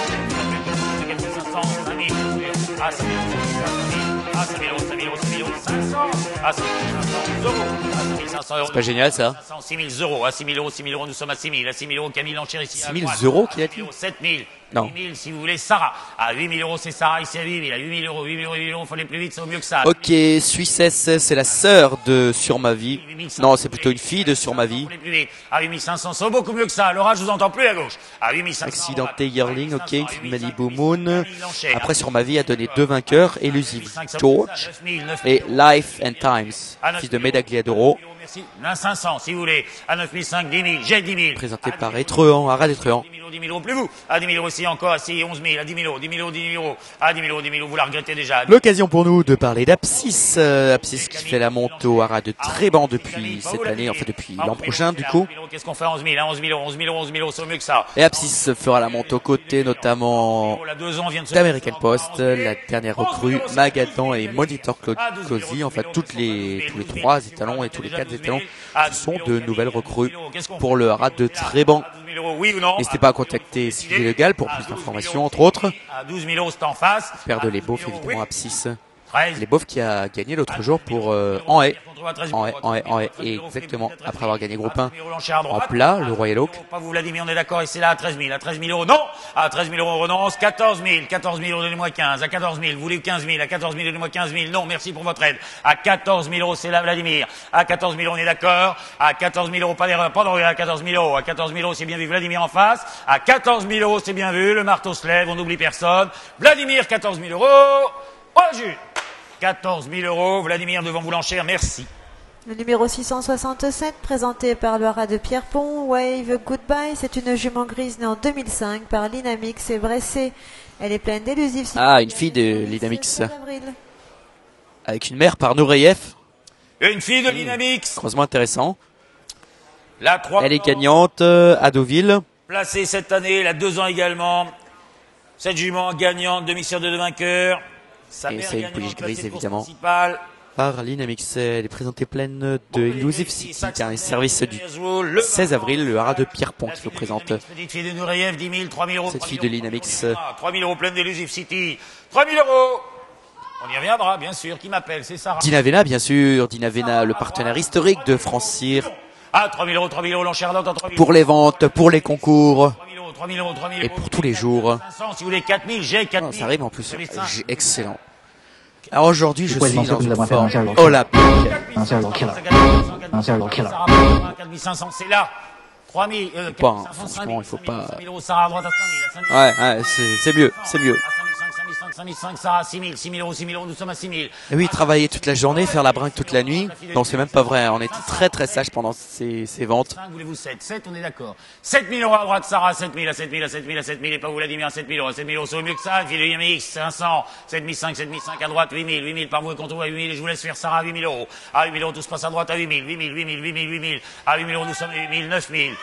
quatre mille cinq cents, cinq mille, à cinq mille euros, à cinq mille euros, cinq mille euros, cinq mille euros, cinq cents, à cinq mille cinq cents euros, à cinq mille cinq cents euros. C'est pas génial ça. six mille euros, à six mille euros, six mille euros, nous sommes à six mille, à six mille euros, Camille Lancher ici. six mille euros qu'il a dit. sept mille. Non. huit mille si vous voulez, Sarah. À huit mille euros, c'est Sarah ici à huit mille. À huit mille euros, huit mille euros, huit mille euros, faut aller plus vite, c'est au mieux que ça. Ok, Suissesse, c'est la sœur de Sur ma vie. Non, c'est plutôt une fille de Sur ma vie. À huit mille cinq cents, c'est beaucoup mieux que ça. Laura, je vous entends plus à gauche. À huit mille cinq cents. Accidenté Yearling, ok. Malibu Moon. Après, Sur ma vie a donné deux vainqueurs, Elusive George et Life and Times, fils de Medagliadoro. Merci. cinq cents, si vous voulez. À neuf mille cinq, dix mille, j'ai dix mille. Présenté par Etrehan, Arad Etrehan. dix mille euros, plus vous. À dix mille euros aussi encore, à onze mille, à dix mille euros, dix mille euros, dix mille euros. À dix mille euros, dix mille euros, vous la regrettez déjà. L'occasion pour nous de parler d'Apsis. Euh, Apsis qui fait la montée au Haras de Treban depuis cette année, enfin depuis l'an prochain du coup. Qu'est-ce qu'on fait à onze mille, à onze mille euros, onze mille euros, onze mille euros, c'est mieux que ça. Et Apsis fera la montée aux côtés notamment d'American Post, la dernière recrue, Magadan et Monitor Cozy, enfin toutes les, tous les trois étalons et tous les quatre étalons sont de nouvelles recrues pour le Haras de Treban. N'hésitez pas à contacter Sylvie Legal pour plus d'informations, entre autres. À douze mille euros, c'est en face. Père de Les Beaufs, évidemment, Apsis. Les Beaufs qui a gagné l'autre jour pour euh, en haie. En haie, en haie, en haie. Et exactement, après avoir gagné groupe un en plat, le Royal Oak. Pas vous, Vladimir, on est d'accord, et c'est là à treize mille. À treize mille euros, non. À treize mille euros, on renonce. quatorze mille. quatorze mille euros, donnez-moi quinze. À quatorze mille, vous voulez quinze mille. À quatorze mille, donnez-moi quinze mille. Non, merci pour votre aide. À quatorze mille euros, c'est là, Vladimir. À quatorze mille, on est d'accord. À quatorze mille euros, pas d'erreur, pas de regret. À quatorze mille euros. À quatorze mille euros, c'est bien vu, Vladimir en face. À quatorze mille euros, c'est bien vu. Le marteau se lève, on n'oublie personne. Vladimir, quatorze mille euros. Oh, Jules. quatorze mille euros, Vladimir devant Boulanger, merci. Le numéro six cent soixante-sept, présenté par le Haras de Pierrepont, Wave Goodbye, c'est une jument grise née en deux mille cinq par Linamix et Bressé. Elle est pleine d'élusives. Ah, une fille de Linamix. Avec une mère par Noureyev. Une fille de Linamix. Croisement intéressant. La trois Elle est gagnante euh, à Deauville. Placée cette année, elle a deux ans également. Cette jument gagnante, demi-sœur de deux vainqueurs. Sa et c'est une pouliche grise évidemment. Principale. Par Linamix, elle est présentée pleine de Elusive City, qui est un service du seize avril, le Haras de Pierrepont qui vous présente Petite fille de Noureyev, dix mille, trois mille euros. Cette fille de Linamix. trois mille euros pleine d'Elusive City. trois mille euros. On y reviendra, bien sûr. Qui m'appelle? C'est Sarah. Dinavena, bien sûr. Dinavena, le partenaire historique de France Cyr. Ah, trois mille euros, trois mille euros, l'enchère dans trois mille. Pour les ventes, pour les concours. trois mille euros, trois mille euros. Et pour tous les jours. cinq cents, si vous voulez quatre mille, j'ai quatre mille. Non, ça arrive en plus. J'ai excellent. Alors aujourd'hui, je suis dans une forme olympique. Un serial killer. Un serial killer. quatre mille cinq cents, c'est là. trois mille, euh, pas, franchement, il faut pas. cinq mille euros, Sarah à droite à cinq mille. Ouais, ouais, c'est mieux, c'est mieux. cinq mille cinq, Sarah, six mille, six mille euros, six mille euros, nous sommes à six mille. Et oui, travailler toute la journée, faire la brinque toute la nuit. Non, c'est même pas vrai. On était très très sages pendant ces, ces ventes. Voulez-vous sept? sept, on est d'accord. sept mille euros à droite, Sarah, sept mille, à sept mille, à sept mille, à sept mille, et pas vous Vladimir, à sept mille euros, sept mille euros, c'est mieux que ça. Ville de Mix, cinq cents, sept mille cinq, sept mille cinq à droite, huit mille, huit mille par vous et contre vous à huit mille, et je vous laisse faire Sarah à huit mille euros. À huit mille euros, tout se passe à droite à huit mille, huit mille, huit mille, huit mille, huit mille. À huit mille euros, nous sommes à huit mille, neuf mille.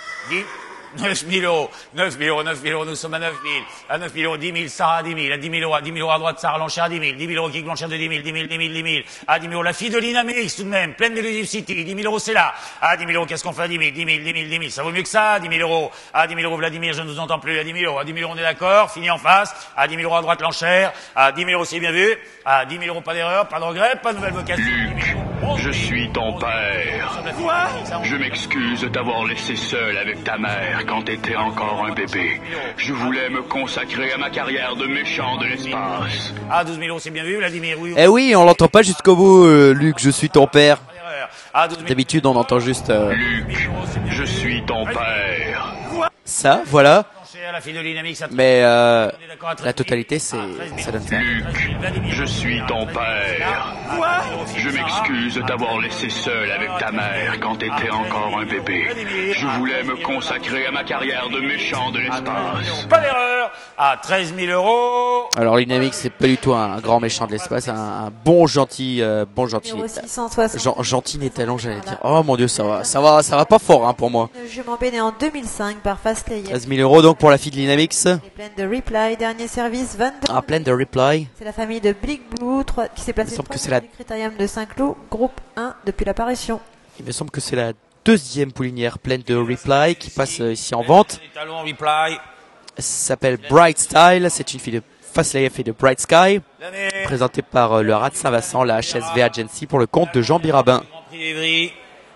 neuf mille euros, neuf mille euros, neuf mille euros, nous sommes à neuf mille, à neuf mille euros, dix mille, Sarah à dix mille, à dix mille euros, à dix mille euros à droite, Sarah Lancher à dix mille, dix mille euros, Kik Blanchard de dix mille, dix mille, dix mille, dix mille, à dix mille euros, la fille de Linamix, tout de même, pleine d'Elusive City, dix mille euros, c'est là, à dix mille euros, qu'est-ce qu'on fait à dix mille, dix mille, dix mille, dix mille, ça vaut mieux que ça, dix mille euros, à dix mille euros, Vladimir, je ne vous entends plus, à dix mille euros, à dix mille euros, on est d'accord, fini en face, à dix mille euros à droite, Lancher, à dix mille euros, c'est bien vu, à dix mille euros, pas d'erreur, pas de regret, pas de nouvelle vocation. Je suis ton père. Quoi? Je m'excuse de t'avoir laissé seul avec ta mère quand t'étais encore un bébé. Je voulais me consacrer à ma carrière de méchant de l'espace. Ah, douze mille euros, c'est bien vu, Vladimir, oui. Eh oui, on l'entend pas jusqu'au bout, euh, Luc, je suis ton père. D'habitude, on entend juste... Euh... Luc, je suis ton père. Ça, voilà. La fille de Dynamics, ça- Mais euh, la totalité, c'est ça donne ça. Luc, je suis ton père. Je m'excuse de t'avoir laissé seul avec ta mère quand t'étais encore un bébé. Je voulais me consacrer à ma carrière de méchant de l'espace. Pas d'erreur. À treize mille euros. Alors Dynamics, c'est pas du tout un grand méchant de l'espace, un, un bon gentil, euh, bon gentil, Numéro six cent soixante. gen- gentil étalon, j'allais dire. Oh mon Dieu, ça va, ça va, ça va pas fort hein, pour moi. Une jument B née en deux mille cinq par Fastley. treize mille euros donc pour la fille de Dynamics. Elle est pleine de reply. Dernier service, vingt-deux. Ah, pleine de reply. C'est la famille de Big Blue trois, qui s'est placée Il me semble que troisième c'est la- du critérium de Saint-Cloud, groupe un depuis l'apparition. Il me semble que c'est la deuxième poulinière pleine de reply qui passe euh, ici en vente. Les talons reply. Elle s'appelle Bright Style, c'est une fille de Fastley et de Bright Sky, présentée par euh, le Rat de Saint-Vincent, la H S V Agency pour le compte de Jean Birabin. Prix d'Evry.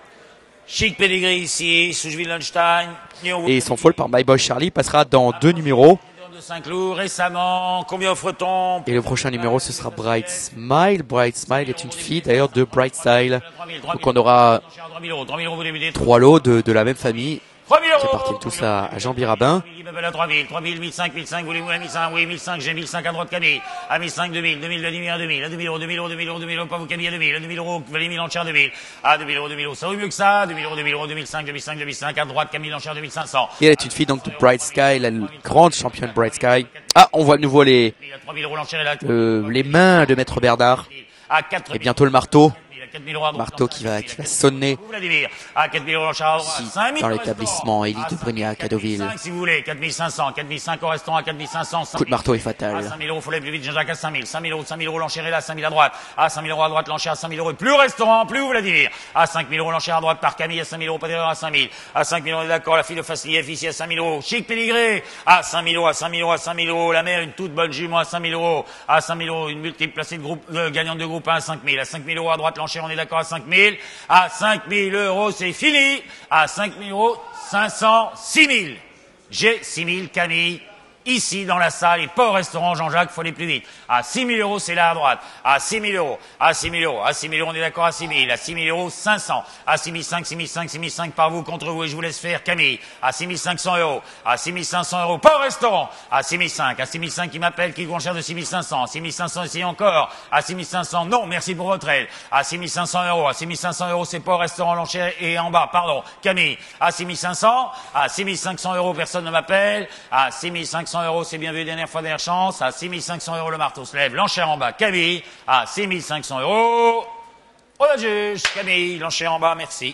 Chic pedigree ici, Souche Willenstein. Et son foal par My Boy Charlie passera dans deux numéros. De Saint-Cloud récemment. Combien offre-t-on? Et le prochain numéro, ce sera Bright Smile. Bright Smile est une fille d'ailleurs de Bright Style. Donc on aura trois mille euros, trois mille euros, vous débutez. trois lots de, de la même famille trois mille qui euros. appartiennent tous à, à Jean Birabin. Il m'appelle à trois mille, trois mille, mille cinq, mille cinq, voulez-vous la mille cinq? Oui, mille cinq, j'ai mille cinq à droite Camille. À mille cinq, deux mille, deux mille, deux mille, à deux mille, à deux mille euros, deux mille euros, deux mille euros, deux mille euros, pas vous Camille à deux mille, à deux mille euros, Valérie mille en chair deux mille. À deux mille euros, deux mille euros, ça vaut mieux que ça. deux mille euros, deux mille euros, deux mille cinq, deux mille cinq, deux mille cinq, à droite Camille en chair deux mille cinq cents. Et elle est une fille donc de Bright Sky, la grande championne Bright Sky. Ah, on voit de nouveau les, trois mille euros l'enchère et là. euh, les mains de Maître Bernard. À quatre Et bientôt le marteau. quatre mille euros à droite. Marteau qui va, qui va sonner Vladimir. À quatre mille euros l'enchère à droite. cinq mille dans l'établissement Élite de Brignac à Deauville. cinq si vous voulez, quatre mille cinq cents, quatre mille cinq au restaurant à quatre mille cinq cents. Coup de marteau est À fatal. cinq mille euros, faut aller plus vite, Jean-Jacques à cinq mille. cinq mille euros, cinq mille euros l'enchère est là, cinq mille à droite. À cinq mille euros à droite, l'enchère à cinq mille euros. Plus au restaurant, plus au Vladimir. À cinq mille euros l'enchère à droite par Camille, à cinq mille euros, pas d'erreur à cinq mille. À cinq mille euros, on est d'accord, la fille de Facilief ici à cinq mille euros. Chic pédigré. À cinq mille euros, à cinq mille euros, à cinq mille euros. La mère, une toute bonne jument à cinq mille euros. À cinq mille euros, une multiple placée de groupe, euh, gagnante de groupe un à cinq mille. À cinq mille euros à droite, l'enchère, on est d'accord à cinq mille. À cinq mille euros, c'est fini. À cinq mille euros, cinq cents, six mille. J'ai six mille, Camille, ici dans la salle, et pas au restaurant Jean-Jacques, faut aller plus vite. À six mille euros, c'est là à droite. À six mille euros, à six mille euros, à six mille euros, on est d'accord à six mille. À six mille euros, cinq cents. À six mille cinq, six mille cinq, six mille cinq par vous, contre vous, et je vous laisse faire, Camille. À six mille cinq cents euros. À six mille cinq cents euros, pas au restaurant. À six mille cinq, à six mille cinq, qui m'appelle, qui coûte cher de six mille cinq cents. À six mille cinq cents, ici encore. À six mille cinq cents, non, merci pour votre aide. À six mille cinq cents euros. À six mille cinq cents euros, c'est pas au restaurant, l'enchère et en bas, pardon. Camille. À six mille cinq cents. À six mille cinq cents euros, personne ne m'appelle. À six mille cinq cents euros, c'est bien vu, dernière fois, dernière chance. À six mille cinq cents euros, le marteau se lève, l'enchère en bas, Camille. À six mille cinq cents euros. On la juge, Camille, l'enchère en bas, merci.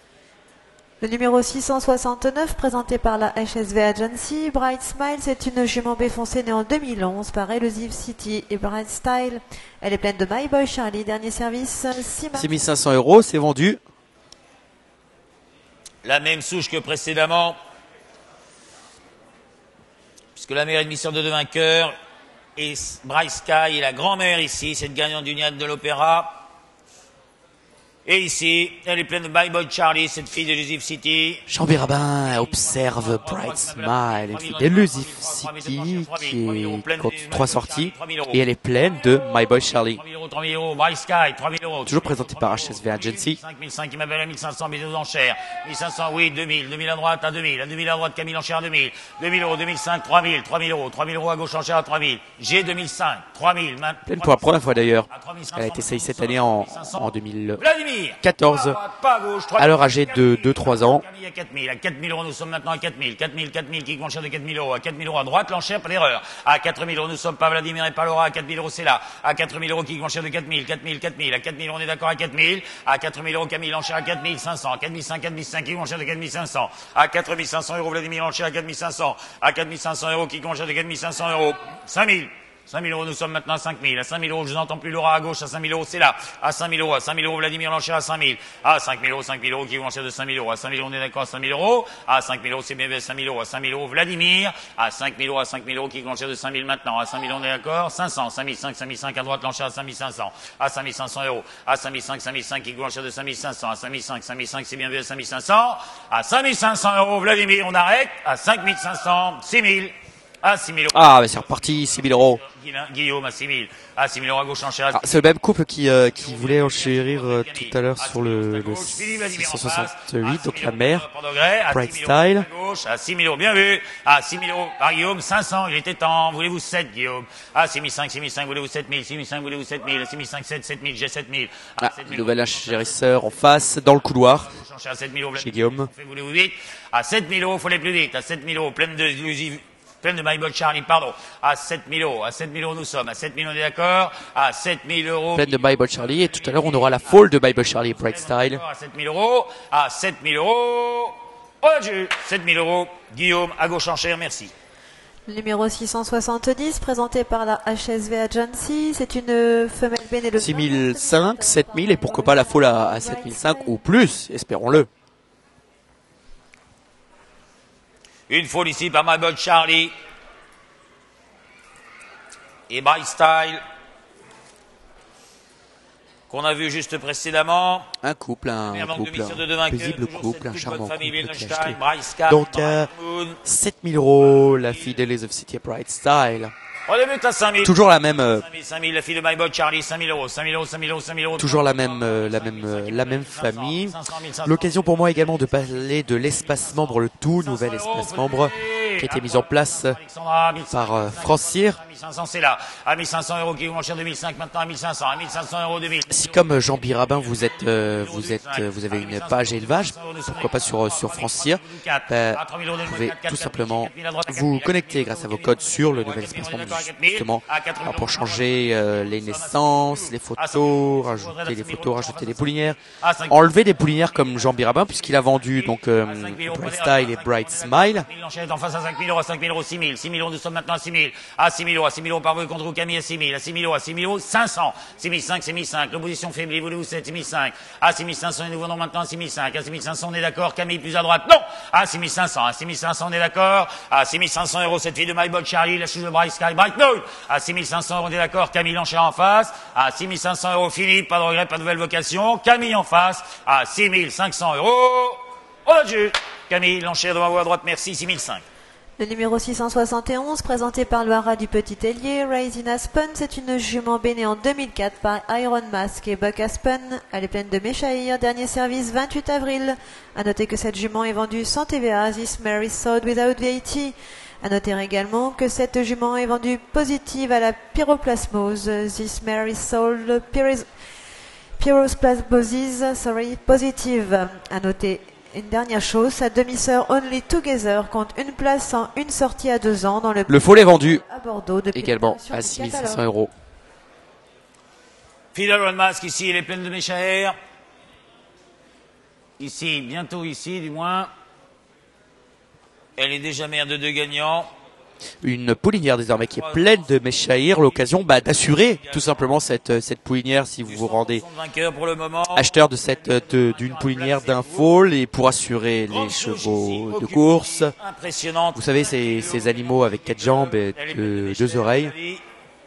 Le numéro six cent soixante-neuf, présenté par la H S V Agency, Bright Smile, c'est une jument B foncée née en deux mille onze par Elusive City et Bright Style. Elle est pleine de My Boy Charlie. Dernier service, six mille cinq cents euros, c'est vendu. La même souche que précédemment. Puisque la mère est demi-sœur de deux vainqueurs. Et Bright Sky est la grand-mère ici, cette gagnante du Niade de l'Opéra. Et ici, elle est pleine de My Boy Charlie, cette fille d'Elusive City. Jean Birabin observe Bright Smile, une fille d'Elusive City qui compte trois sorties et elle est pleine de My Boy Charlie. trois mille euros, Bright Sky, trois mille euros. Toujours présenté par H S V Agency. cinq mille cinq, il m'appelle à mille cinq cents, mais aux enchères. mille cinq cents, oui, deux mille, deux mille à droite, à deux mille, à deux mille à droite, Camille enchère à deux mille, deux mille euros, deux mille cinq, trois mille, trois mille euros, trois mille euros à gauche enchère à trois mille. J'ai deux mille cinq, trois mille. Pleine pour la première fois d'ailleurs. Elle a été essayée cette année en, en deux mille quatorze. Alors âgée de deux trois ans. À quatre mille, à quatre mille euros, nous sommes maintenant à quatre mille, quatre mille, quatre mille, qui l'enchère de quatre mille euros, à quatre mille euros à droite, l'enchère, pas d'erreur. À quatre mille euros, nous sommes pas Vladimir et pas Laura, à quatre mille euros, c'est là. À quatre mille euros, qui l'enchère de quatre mille, quatre mille, quatre mille, à quatre mille, on est d'accord à quatre mille. À quatre mille euros, Camille l'enchère à quatre mille cinq cents, quatre mille cinq, quatre mille cinq, qui l'enchère de quatre mille cinq cents. À quatre mille cinq cents euros, Vladimir l'enchère à quatre mille cinq cents. À quatre mille cinq cents euros, qui l'enchère de quatre mille cinq cents euros. cinq mille. cinq mille euros, nous sommes maintenant à cinq mille. À cinq mille euros, je vous entends plus Laura à gauche. À cinq mille euros, c'est là. À cinq mille euros, à cinq mille euros, Vladimir l'enchère à cinq mille. À cinq mille euros, cinq mille euros, qui l'enchère de cinq mille euros. À cinq mille euros, on est d'accord à cinq mille euros. À cinq mille euros, c'est bien, cinq mille euros. À cinq mille euros, Vladimir. À cinq mille euros, à cinq mille euros, qui l'enchère de cinq mille maintenant. À cinq mille, on est d'accord. cinq cents, cinq mille cinq, cinq mille cinq à droite, l'enchère à cinq mille cinq cents. À cinq mille cinq cents euros. À cinq mille cinq, cinq mille cinq, qui l'enchère de cinq mille cinq cents. À cinq mille cinq, cinq mille cinq, c'est bien vu à cinq mille cinq cents. À cinq mille cinq cents euros, Vladimir, on arrête. À cinq mille cinq cents, six mille. à six mille euros. Ah, mais c'est reparti, six mille euros. Guillaume à six mille. À six mille euros à gauche, enchère. Ah, c'est le même couple qui, euh, qui voulait enchérir euh, tout à l'heure sur le, le six cent soixante-huit, donc la mère, Bright Style. À six mille euros, bien vu. À six mille euros par Guillaume, cinq cents, il était temps. Voulez-vous sept, Guillaume? À six mille cinq, six mille cinq, voulez-vous sept mille? six mille cinq, voulez-vous sept mille? six mille cinq, sept, sept mille, j'ai sept mille. Ah, nouvelle enchérisseur en face, dans le couloir, chez Guillaume. Voulez-vous vite? À sept mille euros, faut aller plus vite. À sept mille euros, pleine de... Pleine de My Bot Charlie, pardon. À sept mille euros. À sept mille euros, nous sommes. À sept mille, on est d'accord. À sept mille euros. Pleine de My Bot Charlie. Et tout à l'heure, on aura la folle de My Bot Charlie, Bright Style. À sept mille euros. À sept mille euros. Oh, Dieu. sept mille euros. Guillaume, à gauche enchère, merci. Le numéro six cent soixante-dix, présenté par la H S V Agency. C'est une femelle bénévole. six mille cinq, sept mille et pourquoi pas la folle à, à sept mille cinq ou plus, espérons-le. Une foule ici par My Bot Charlie. Et Bright Style. Qu'on a vu juste précédemment. Un couple, un couple, un paisible couple, un charmant couple qui a acheté. Donc, euh, sept mille euros, la fille d'Elise of City Bright Style. On débute à cinq mille. Toujours la même. Euh, cinq mille, cinq mille, la fille de My Bot Charlie, cinq mille euros, cinq mille euros, cinq mille euros, cinq mille euros. Toujours la même, euh, la même, euh, la même famille. L'occasion pour moi également de parler de l'espace membre, le tout nouvel espace membre qui a été mis en place par euh, France Cyr. mille cinq cents, c'est là. À mille cinq cents euros qui vont cher deux mille cinq, maintenant à mille cinq cents, à mille cinq cents euros deux mille. Si comme Jean Birabin, vous êtes, euh, vous êtes, euh, vous avez une page élevage, pourquoi pas sur sur France Cyr, ben, vous pouvez tout simplement vous connecter grâce à vos codes sur le nouvel espace membre justement pour changer euh, les naissances, les photos, rajouter les photos, rajouter les poulinières, enlever des poulinières comme Jean Birabin puisqu'il a vendu donc euh, Bright Style et Bright Smile. En face à cinq mille euros, à cinq mille euros, six mille, six mille euros, nous sommes maintenant à six mille, à six mille euros, à six mille euros par vous contre vous, Camille à six mille, à six mille euros, à six mille euros, cinq cents, six mille cinq, six mille cinq, l'opposition faiblit, voulez-vous sept, six mille cinq, à six mille cinq cents et nous venons maintenant à six mille cinq, à six mille cinq cents on est d'accord, Camille plus à droite, non, à six mille cinq cents, à six mille cinq cents on est d'accord, à six mille cinq cents euros cette fille de My Bot Charlie, la chute de Bright Sky, Bright Moon, à six mille cinq cents euros on est d'accord, Camille l'enchère en face, à six mille cinq cents euros Philippe, pas de regret, pas de nouvelle vocation, Camille en face, à six mille cinq cents euros, oh là Dieu, Camille l'enchère devant vous à droite, merci, six mille cinq. Le numéro six cent soixante et onze, présenté par le haras du Petit Ailier, Rising Aspen, c'est une jument bénée en deux mille quatre par Iron Mask et Buck Aspen. Elle est pleine de méchaïr, dernier service vingt-huit avril. À noter que cette jument est vendue sans T V A, This Mary Sold Without V A T. À noter également que cette jument est vendue positive à la pyroplasmose, This Mary Sold Pyroplasmosis, sorry, positive. À noter une dernière chose, sa demi-sœur Only Together compte une place en une sortie à deux ans dans le... Le faux est vendu à Bordeaux depuis également à six mille cinq cents euros. Fidel One Mask ici, elle est pleine de méchaïr. Ici, bientôt ici du moins. Elle est déjà mère de deux gagnants. Une poulinière désormais qui est pleine de méchaïr, l'occasion bah, d'assurer tout simplement cette, cette poulinière si vous vous rendez acheteur de cette d'une poulinière d'un foal et pour assurer les chevaux de course. Vous savez ces, ces animaux avec quatre jambes et deux, deux oreilles.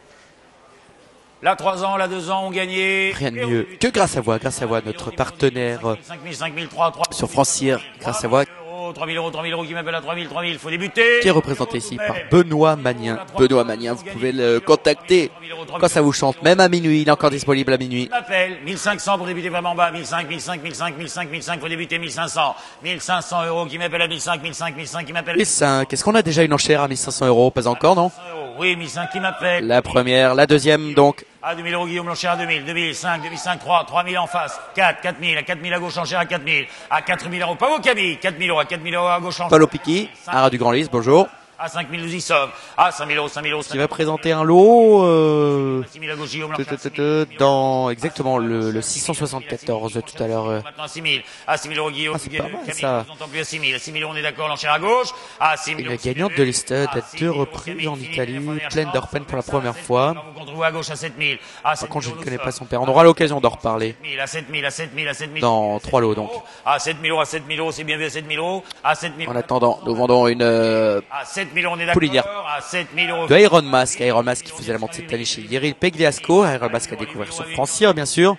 La trois ans, la deux ans ont gagné. Rien de mieux que grâce à vous, grâce à vous, notre partenaire sur France Cyr, grâce à vous. trois mille euros, trois mille euros qui m'appelle à trois mille, trois mille, il faut débuter. Qui est représenté ici par Benoît Magnien. Benoît Magnien, vous pouvez le contacter quand ça vous chante, même à minuit, il est encore disponible à minuit. Il m'appelle, mille cinq cents pour débuter vraiment bas, mille cinq, mille cinq, mille cinq, mille cinq, mille cinq, faut débuter mille cinq cents, mille cinq cents euros qui m'appelle à mille cinq, mille cinq, mille cinq qui m'appelle à mille cinq. Est-ce qu'on a déjà une enchère à mille cinq cents euros? Pas encore, non? Oui, mille cinq qui m'appelle. La première, la deuxième donc. À deux mille euros, Guillaume l'enchère à deux mille, deux mille cinq, deux mille cinq, trois, trois mille en face, quatre, quatre mille, à quatre mille à gauche enchère à quatre mille, à quatre mille euros, pas vous Camille, quatre mille euros, à quatre mille euros à gauche enchère. Paul Piqui, Haras du Grand Lys, bonjour. À cinq mille nous y sommes, à cinq mille euros, cinq mille euros. Qui va présenter un lot euh, six mille à gauche, Guillaume dans exactement le, le six cent soixante-quatorze tout à l'heure. Maintenant à six mille, à six mille euros Guillaume, ah, c'est pas mal, ça. Nous plus à six mille, à six mille euros on est d'accord, l'enchère à gauche, à six mille. Une gagnante de l'Estud à deux reprises en Italie, pleine d'Orpen pour la première fois. À gauche à sept mille. Par contre, je ne connais pas son père. On aura l'occasion d'en reparler. À sept mille, à sept mille, à sept mille. Dans trois lots donc. À sept mille euros, à sept mille euros, c'est bien vu à sept mille euros. À sept mille. En attendant, nous vendons une euh, à sept mille euros, on est d'accord. À sept mille euros. De Iron Mask, Iron Mask qui faisait la montée cette année chez Yeril Pegliasco. Iron Mask à découvrir sur France Cyr, bien sûr.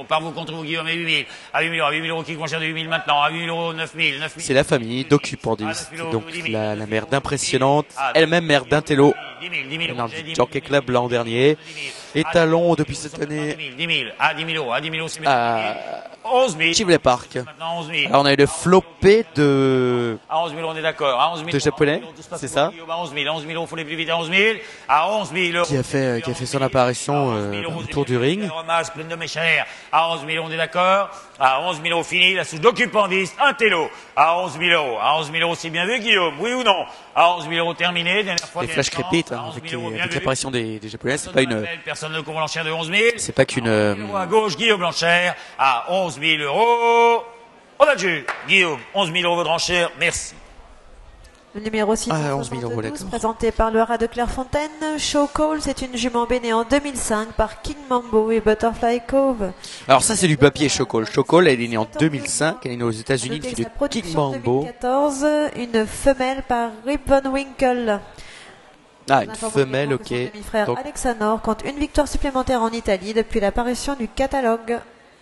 euros. Par vous contre vous, Guillaume, et huit mille. À huit mille euros, à huit mille euros qui est moins cher de huit mille maintenant. À huit mille euros, neuf mille, neuf mille. C'est la famille d'occupandistes, donc la, la mère d'impressionnante, elle-même mère d'un télo. Elle a un Jockey Club l'an dernier. Étalon depuis cette année. dix mille, à dix mille euros, à dix mille euros, c'est à onze mille. Chivley Park. Maintenant onze mille. Alors on a eu le flopé de À onze mille, on est d'accord. À onze mille. de japonais, c'est ça, À onze mille, à onze mille euros, faut les plus vite à onze mille. À onze mille euros. qui a fait qui a fait son apparition euh, autour du ring. Ramasse, pleine de mes chers. À onze mille, on est d'accord. À onze mille euros fini, la souche d'occupandiste, un télo. À onze mille euros. À onze mille euros, c'est bien vu, Guillaume, oui ou non? À onze mille euros terminé, dernière fois. Les flash crépites, hein, avec, les- avec l'apparition des, des japonais, c'est pas une, Personne ne couvre l'enchère de onze mille. c'est pas qu'une, euh, À gauche, Guillaume Blanchère, à onze mille euros. On a dû. Guillaume, onze mille euros votre enchère, merci. Le numéro six cent soixante-douze, présenté par le Haras de Clairefontaine. Show Call, c'est une jument bénée en deux mille cinq par King Mambo et Butterfly Cove. Alors ça c'est du papier Chocol. Chocol, elle est née en deux mille cinq, elle est née aux États-Unis, une fille de King Mambo. deux mille quatorze, une femelle par Rip Von Winkle. Ah, une femelle, ok. Son demi-frère Donc, Alexanor compte une victoire supplémentaire en Italie depuis l'apparition du catalogue.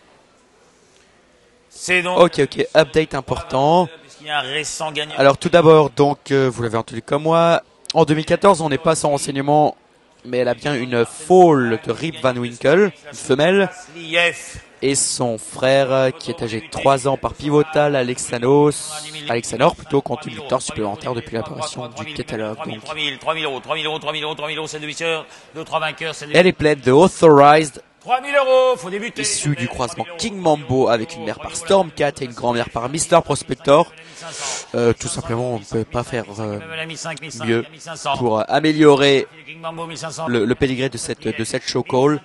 C'est donc. ok, ok, update important. Il y a un récent gagnant. Alors tout d'abord, donc euh, vous l'avez entendu comme moi, en deux mille quatorze, on n'est pas sans renseignement, mais elle a bien une foal de Rip Van Winkle, une femelle, et son frère euh, qui est âgé de trois ans par Pivotal, Alexanos, Alexanor plutôt, compte une victoire supplémentaire depuis l'apparition du catalogue. Donc, trois mille, trois mille euros, trois mille euros, trois mille euros, trois mille euros, c'est deux victoires, deux, trois vainqueurs, c'est deux. elle est pleine de Authorized, trois mille euros, faut débuter. issue du croisement King Mambo avec une mère par Stormcat et une grand-mère par Mister Prospector. Euh, tout simplement, on ne peut pas faire euh, mieux pour euh, améliorer le, le pédigré de cette, de cette show call.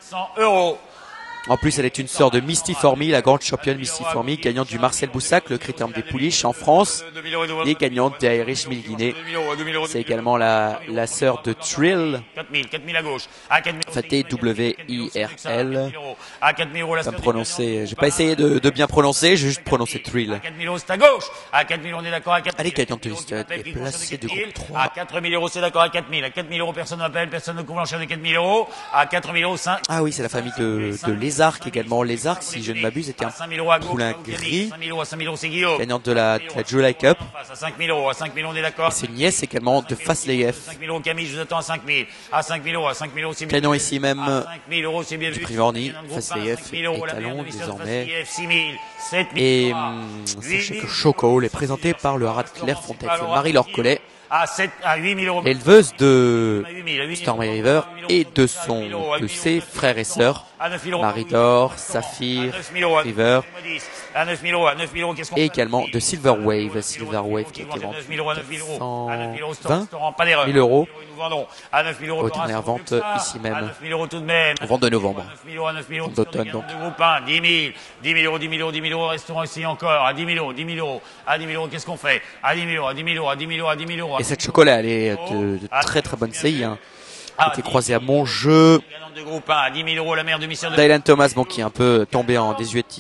En plus, elle est une sœur de Misty Formy, la grande championne Misty Formy, gagnante du Marcel Boussac, le critérium des pouliches en France, et gagnante des Irish Mille Guinée. C'est également la, la sœur de Trill, quatre mille, quatre mille à gauche. À quatre mille, enfin T W I R L. à quatre mille euros, la Pas me prononcer, j'ai pas essayé de, de bien prononcer, j'ai juste prononcé Trill. quatre mille euros, c'est à gauche. À quatre mille, on est d'accord. À quatre mille. Allez, gagnante de liste et placée de groupe trois. À quatre mille euros, c'est d'accord. À quatre mille. À quatre mille euros, personne n'appelle, personne ne couvre l'enchère de quatre mille euros. À quatre mille euros, cinq. Ah oui, c'est la famille de, de Lézarc également. Lézarc, si je ne m'abuse, était un poulain gris, cinq mille euros, cinq mille euros, c'est Guillaume. gagnante de la, de la July Cup. À cinq mille euros, à cinq mille, on est d'accord. Et c'est une nièce également de Fastleif. cinq mille euros, Camille, je vous attends à cinq mille. À cinq mille euros, à cinq mille euros, c'est bien. Gagnant ici même cinq mille euros, c'est bien vu. du Privorny, Fastleif et Talon désormais. six mille, sept mille. Et hum, sachez que Choco est présenté par le Haras de Clairefontaine. C'est Marie-Laure Collet, À sept, à huit mille euros. éleveuse de Stormy River et de son, de ses frères et sœurs, Marie-Dor, Saphir, River, À neuf mille euros, à neuf mille euros, qu'est-ce qu'on et fait? également de Silver Wave, Silver Wave qui a été vendu neuf mille euros, à neuf mille euros. À neuf mille euros, vingt restaurant, pas d'erreur. mille euros Nous vendons à neuf mille euros. aux dernières ventes ici À même, neuf mille euros tout de même. en vente de novembre, neuf mille euros, à neuf mille euros. d'automne donc. De groupe un, dix mille. dix mille euros, dix mille euros, dix mille euros. Restaurant ici encore. À dix mille euros, dix mille euros. À dix mille euros, qu'est-ce qu'on fait? À dix mille euros, à dix mille euros, à dix mille euros, à dix mille euros. Et cette chocolat, elle est de, de très très bonne C I, hein. Elle a été croisée à mon jeu. De groupe un, à dix mille euros, la mère de Mister de Dylan Thomas, bon, qui est un peu tombé en désuétude.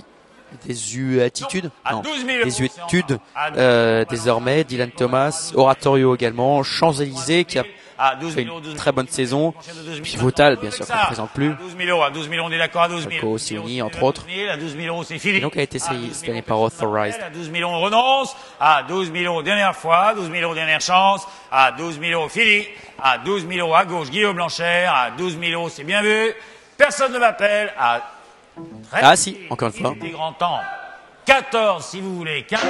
Désuétude Non, désuétude euh, désormais. Dylan Thomas, Oratorio également, Champs-Élysées qui a fait une très bonne saison. Puis Votal, bien sûr, qu'on ne présente plus. douze mille euros, à douze mille euros, on est d'accord, à douze mille. Paco Sioni, entre autres. À douze mille euros, c'est fini. Et donc, elle a été essayée cette année par Authorized. À douze mille euros, on renonce. À douze mille euros, dernière fois. douze mille euros, dernière chance. À douze mille euros, fini. À douze mille euros, à gauche, Guillaume Blanchère. À douze mille euros, c'est bien vu. Personne ne m'appelle. À Ah si, encore une fois. des grands temps. quatorze, si vous voulez. quinze.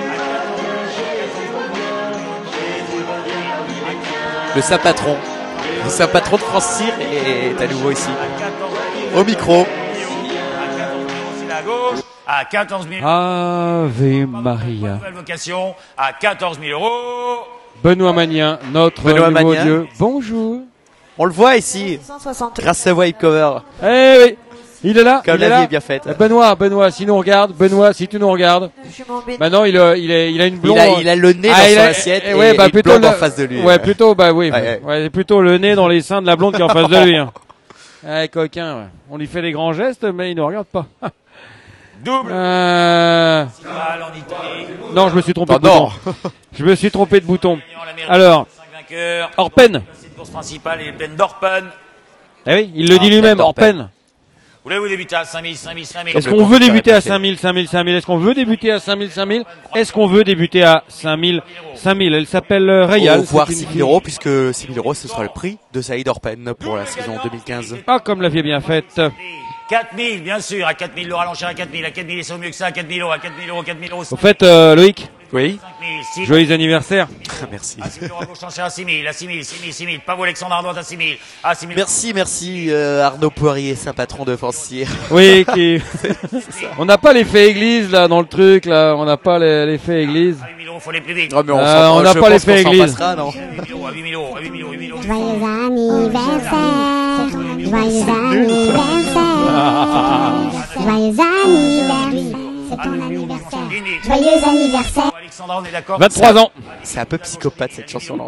Le saint patron, le saint patron de France Cyr est à nouveau ici, au micro. À quatorze mille. Ave Maria. Nouvelle vocation. À quatorze mille euros. Benoît Magnin, notre Benoît nouveau Magnin. dieu. Bonjour. On le voit ici, grâce à Wave Cover. Eh oui, il est là. Comme il la est vie là. est bien faite. Benoît, Benoît, si nous regarde, Benoît, si tu nous regardes. Maintenant, il a, il a, il a une blonde. Il a, il a le nez Ah, dans il son a- assiette eh, et, ouais, bah, et une plutôt blonde le- en face de lui. Ouais, plutôt, bah oui, Ouais, ouais. ouais, plutôt le nez dans les seins de la blonde qui est en face de lui. Hein. Ouais, coquin, ouais. On lui fait des grands gestes, mais il ne regarde pas. Double. Euh... Festival en Italie. Non, je me suis trompé Ah, de non. bouton. Je me suis trompé de bouton. l'Amérique, Alors, cinq vainqueurs. Orpen. Cette course principale est pleine d'Orpen. Eh oui, il le dit Ah, lui-même, Orpen. Orpen. Voulez-vous débuter à cinq mille, cinq mille, cinq mille? Est-ce qu'on veut débuter à cinq mille, cinq mille, cinq mille? Est-ce qu'on veut débuter à cinq mille, cinq mille? Est-ce qu'on veut débuter à cinq mille, cinq mille? Elle s'appelle euh, Rayal. Voire six mille euros, puisque six mille euros, ce sera le prix de Saïd Orpen pour la saison deux mille quinze. Ah, comme la vie est bien faite. quatre mille, bien sûr, à quatre mille, le rallonge à quatre mille, à quatre mille, c'est au mieux que ça, à quatre mille euros, à quatre mille euros, quatre mille euros. Au fait, euh, Loïc? Oui. Joyeux anniversaire. Merci. À six mille euros, gauche, enchère à six mille, à six mille, six mille, six mille, Pavot Alexandre Ardoise à six mille, à six mille. Merci, merci, euh, Arnaud Poirier, saint patron de Foncier. Oui, qui... On n'a pas l'effet église, là, dans le truc, là. On n'a pas l'effet église. À huit mille euros, faut aller plus vite. Oh, mais on euh, on n'a pas l'effet église. Passera, non? À huit mille euros, à huit mille euros, à huit mille euros, huit mille euros. Joyeux anniversaire, joyeux anniversaire, joyeux anniversaire, c'est ton anniversaire. Joyeux anniversaire. Alexandra, on est d'accord? vingt-trois ans. C'est un peu psychopathe cette chanson-là.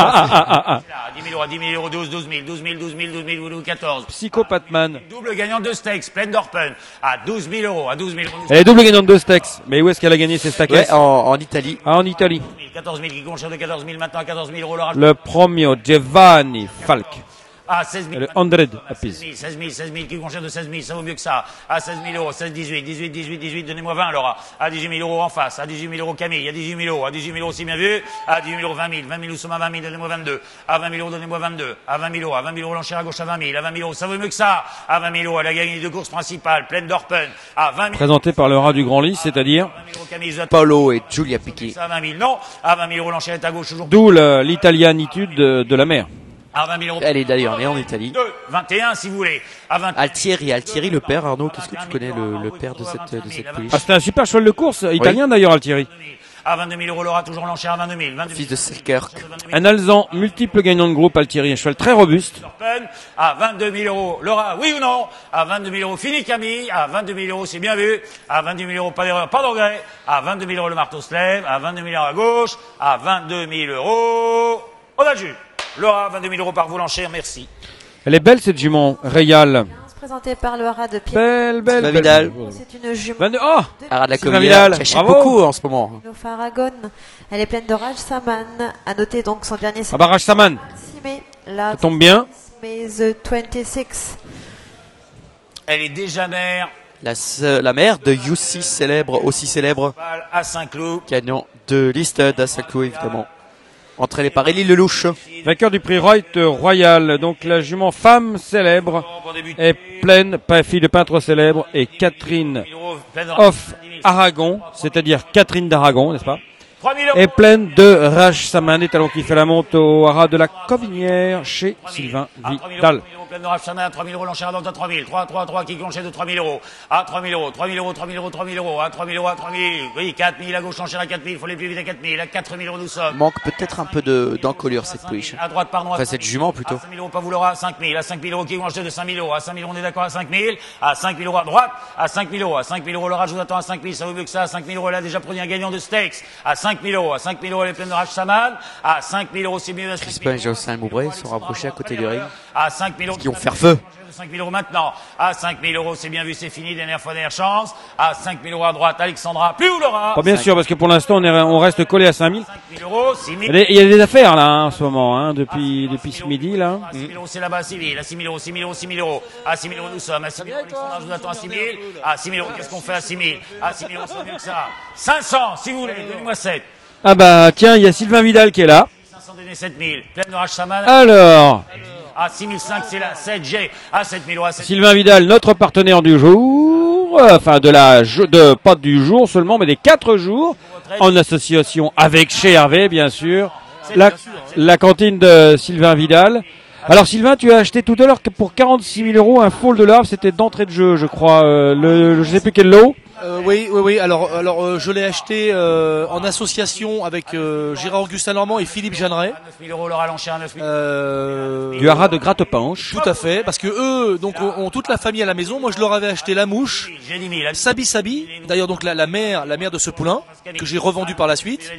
dix mille euros, dix mille euros, douze, douze mille, douze mille, douze mille, douze mille, douze mille, quatorze. Psychopatman. Double gagnant de Stakes, pleine d'Orpen, à douze mille euros, à douze mille euros. Elle est double gagnante de Stakes. Mais où est-ce qu'elle a gagné ses Stakes? Ouais, en, en Italie. Ah, en Italie. quatorze mille, qui conchère de quatorze mille, maintenant à quatorze mille euros. Le, le premier Giovanni Falk. À seize mille. Le hundred apis. seize mille, seize mille, qui conchère de seize mille, ça vaut mieux que ça. À seize mille euros, seize, dix-huit, dix-huit, dix-huit, dix-huit, donnez-moi vingt, Laura. À dix-huit mille euros en face, à dix-huit mille euros Camille, à dix-huit mille euros, à dix-huit mille euros, c'est bien vu. À dix-huit mille euros, vingt mille, vingt mille, nous sommes à vingt mille, donnez-moi vingt-deux. À vingt mille euros, donnez-moi vingt-deux. À vingt mille euros, à vingt mille euros, l'enchère à gauche à vingt mille, à vingt mille euros, ça vaut mieux que ça. À vingt mille euros, elle a gagné deux courses principales, pleine d'Orpen. À vingt mille. Présenté par le rat du Grand Lit, c'est-à-dire Paolo et Giulia Picchi. À vingt mille, non. À vingt mille euros, l'enchère est à gauche toujours. D'où l'italianitude de, de la mer. À vingt mille euros. Elle est d'ailleurs née en Italie. vingt et un si vous voulez. À vingt... Altieri, Altieri, le père, Arnaud, qu'est-ce que tu connais le, le père de cette, de cette pouliche? Ah, c'était un super cheval de course, italien oui. D'ailleurs, Altieri. À vingt-deux mille euros, Laura, toujours l'enchère à vingt-deux mille. vingt-deux mille. Fils de Selkirk. Un Alzan, multiple gagnant de groupe, Altieri, un cheval très robuste. À vingt-deux mille euros, Laura, oui ou non? À vingt-deux mille euros, fini Camille. À vingt-deux mille euros, c'est bien vu. À vingt-deux mille euros, pas d'erreur, pas de regret. À vingt-deux mille euros, le marteau se lève. À vingt-deux mille euros à gauche. À vingt-deux mille euros, on a le jus. Laura, vingt-deux mille euros par vous l'enchère, merci. Elle est belle cette jument, Rayal. Présentée par le haras de Pierre. Belle, belle, belle. Vidal. C'est une jument. vingt-deux Oh Haras de la Sylvain Communale, qui achète beaucoup en ce moment. Faragon. Elle est pleine de Raj Saman. À noter donc son dernier. Ah bah Raj Saman. Ça tombe bien. Mais The vingt-six. Elle est déjà mère. La, la mère de Youssi, célèbre, aussi célèbre. À Saint-Cloud. Gagnant de Listed à Saint-Cloud, évidemment. Entraîné par Élie Lelouch. Vainqueur du prix Reut Royal. Donc la jument femme célèbre est pleine, fille de peintre célèbre, et Catherine of Aragon, c'est-à-dire Catherine d'Aragon, n'est-ce pas? Est pleine de Raj Saman, des talons qui fait la monte au haras de la Covinière chez Sylvain Vidal. Pleine de Raj Saman à trois mille euros, l'enchère à trois mille. trois, trois, trois qui conchait de trois mille euros. À trois mille euros, trois mille euros, trois mille euros, trois mille euros. À trois mille euros, à trois mille. Oui, quatre mille à gauche, l'enchère à quatre mille. Il faut les plus vite à quatre mille. À quatre mille euros, nous sommes. Manque peut-être un peu de, d'encolure, cette pouliche. À droite, pardon. Enfin, cette jument, plutôt. À cinq mille euros, pas vous l'aura. À cinq mille. À cinq mille euros qui vont acheter de cinq mille euros. À cinq mille euros, on est d'accord à cinq mille. À cinq mille euros à droite. À cinq mille euros. À cinq mille euros, le Raj, je vous attends à cinq mille. Ça vaut mieux que ça. À cinq mille euros, elle a déjà pris un gagnant de Stakes. À cinq mille euros. À cinq mille euros, elle est pleine de Raj Saman. À cinq mille euros, c'est mieux. Crispin et Jocelyn Moubray sont rapprochés à côté du ring. À cinq mille euros. Qui vont faire feu. cinq mille euros maintenant. À cinq mille euros, c'est bien vu, c'est fini. Dernière fois, dernière chance. À cinq mille euros à droite, Alexandra. Plus où Laura? Pas bien sûr, parce que pour l'instant, on, est, on reste collé à cinq mille. cinq mille euros, six mille. Il y a des affaires, là, hein, en ce moment, hein, depuis, depuis ce midi, là. À six mille euros, c'est là-bas, six mille. À six mille euros, six mille euros, six mille euros. À six mille euros, nous sommes. À six mille euros, Alexandra, je vous attends à six mille. À six mille euros, qu'est-ce qu'on fait à six mille? À six mille euros, c'est mieux que ça. cinq cents, si vous voulez. Donnez-moi sept. Ah bah, tiens, il y a Sylvain Vidal qui est là. cinq cents, donnez sept mille. Pleine de Raj Saman. Alors. À six mille cinq, c'est la sept G. À sept mille euros, à sept mille. Sylvain Vidal, notre partenaire du jour, enfin de la, de, pas du jour seulement, mais des quatre jours, en association avec chez Hervé, bien sûr, la, la cantine de Sylvain Vidal. Alors Sylvain, tu as acheté tout à l'heure pour quarante-six mille euros un fall de l'arbre, c'était d'entrée de jeu, je crois, euh, le, le, je sais plus quel lot. Euh, oui, oui, oui. Alors, alors, euh, je l'ai acheté euh, en association avec euh, Gérard Augustin Normand et Philippe Jeanneret. neuf mille euros, le rallonge à neuf mille. Euh, du haras de Gratte-Panche. Tout à fait, parce que eux, donc, ont, ont toute la famille à la maison. Moi, je leur avais acheté la mouche, Sabi Sabi. D'ailleurs, donc la, la mère, la mère de ce poulain que j'ai revendu par la suite.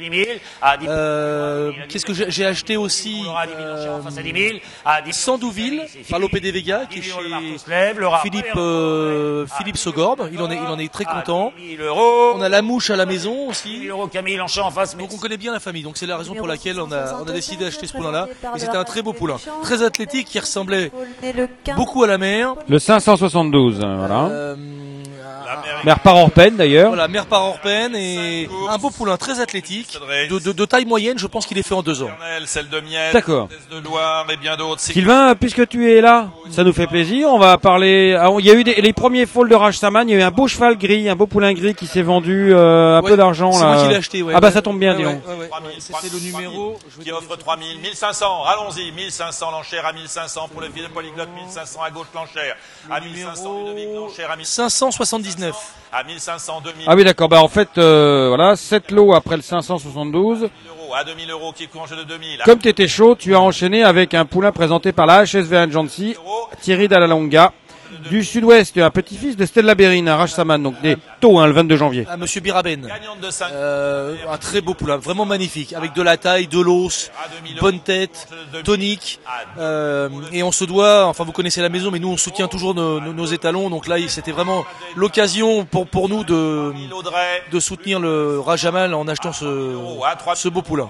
Euh, Qu'est-ce que j'ai acheté aussi euh, Sandouville par l'O P D Vega, qui est chez Philippe euh, Philippe Sogorbe. Il en est, il en est très content. content. mille euros. On a la mouche à la maison aussi. mille euros Camille Lanchat en face. Donc on connaît bien la famille. Donc c'est la raison pour laquelle on a, on a décidé d'acheter ce poulain-là. Et c'était un très beau poulain. Très athlétique qui ressemblait beaucoup à la mère. Le cinq cent soixante-douze, hein, voilà. Euh, Mère par hors peine d'ailleurs. Voilà, mère par hors peine et un beau poulain très athlétique, de, de, de taille moyenne, je pense qu'il est fait en deux ans. D'accord. De Loire et bien d'autres. Sylvain, puisque tu es là, ça nous fait plaisir. On va parler. Ah, il y a eu des, les premiers foals de Rajsaman. Il y a eu un beau cheval gris, un beau poulain gris qui s'est vendu euh, un ouais, peu d'argent c'est là. moi qui l'ai acheté. Ouais, ah bah ouais, ça tombe bien, ouais, dis ouais, donc. ouais, ouais, ouais. C'était le numéro. Qui offre trois mille, mille cinq cents. Allons-y, mille cinq cents l'enchère à mille cinq cents pour le fil de polyglotte, mille cinq cents à gauche l'enchère à mille cinq cents Ludovic l'enchère à mille cinq cent soixante-dix-neuf. À mille cinq cents, deux mille. Ah oui, d'accord. Bah en fait, euh, voilà, sept lots après le cinq cent soixante-douze. À deux mille euros qui court en jeu de deux mille. Comme t'étais chaud, tu as enchaîné avec un poulain présenté par la H S V Agency, Thierry Dallalonga. Du sud-ouest, un petit-fils de Stella Berrin, à Rajsaman, donc des taux, hein, le vingt-deux janvier. À Monsieur Biraben. Euh, un très beau poulain, vraiment magnifique, avec de la taille, de l'os, bonne tête, tonique. Euh, et on se doit, enfin vous connaissez la maison, mais nous on soutient toujours nos, nos, nos étalons. Donc là, c'était vraiment l'occasion pour pour nous de de soutenir le Rajamal en achetant ce ce beau poulain.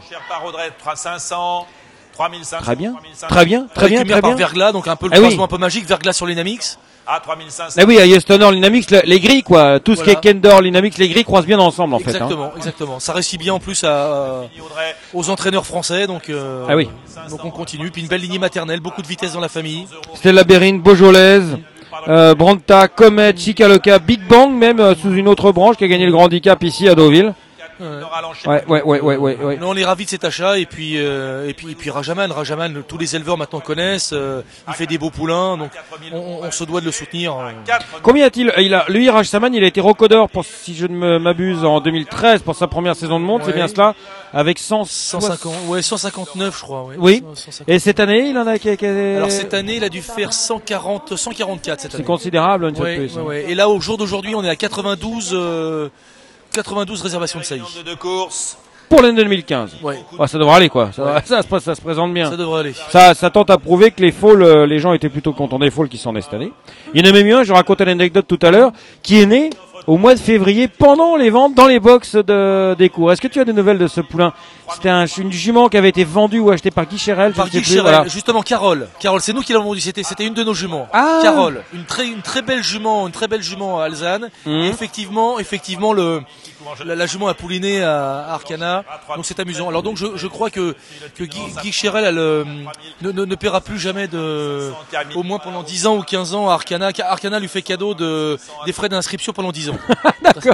Très bien, très bien, très bien, très par bien. Verglas, donc un peu le ah croisement oui. un peu magique, Verglas sur l'Inamix. À trois mille cinq cents. Ah oui, à Yestonor, l'Inamix, le- les gris quoi, tout ce Voilà. qui est Kendor, l'Inamix, les gris croisent bien ensemble en Exactement, fait. Hein. exactement. Ça réussit bien en plus à, aux entraîneurs français, donc euh, Ah oui. donc on continue. Puis une belle lignée maternelle, beaucoup de vitesse dans la famille. Stella Berrin, Beaujolaise, euh, Branta, Comet, Chicaloca, Big Bang même euh, sous une autre branche qui a gagné le grand handicap ici à Deauville. Ouais, ouais, ouais, ouais, ouais, ouais. Nous, on est ravis de cet achat et puis euh, et puis et puis Rajaman, Rajaman, tous les éleveurs maintenant connaissent. Euh, il fait des beaux poulains, donc on, on se doit de le soutenir. euh. Combien a-t-il il a, Lui, Rajsaman, il a été Rocodor, pour, si je ne me- m'abuse, en deux mille treize pour sa première saison de monte, c'est Ouais. bien cela, avec cent, cent cinquante, ouais, cent cinquante-neuf, je crois. Ouais. Oui. cent cinquante. Et cette année, il en a. qui- qui- Alors cette année, il a dû faire cent quarante, cent quarante-quatre cette C'est année. considérable, une fois Ouais, de plus. ouais, ouais. Et là, au jour d'aujourd'hui, on est à quatre-vingt-douze, euh, quatre-vingt-douze réservations de saillie. De course. Pour l'année deux mille quinze. Ouais. Ouais, ça devrait aller quoi. Ça, Ouais. ça, ça, ça se présente bien. Ça devrait aller. Ça, ça tente à prouver que les fôles, euh, les gens étaient plutôt contents des fôles qui s'en est cette année. Il y en a même eu un, je racontais l'anecdote tout à l'heure, qui est né au mois de février pendant les ventes dans les box de, des cours. Est-ce que tu as des nouvelles de ce poulain? C'était un, une jument qui avait été vendue ou achetée par Guy Chérel. Par Guy Chérel, justement Carole. Carole, c'est nous qui l'avons vendu. C'était, c'était une de nos juments. Ah. Carole, une très, une très belle jument, une très belle jument à Alzane. Mhm. Et effectivement, effectivement, le, la, la jument a pouliné à, à Arcana. Donc c'est amusant. Alors donc je, je crois que, que Guy, Guy Chérel elle, euh, ne, ne, ne paiera plus jamais de, au moins pendant dix ans ou quinze ans à Arcana. Arcana lui fait cadeau de, des frais d'inscription pendant dix ans. D'accord.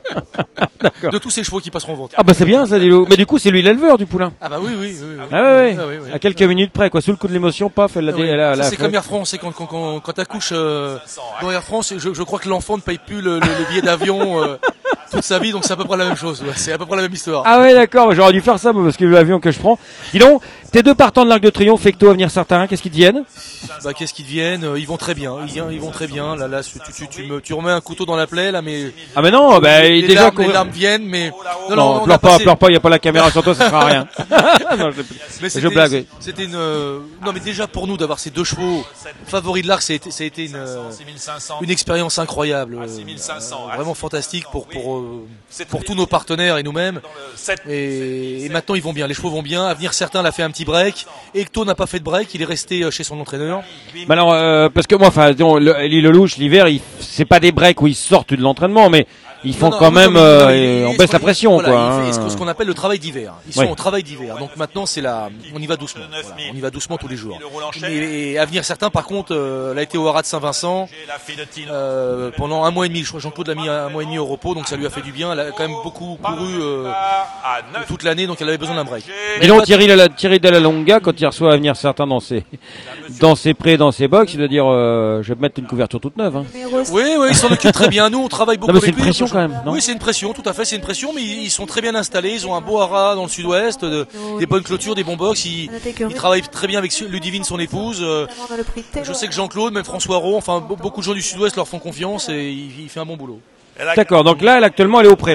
De tous ces chevaux qui passeront en vente. Ah bah c'est bien ça, Lilo. Mais du coup, c'est lui l'éleveur du poulain. Ah bah oui, oui, oui. oui. Ah ouais, ouais. Ah oui, oui. À quelques minutes près, quoi. Sous le coup de l'émotion, paf, elle l'a Ah dé- oui. elle a- elle a Ça, c'est fait. comme Air France, c'est quand, quand, quand, quand t'accouches euh, dans Air France, je, je crois que l'enfant ne paye plus le, le, le billet d'avion euh, toute sa vie, donc c'est à peu près la même chose. Ouais, c'est à peu près la même histoire. Ah ouais, d'accord. J'aurais dû faire ça, moi, parce que l'avion que je prends. Dis donc, tes deux partants de l'Arc de Triomphe, Fecto, Avenir Certain, qu'est-ce qu'ils deviennent? Bah qu'est-ce qu'ils deviennent euh, Ils vont très bien. Ils, ils vont très bien. Là, là, tu, tu, tu, me, tu remets un couteau dans la plaie, là, mais. Ah mais non, bah, les, il les déjà larmes, couru- les larmes viennent, mais. Non, on pleure a pas, passé- pleure pas. Il y a pas la caméra sur toi, ça sera rien. Non, je, Mais je c'était- blague. oui. C'était une. euh, Non, mais déjà pour nous d'avoir ces deux chevaux favoris de l'arc, ça a été, ça a été une, euh, une expérience incroyable, euh, euh, vraiment fantastique pour pour euh, pour tous nos partenaires et nous-mêmes. Et, et maintenant ils vont bien, les chevaux vont bien. Avenir Certain l'a fait un petit break. Hecto n'a pas fait de break, il est resté euh, chez son entraîneur. Bah alors, euh, parce que moi, enfin, disons, le- l'île Lelouch, l'hiver, il- c'est pas des breaks où ils sortent de l'entraînement, mais ils font Non, non, quand oui, même, non, mais- non, euh, mais il- on il- baisse la il- pression, voilà, quoi. il fait hein. ce qu'on appelle le travail d'hiver. Ils sont Oui. en travail d'hiver. Donc maintenant, c'est la, on y va doucement. Voilà, on y va doucement tous les jours. Et, et Avenir Certain, par contre, euh, elle a été au Haras de Saint-Vincent euh, pendant un mois et demi. Je crois que Jean-Claude l'a mis un mois et demi au repos, donc ça lui a fait du bien. Elle a quand même beaucoup couru euh, toute l'année, donc elle avait besoin d'un break. Dis donc, Thierry, Lala- Thierry Dallalonga, quand il reçoit Avenir Certain dans ses, dans ses prés, dans ses box, il doit dire, euh, je vais mettre une couverture toute neuve, hein. Oui, oui, ils s'en occupent très bien. Nous, on travaille beaucoup Non, mais avec c'est une lui. pression quand même, non Oui, c'est une pression, tout à fait, c'est une pression, mais ils ils sont très bien installés. Ils ont un beau haras dans le sud-ouest, de- des bonnes clôtures, des bons box. Ils, ils travaillent très bien avec Ludivine, son épouse. Euh, Je sais que Jean-Claude, même François Rowe, enfin be- beaucoup de gens du sud-ouest leur font confiance et il, il fait un bon boulot. D'accord, donc là, elle, actuellement, elle est au pré, là.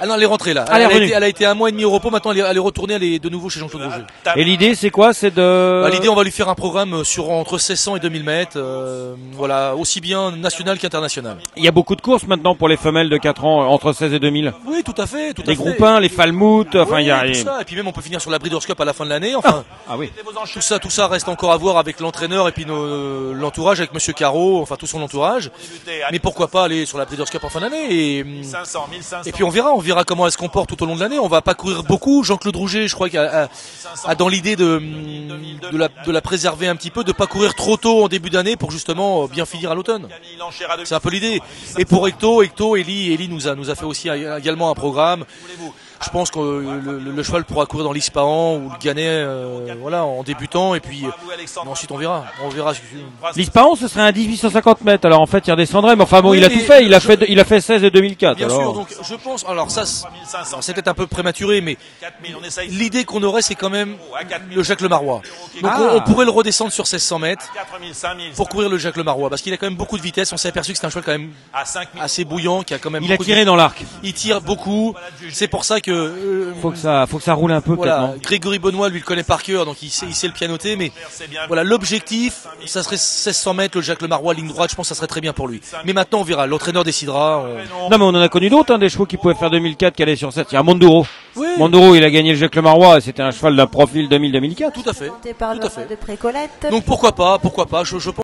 Ah non, elle est rentrée là. Ah, elle, elle, est a été, elle a été un mois et demi au repos. Maintenant, elle est, elle est retournée. Elle est de nouveau chez Jean-Claude Rouget. Et l'idée, c'est quoi? C'est de. Bah, l'idée, on va lui faire un programme sur entre seize cents et deux mille mètres. Euh, voilà, aussi bien national qu'international. Il y a beaucoup de courses maintenant pour les femelles de quatre ans entre seize et deux mille. Oui, tout à fait. Tout les à fait. groupins, les Falmouth, enfin il oui, y a. Tout ça. Et puis même, on peut finir sur la Breeders' Cup à la fin de l'année. Enfin, ah, ah oui. Tout ça, tout ça reste encore à voir avec l'entraîneur et puis nos, l'entourage avec Monsieur Caro, enfin tout son entourage. Mais pourquoi pas aller sur la Breeders' Cup en fin d'année et, et puis on verra, on verra comment elle se comporte tout au long de l'année. On va pas courir beaucoup. Jean-Claude Rouget, je crois qu'il a, a, a dans l'idée de, de, la, de la préserver un petit peu, de pas courir trop tôt en début d'année pour justement bien finir à l'automne. C'est un peu l'idée. Et pour Ecto, Ecto, Eli, Eli nous a, nous a fait aussi également un programme. Je pense que le, le, le cheval pourra courir dans l'Ispahan ou le Gannet, euh, voilà, en débutant, et puis euh, ensuite on verra, on verra. L'Ispahan, ce serait un dix-huit cent cinquante mètres. Alors en fait, il redescendrait, mais enfin bon, oui, il a tout fait. Il a je... fait, il a fait seize et deux mille quatre. Bien alors. sûr, donc je pense. Alors ça, c'est peut-être un peu prématuré, mais l'idée qu'on aurait, c'est quand même le Jacques Lemarois. Donc ah. on, on pourrait le redescendre sur seize cents mètres pour courir le Jacques Lemarois, parce qu'il a quand même beaucoup de vitesse. On s'est aperçu que c'est un cheval quand même assez bouillant, qui a quand même. Il a tiré de... dans l'arc. Il tire beaucoup. C'est pour ça que. Euh, faut que ça, faut que ça roule un peu. Voilà, Grégory Benoît lui le connaît par cœur, donc il sait, il sait le pianoter. Mais voilà, l'objectif, ça serait seize cents mètres, le Jacques Lemarois, ligne droite. Je pense que ça serait très bien pour lui. Mais maintenant, on verra. L'entraîneur décidera. On... Non, mais on en a connu d'autres, hein, des chevaux qui pouvaient faire deux mille quatre, qui allaient sur sept. Il y a Monduro. Oui. Monduro, il a gagné le Jacques Lemarois. C'était un cheval d'un profil deux mille deux mille quatre. Tout à fait. Par Tout à fait. De Précolette. Donc pourquoi pas, pourquoi pas. Je, je pense